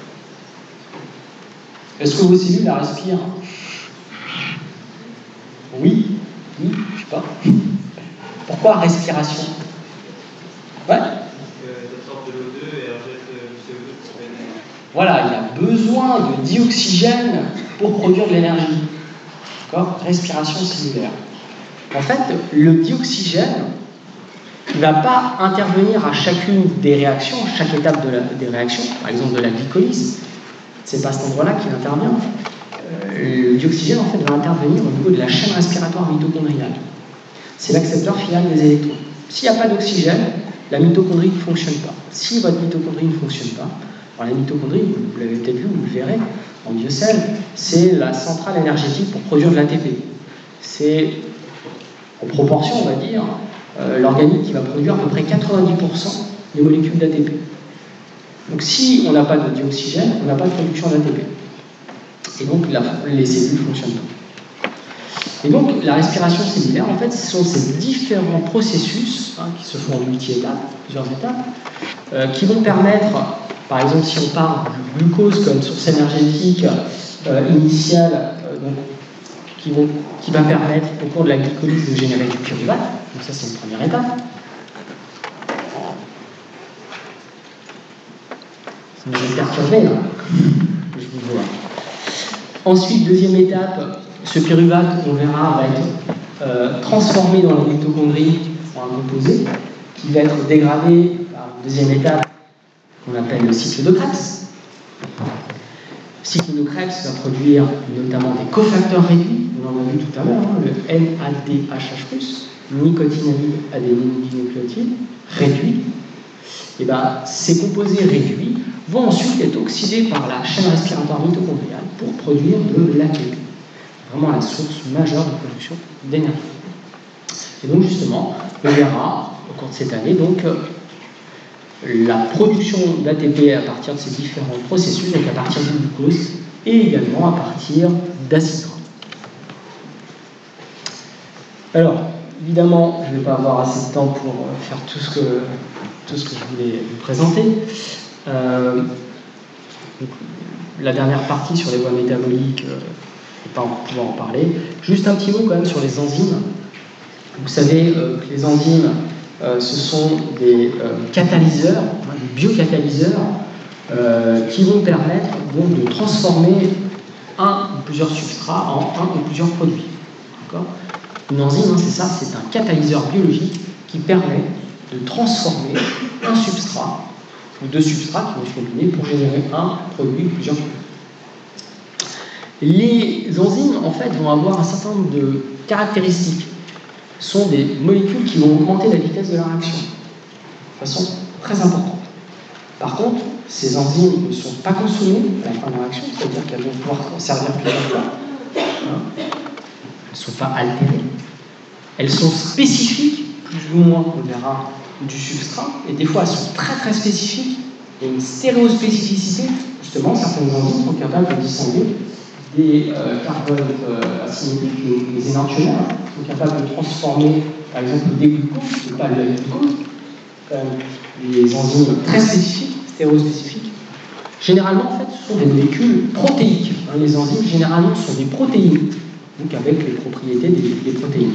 Est-ce que vos cellules la respirent? Oui, oui, je sais pas. Pourquoi respiration? Ouais. Voilà, il y a besoin de dioxygène pour produire de l'énergie. D'accord? Respiration cellulaire. En fait, le dioxygène ne va pas intervenir à chacune des réactions, à chaque étape de la, des réactions, par exemple de la glycolyse. C'est pas à cet endroit-là qu'il intervient. Euh, le dioxygène, en fait, va intervenir au niveau de la chaîne respiratoire mitochondriale. C'est l'accepteur final des électrons. S'il n'y a pas d'oxygène, la mitochondrie ne fonctionne pas. Si votre mitochondrie ne fonctionne pas, alors la mitochondrie, vous l'avez peut-être vu, vous le verrez, en biocell, c'est la centrale énergétique pour produire de l'A T P. C'est, en proportion, on va dire, euh, l'organique qui va produire à peu près quatre-vingt-dix pour cent des molécules d'A T P. Donc si on n'a pas de dioxygène, on n'a pas de production d'A T P. Et donc la, les cellules ne fonctionnent pas. Et donc la respiration cellulaire, en fait, ce sont ces différents processus hein, qui se font en multi-étapes, plusieurs étapes, euh, qui vont permettre, par exemple, si on parle du glucose comme source énergétique euh, initiale, euh, donc, qui, vont, qui va permettre au cours de la glycolyse de générer du pyruvate. Donc ça, c'est une première étape. Ça me perturbé, là. Je vous vois. Ensuite, deuxième étape, ce pyruvate, on verra, va être euh, transformé dans les mitochondries en un composé qui va être dégradé par une deuxième étape qu'on appelle le cycle de Krebs. Le cycle de Krebs va produire notamment des cofacteurs réduits, on en a vu tout à l'heure, hein, le N A D H H plus, nicotinamide adénine dinucléotide réduit. Et ben, ces composés réduits vont ensuite être oxydés par la chaîne respiratoire mitochondriale pour produire de l'A T P. Vraiment la source majeure de production d'énergie. Et donc justement, on verra au cours de cette année donc, la production d'A T P à partir de ces différents processus, donc à partir du glucose, et également à partir d'acide gras. Alors, évidemment, je ne vais pas avoir assez de temps pour faire tout ce que, tout ce que je voulais vous présenter. Euh, donc, la dernière partie sur les voies métaboliques, euh, je ne vais pas pouvoir en parler. Juste un petit mot quand même sur les enzymes. Vous savez euh, que les enzymes, euh, ce sont des euh, catalyseurs, hein, des biocatalyseurs, euh, qui vont permettre donc, de transformer un ou plusieurs substrats en un ou plusieurs produits. D'accord ? Une enzyme, hein, c'est ça, c'est un catalyseur biologique qui permet de transformer un substrat ou deux substrats qui vont se combiner pour générer un produit ou plusieurs produits. Les enzymes, en fait, vont avoir un certain nombre de caractéristiques. Ce sont des molécules qui vont augmenter la vitesse de la réaction de façon très importante. Par contre, ces enzymes ne sont pas consommées à la fin de la réaction, c'est-à-dire qu'elles vont pouvoir servir plusieurs fois. Hein. Elles ne sont pas altérées. Elles sont spécifiques, plus ou moins, on verra, du substrat, et des fois elles sont très très spécifiques. Il y a une stéréospécificité, justement, certaines enzymes sont capables de distinguer des euh, carbones euh, asymétriques, les, les énantiomères, hein, sont capables de transformer, par exemple, des glucoses, c'est pas le glucose, euh, les enzymes très spécifiques, stéréospécifiques. Généralement, en fait, ce sont des molécules protéiques. Hein, les enzymes, généralement, sont des protéines, donc avec les propriétés des, des protéines.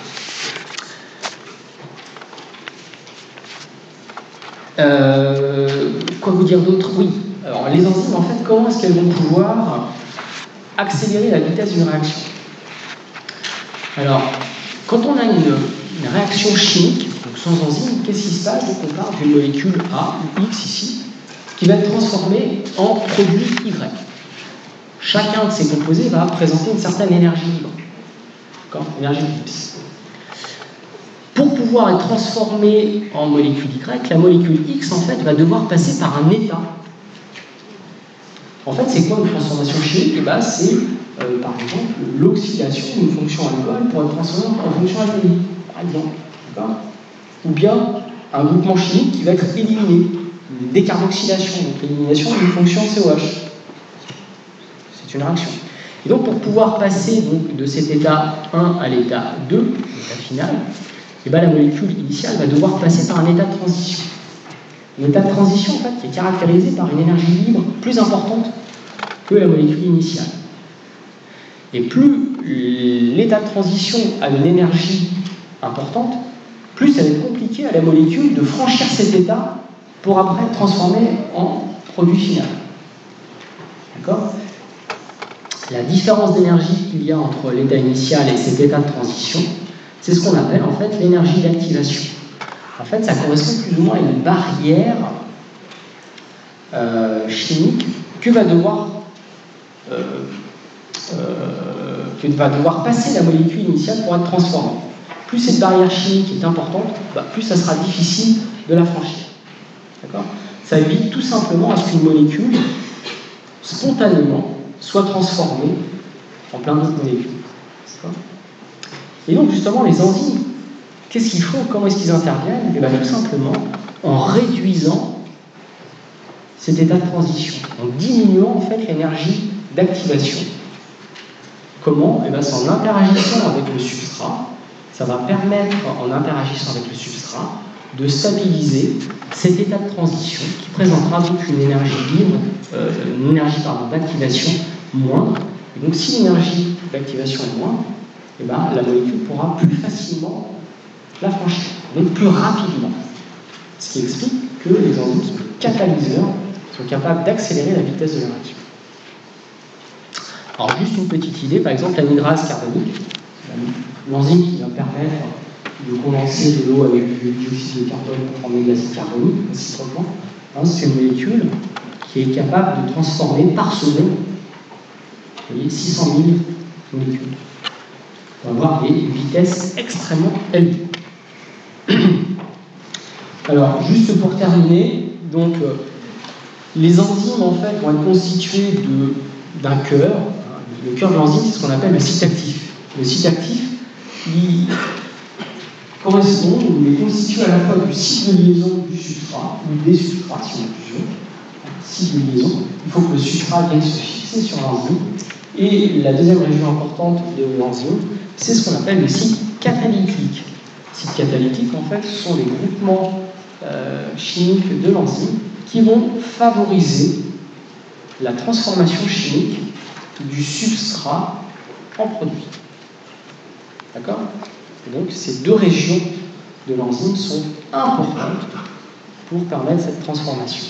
Euh, quoi vous dire d'autre? Oui. Alors, les enzymes, en fait, comment est-ce qu'elles vont pouvoir accélérer la vitesse d'une réaction? Alors, quand on a une, une réaction chimique, donc sans enzyme, qu'est-ce qui se passe? Donc, on parle d'une molécule A ou X ici, qui va être transformée en produit Y. Chacun de ces composés va présenter une certaine énergie libre. D'accord? Énergie libre. Pour pouvoir être transformée en molécule Y, la molécule X, en fait, va devoir passer par un état. En fait, c'est quoi une transformation chimique? Eh ben, c'est, euh, par exemple, l'oxydation d'une fonction alcool pour être transformée en fonction alcooline, par exemple. D'accord? Ou bien un groupement chimique qui va être éliminé. Une décarboxylation, donc l'élimination d'une fonction C O H. C'est une réaction. Et donc, pour pouvoir passer donc, de cet état un à l'état deux, l'état final, eh ben, la molécule initiale va devoir passer par un état de transition. Un état de transition, en fait, qui est caractérisé par une énergie libre plus importante que la molécule initiale. Et plus l'état de transition a une énergie importante, plus ça va être compliqué à la molécule de franchir cet état pour après être transformé en produit final. D'accord ? La différence d'énergie qu'il y a entre l'état initial et cet état de transition, c'est ce qu'on appelle en fait l'énergie d'activation. En fait, ça correspond plus ou moins à une barrière euh, chimique que va devoir, euh, euh, que va devoir passer la molécule initiale pour être transformée. Plus cette barrière chimique est importante, bah, plus ça sera difficile de la franchir. D'accord ? Ça évite tout simplement à ce qu'une molécule, spontanément, soit transformée en plein d'autres molécules. D'accord ? Et donc, justement, les enzymes, qu'est-ce qu'ils font? Comment est-ce qu'ils interviennent? Et bien, tout simplement en réduisant cet état de transition, en diminuant en fait l'énergie d'activation. Comment? Et bien, c'est en interagissant avec le substrat. Ça va permettre, en interagissant avec le substrat, de stabiliser cet état de transition qui présentera donc une énergie libre, euh, une énergie d'activation moindre. Et donc, si l'énergie d'activation est moindre, et ben, la molécule pourra plus facilement la franchir, donc plus rapidement. Ce qui explique que les enzymes sont catalyseurs, sont capables d'accélérer la vitesse de la réaction. Alors, juste une petite idée, par exemple, l'anhydrase carbonique, l'enzyme qui va permettre de condenser de l'eau avec du dioxyde de carbone pour former de l'acide carbonique, réciproquement, hein, c'est une molécule qui est capable de transformer par seconde, vous voyez, six cent mille molécules. On va avoir des vitesses extrêmement élevées. Alors, juste pour terminer, donc, euh, les enzymes en fait vont être constituées d'un cœur. Le cœur de l'enzyme, c'est ce qu'on appelle le site actif. Le site actif, il, correspondent ou les constituent à la fois du site de liaison du substrat, ou des substrats, si on a plusieurs, site de liaison. Il faut que le substrat vienne se fixer sur l'enzyme. Et la deuxième région importante de l'enzyme, c'est ce qu'on appelle le site catalytique. Sites catalytiques, en fait, ce sont les groupements euh, chimiques de l'enzyme qui vont favoriser la transformation chimique du substrat en produit. D'accord? Et donc, ces deux régions de l'enzyme sont importantes pour permettre cette transformation.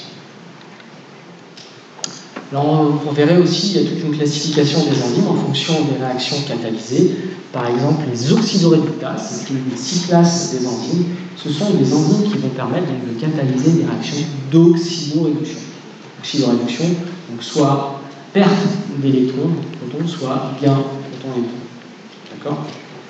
Alors, vous verrez aussi, il y a toute une classification des enzymes en fonction des réactions catalysées. Par exemple, les oxydoréductases, qui sont les six classes des enzymes, ce sont des enzymes qui vont permettre donc, de catalyser des réactions d'oxydoréduction. Oxydoréduction, donc soit perte d'électrons, protons, soit gain protons-électrons. D'accord?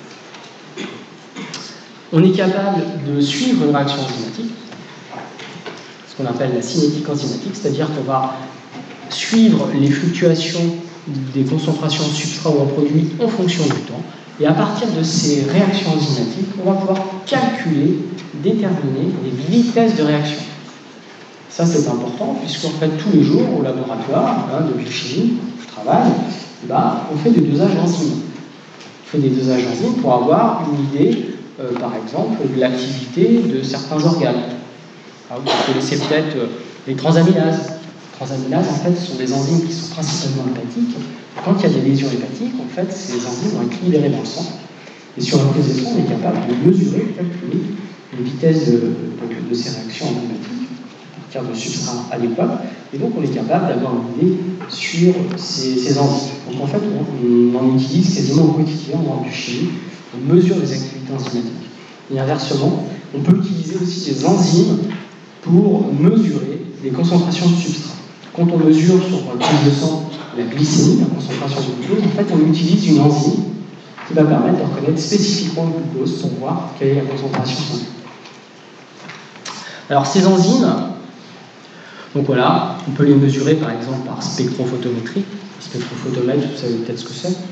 On est capable de suivre une réaction enzymatique, ce qu'on appelle la cinétique enzymatique, c'est-à-dire qu'on va suivre les fluctuations des concentrations en substrat ou en produit en fonction du temps. Et à partir de ces réactions enzymatiques, on va pouvoir calculer, déterminer les vitesses de réaction. Ça, c'est important, puisqu'en fait, tous les jours, au laboratoire hein, de biochimie, je travaille, bah, on fait des dosages enzymes. On fait des dosages enzymes pour avoir une idée, euh, par exemple, de l'activité de certains organes. Alors, vous connaissez peut-être euh, les transaminases. Les transaminases, en fait, ce sont des enzymes qui sont principalement hépatiques. Quand il y a des lésions hépatiques, en fait, ces enzymes vont être libérées dans le sang. Et sur la prise de sang, on est capable de mesurer, de calculer les vitesses de, de, de ces réactions enzymatiques à partir de substrats adéquats. Et donc, on est capable d'avoir une idée sur ces, ces enzymes. Donc, en fait, on, on en utilise quasiment au quotidien en biochimie. On mesure les activités enzymatiques. Et inversement, on peut utiliser aussi des enzymes pour mesurer les concentrations de substrats. Quand on mesure sur le prise de sang la glycémie, la concentration de glucose, en fait, on utilise une enzyme qui va permettre de reconnaître spécifiquement le glucose pour voir quelle est la concentration sanguine. Alors, ces enzymes, donc voilà, on peut les mesurer par exemple par spectrophotométrie. Spectrophotomètre, vous savez peut-être ce que c'est. Ouais,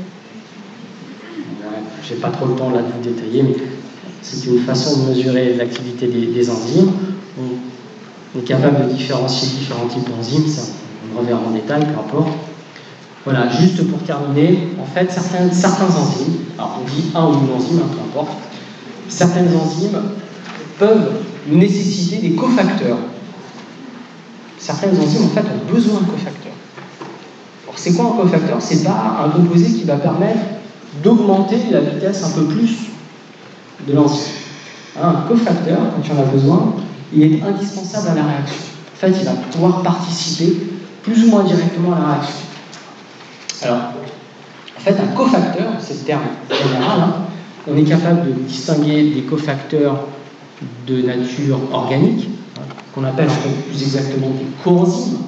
je n'ai pas trop le temps là de vous détailler, mais c'est une façon de mesurer l'activité des, des enzymes. On est capable de différencier différents types d'enzymes, ça on reverra en détail, peu importe. Voilà, juste pour terminer, en fait, certains, certains enzymes, alors on dit un ou une enzyme, hein, peu importe, certaines enzymes peuvent nécessiter des cofacteurs. Certaines enzymes, en fait, ont besoin de cofacteurs. Alors, c'est quoi un cofacteur? C'est pas un composé qui va permettre d'augmenter la vitesse un peu plus de l'enzyme. Hein, un cofacteur, quand il y en a besoin, il est indispensable à la réaction. En fait, il va pouvoir participer plus ou moins directement à la réaction. Alors, en fait, un cofacteur, c'est le terme général, hein, on est capable de distinguer des cofacteurs de nature organique, hein, qu'on appelle en fait plus exactement des coenzymes,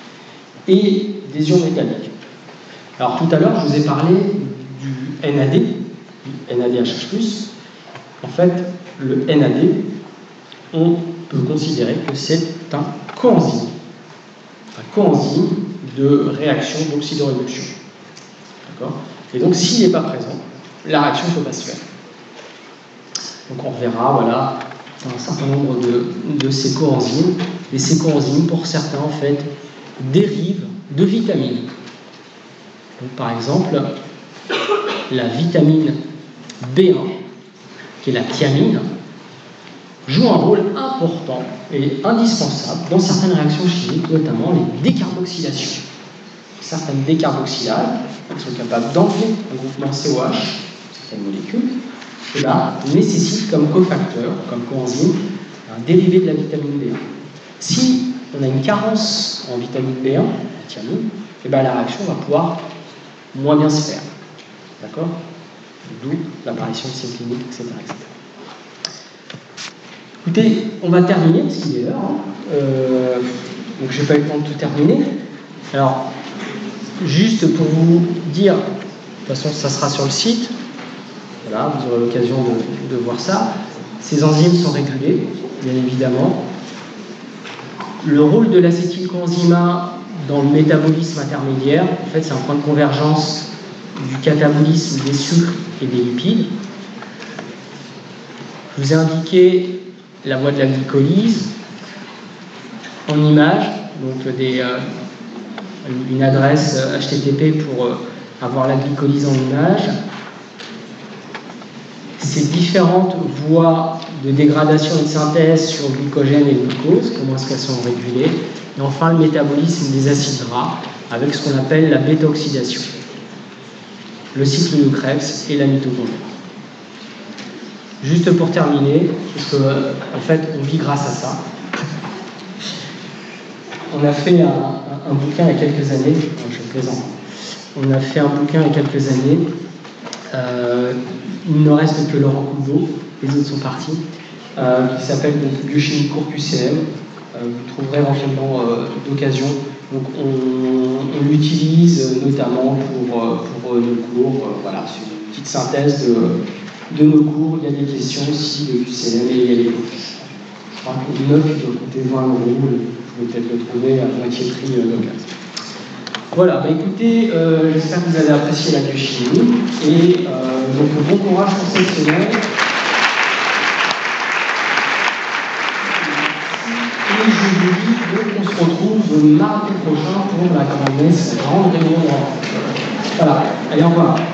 et des ions métalliques. Alors, tout à l'heure, je vous ai parlé du N A D, du N A D H H plus. En fait, le N A D, on peut considérer que c'est un coenzyme, un coenzyme de réaction d'oxydoréduction. D'accord? Et donc, s'il n'est pas présent, la réaction ne peut pas se faire. Donc, on verra, voilà, un certain nombre de, de ces coenzymes. Et ces coenzymes, pour certains, en fait, dérivent de vitamines. Donc, par exemple, la vitamine B un, qui est la thiamine, joue un rôle important et indispensable dans certaines réactions chimiques, notamment les décarboxylations. Certaines décarboxylales, elles sont capables d'enlever un groupement C O H, certaines molécules, et là, nécessitent comme cofacteur, comme coenzyme, un dérivé de la vitamine B un. Si on a une carence en vitamine B un, la thiamine, et bien la réaction va pouvoir moins bien se faire. D'accord? D'où l'apparition de ces cliniques, et cetera, et cetera. Écoutez, on va terminer, parce qu'il est l'heure. Hein. Euh, donc, je n'ai pas eu le temps de tout terminer. Alors, juste pour vous dire, de toute façon, ça sera sur le site. Voilà, vous aurez l'occasion de, de voir ça. Ces enzymes sont régulées, bien évidemment. Le rôle de l'acétylcoenzyme A dans le métabolisme intermédiaire, en fait, c'est un point de convergence du catabolisme des sucres et des lipides. Je vous ai indiqué la voie de la glycolyse en image, donc des, euh, une adresse H T T P pour euh, avoir la glycolyse en image. Ces différentes voies de dégradation et de synthèse sur glycogène et glucose, comment est-ce qu'elles sont régulées. Et enfin, le métabolisme des acides gras, avec ce qu'on appelle la bêta-oxydation, le cycle de Krebs et la mitochondrie. Juste pour terminer, parce que, en fait, on vit grâce à ça. On a fait un, un, un bouquin il y a quelques années, non, je plaisante, on a fait un bouquin il y a quelques années, euh, il ne reste que Laurent Coulbeau, les autres sont partis, euh, qui s'appelle Biochimie cours Q C M, euh, vous trouverez éventuellement euh, d'occasion. Donc on, on l'utilise notamment pour, pour nos cours, euh, voilà, c'est une petite synthèse de, de nos cours, il y a des questions aussi de Q C M et il y a des cours. Je crois qu'une note qui doit coûter vingt euros, vous pouvez peut-être le trouver à moitié prix euh, d'occasion. Voilà, bah écoutez, euh, j'espère que vous avez apprécié la biochimie et euh, donc bon courage pour cette semaine. Et je vous dis donc on se retrouve mardi prochain pour la grande messe, grande réunion. Voilà, allez, au revoir.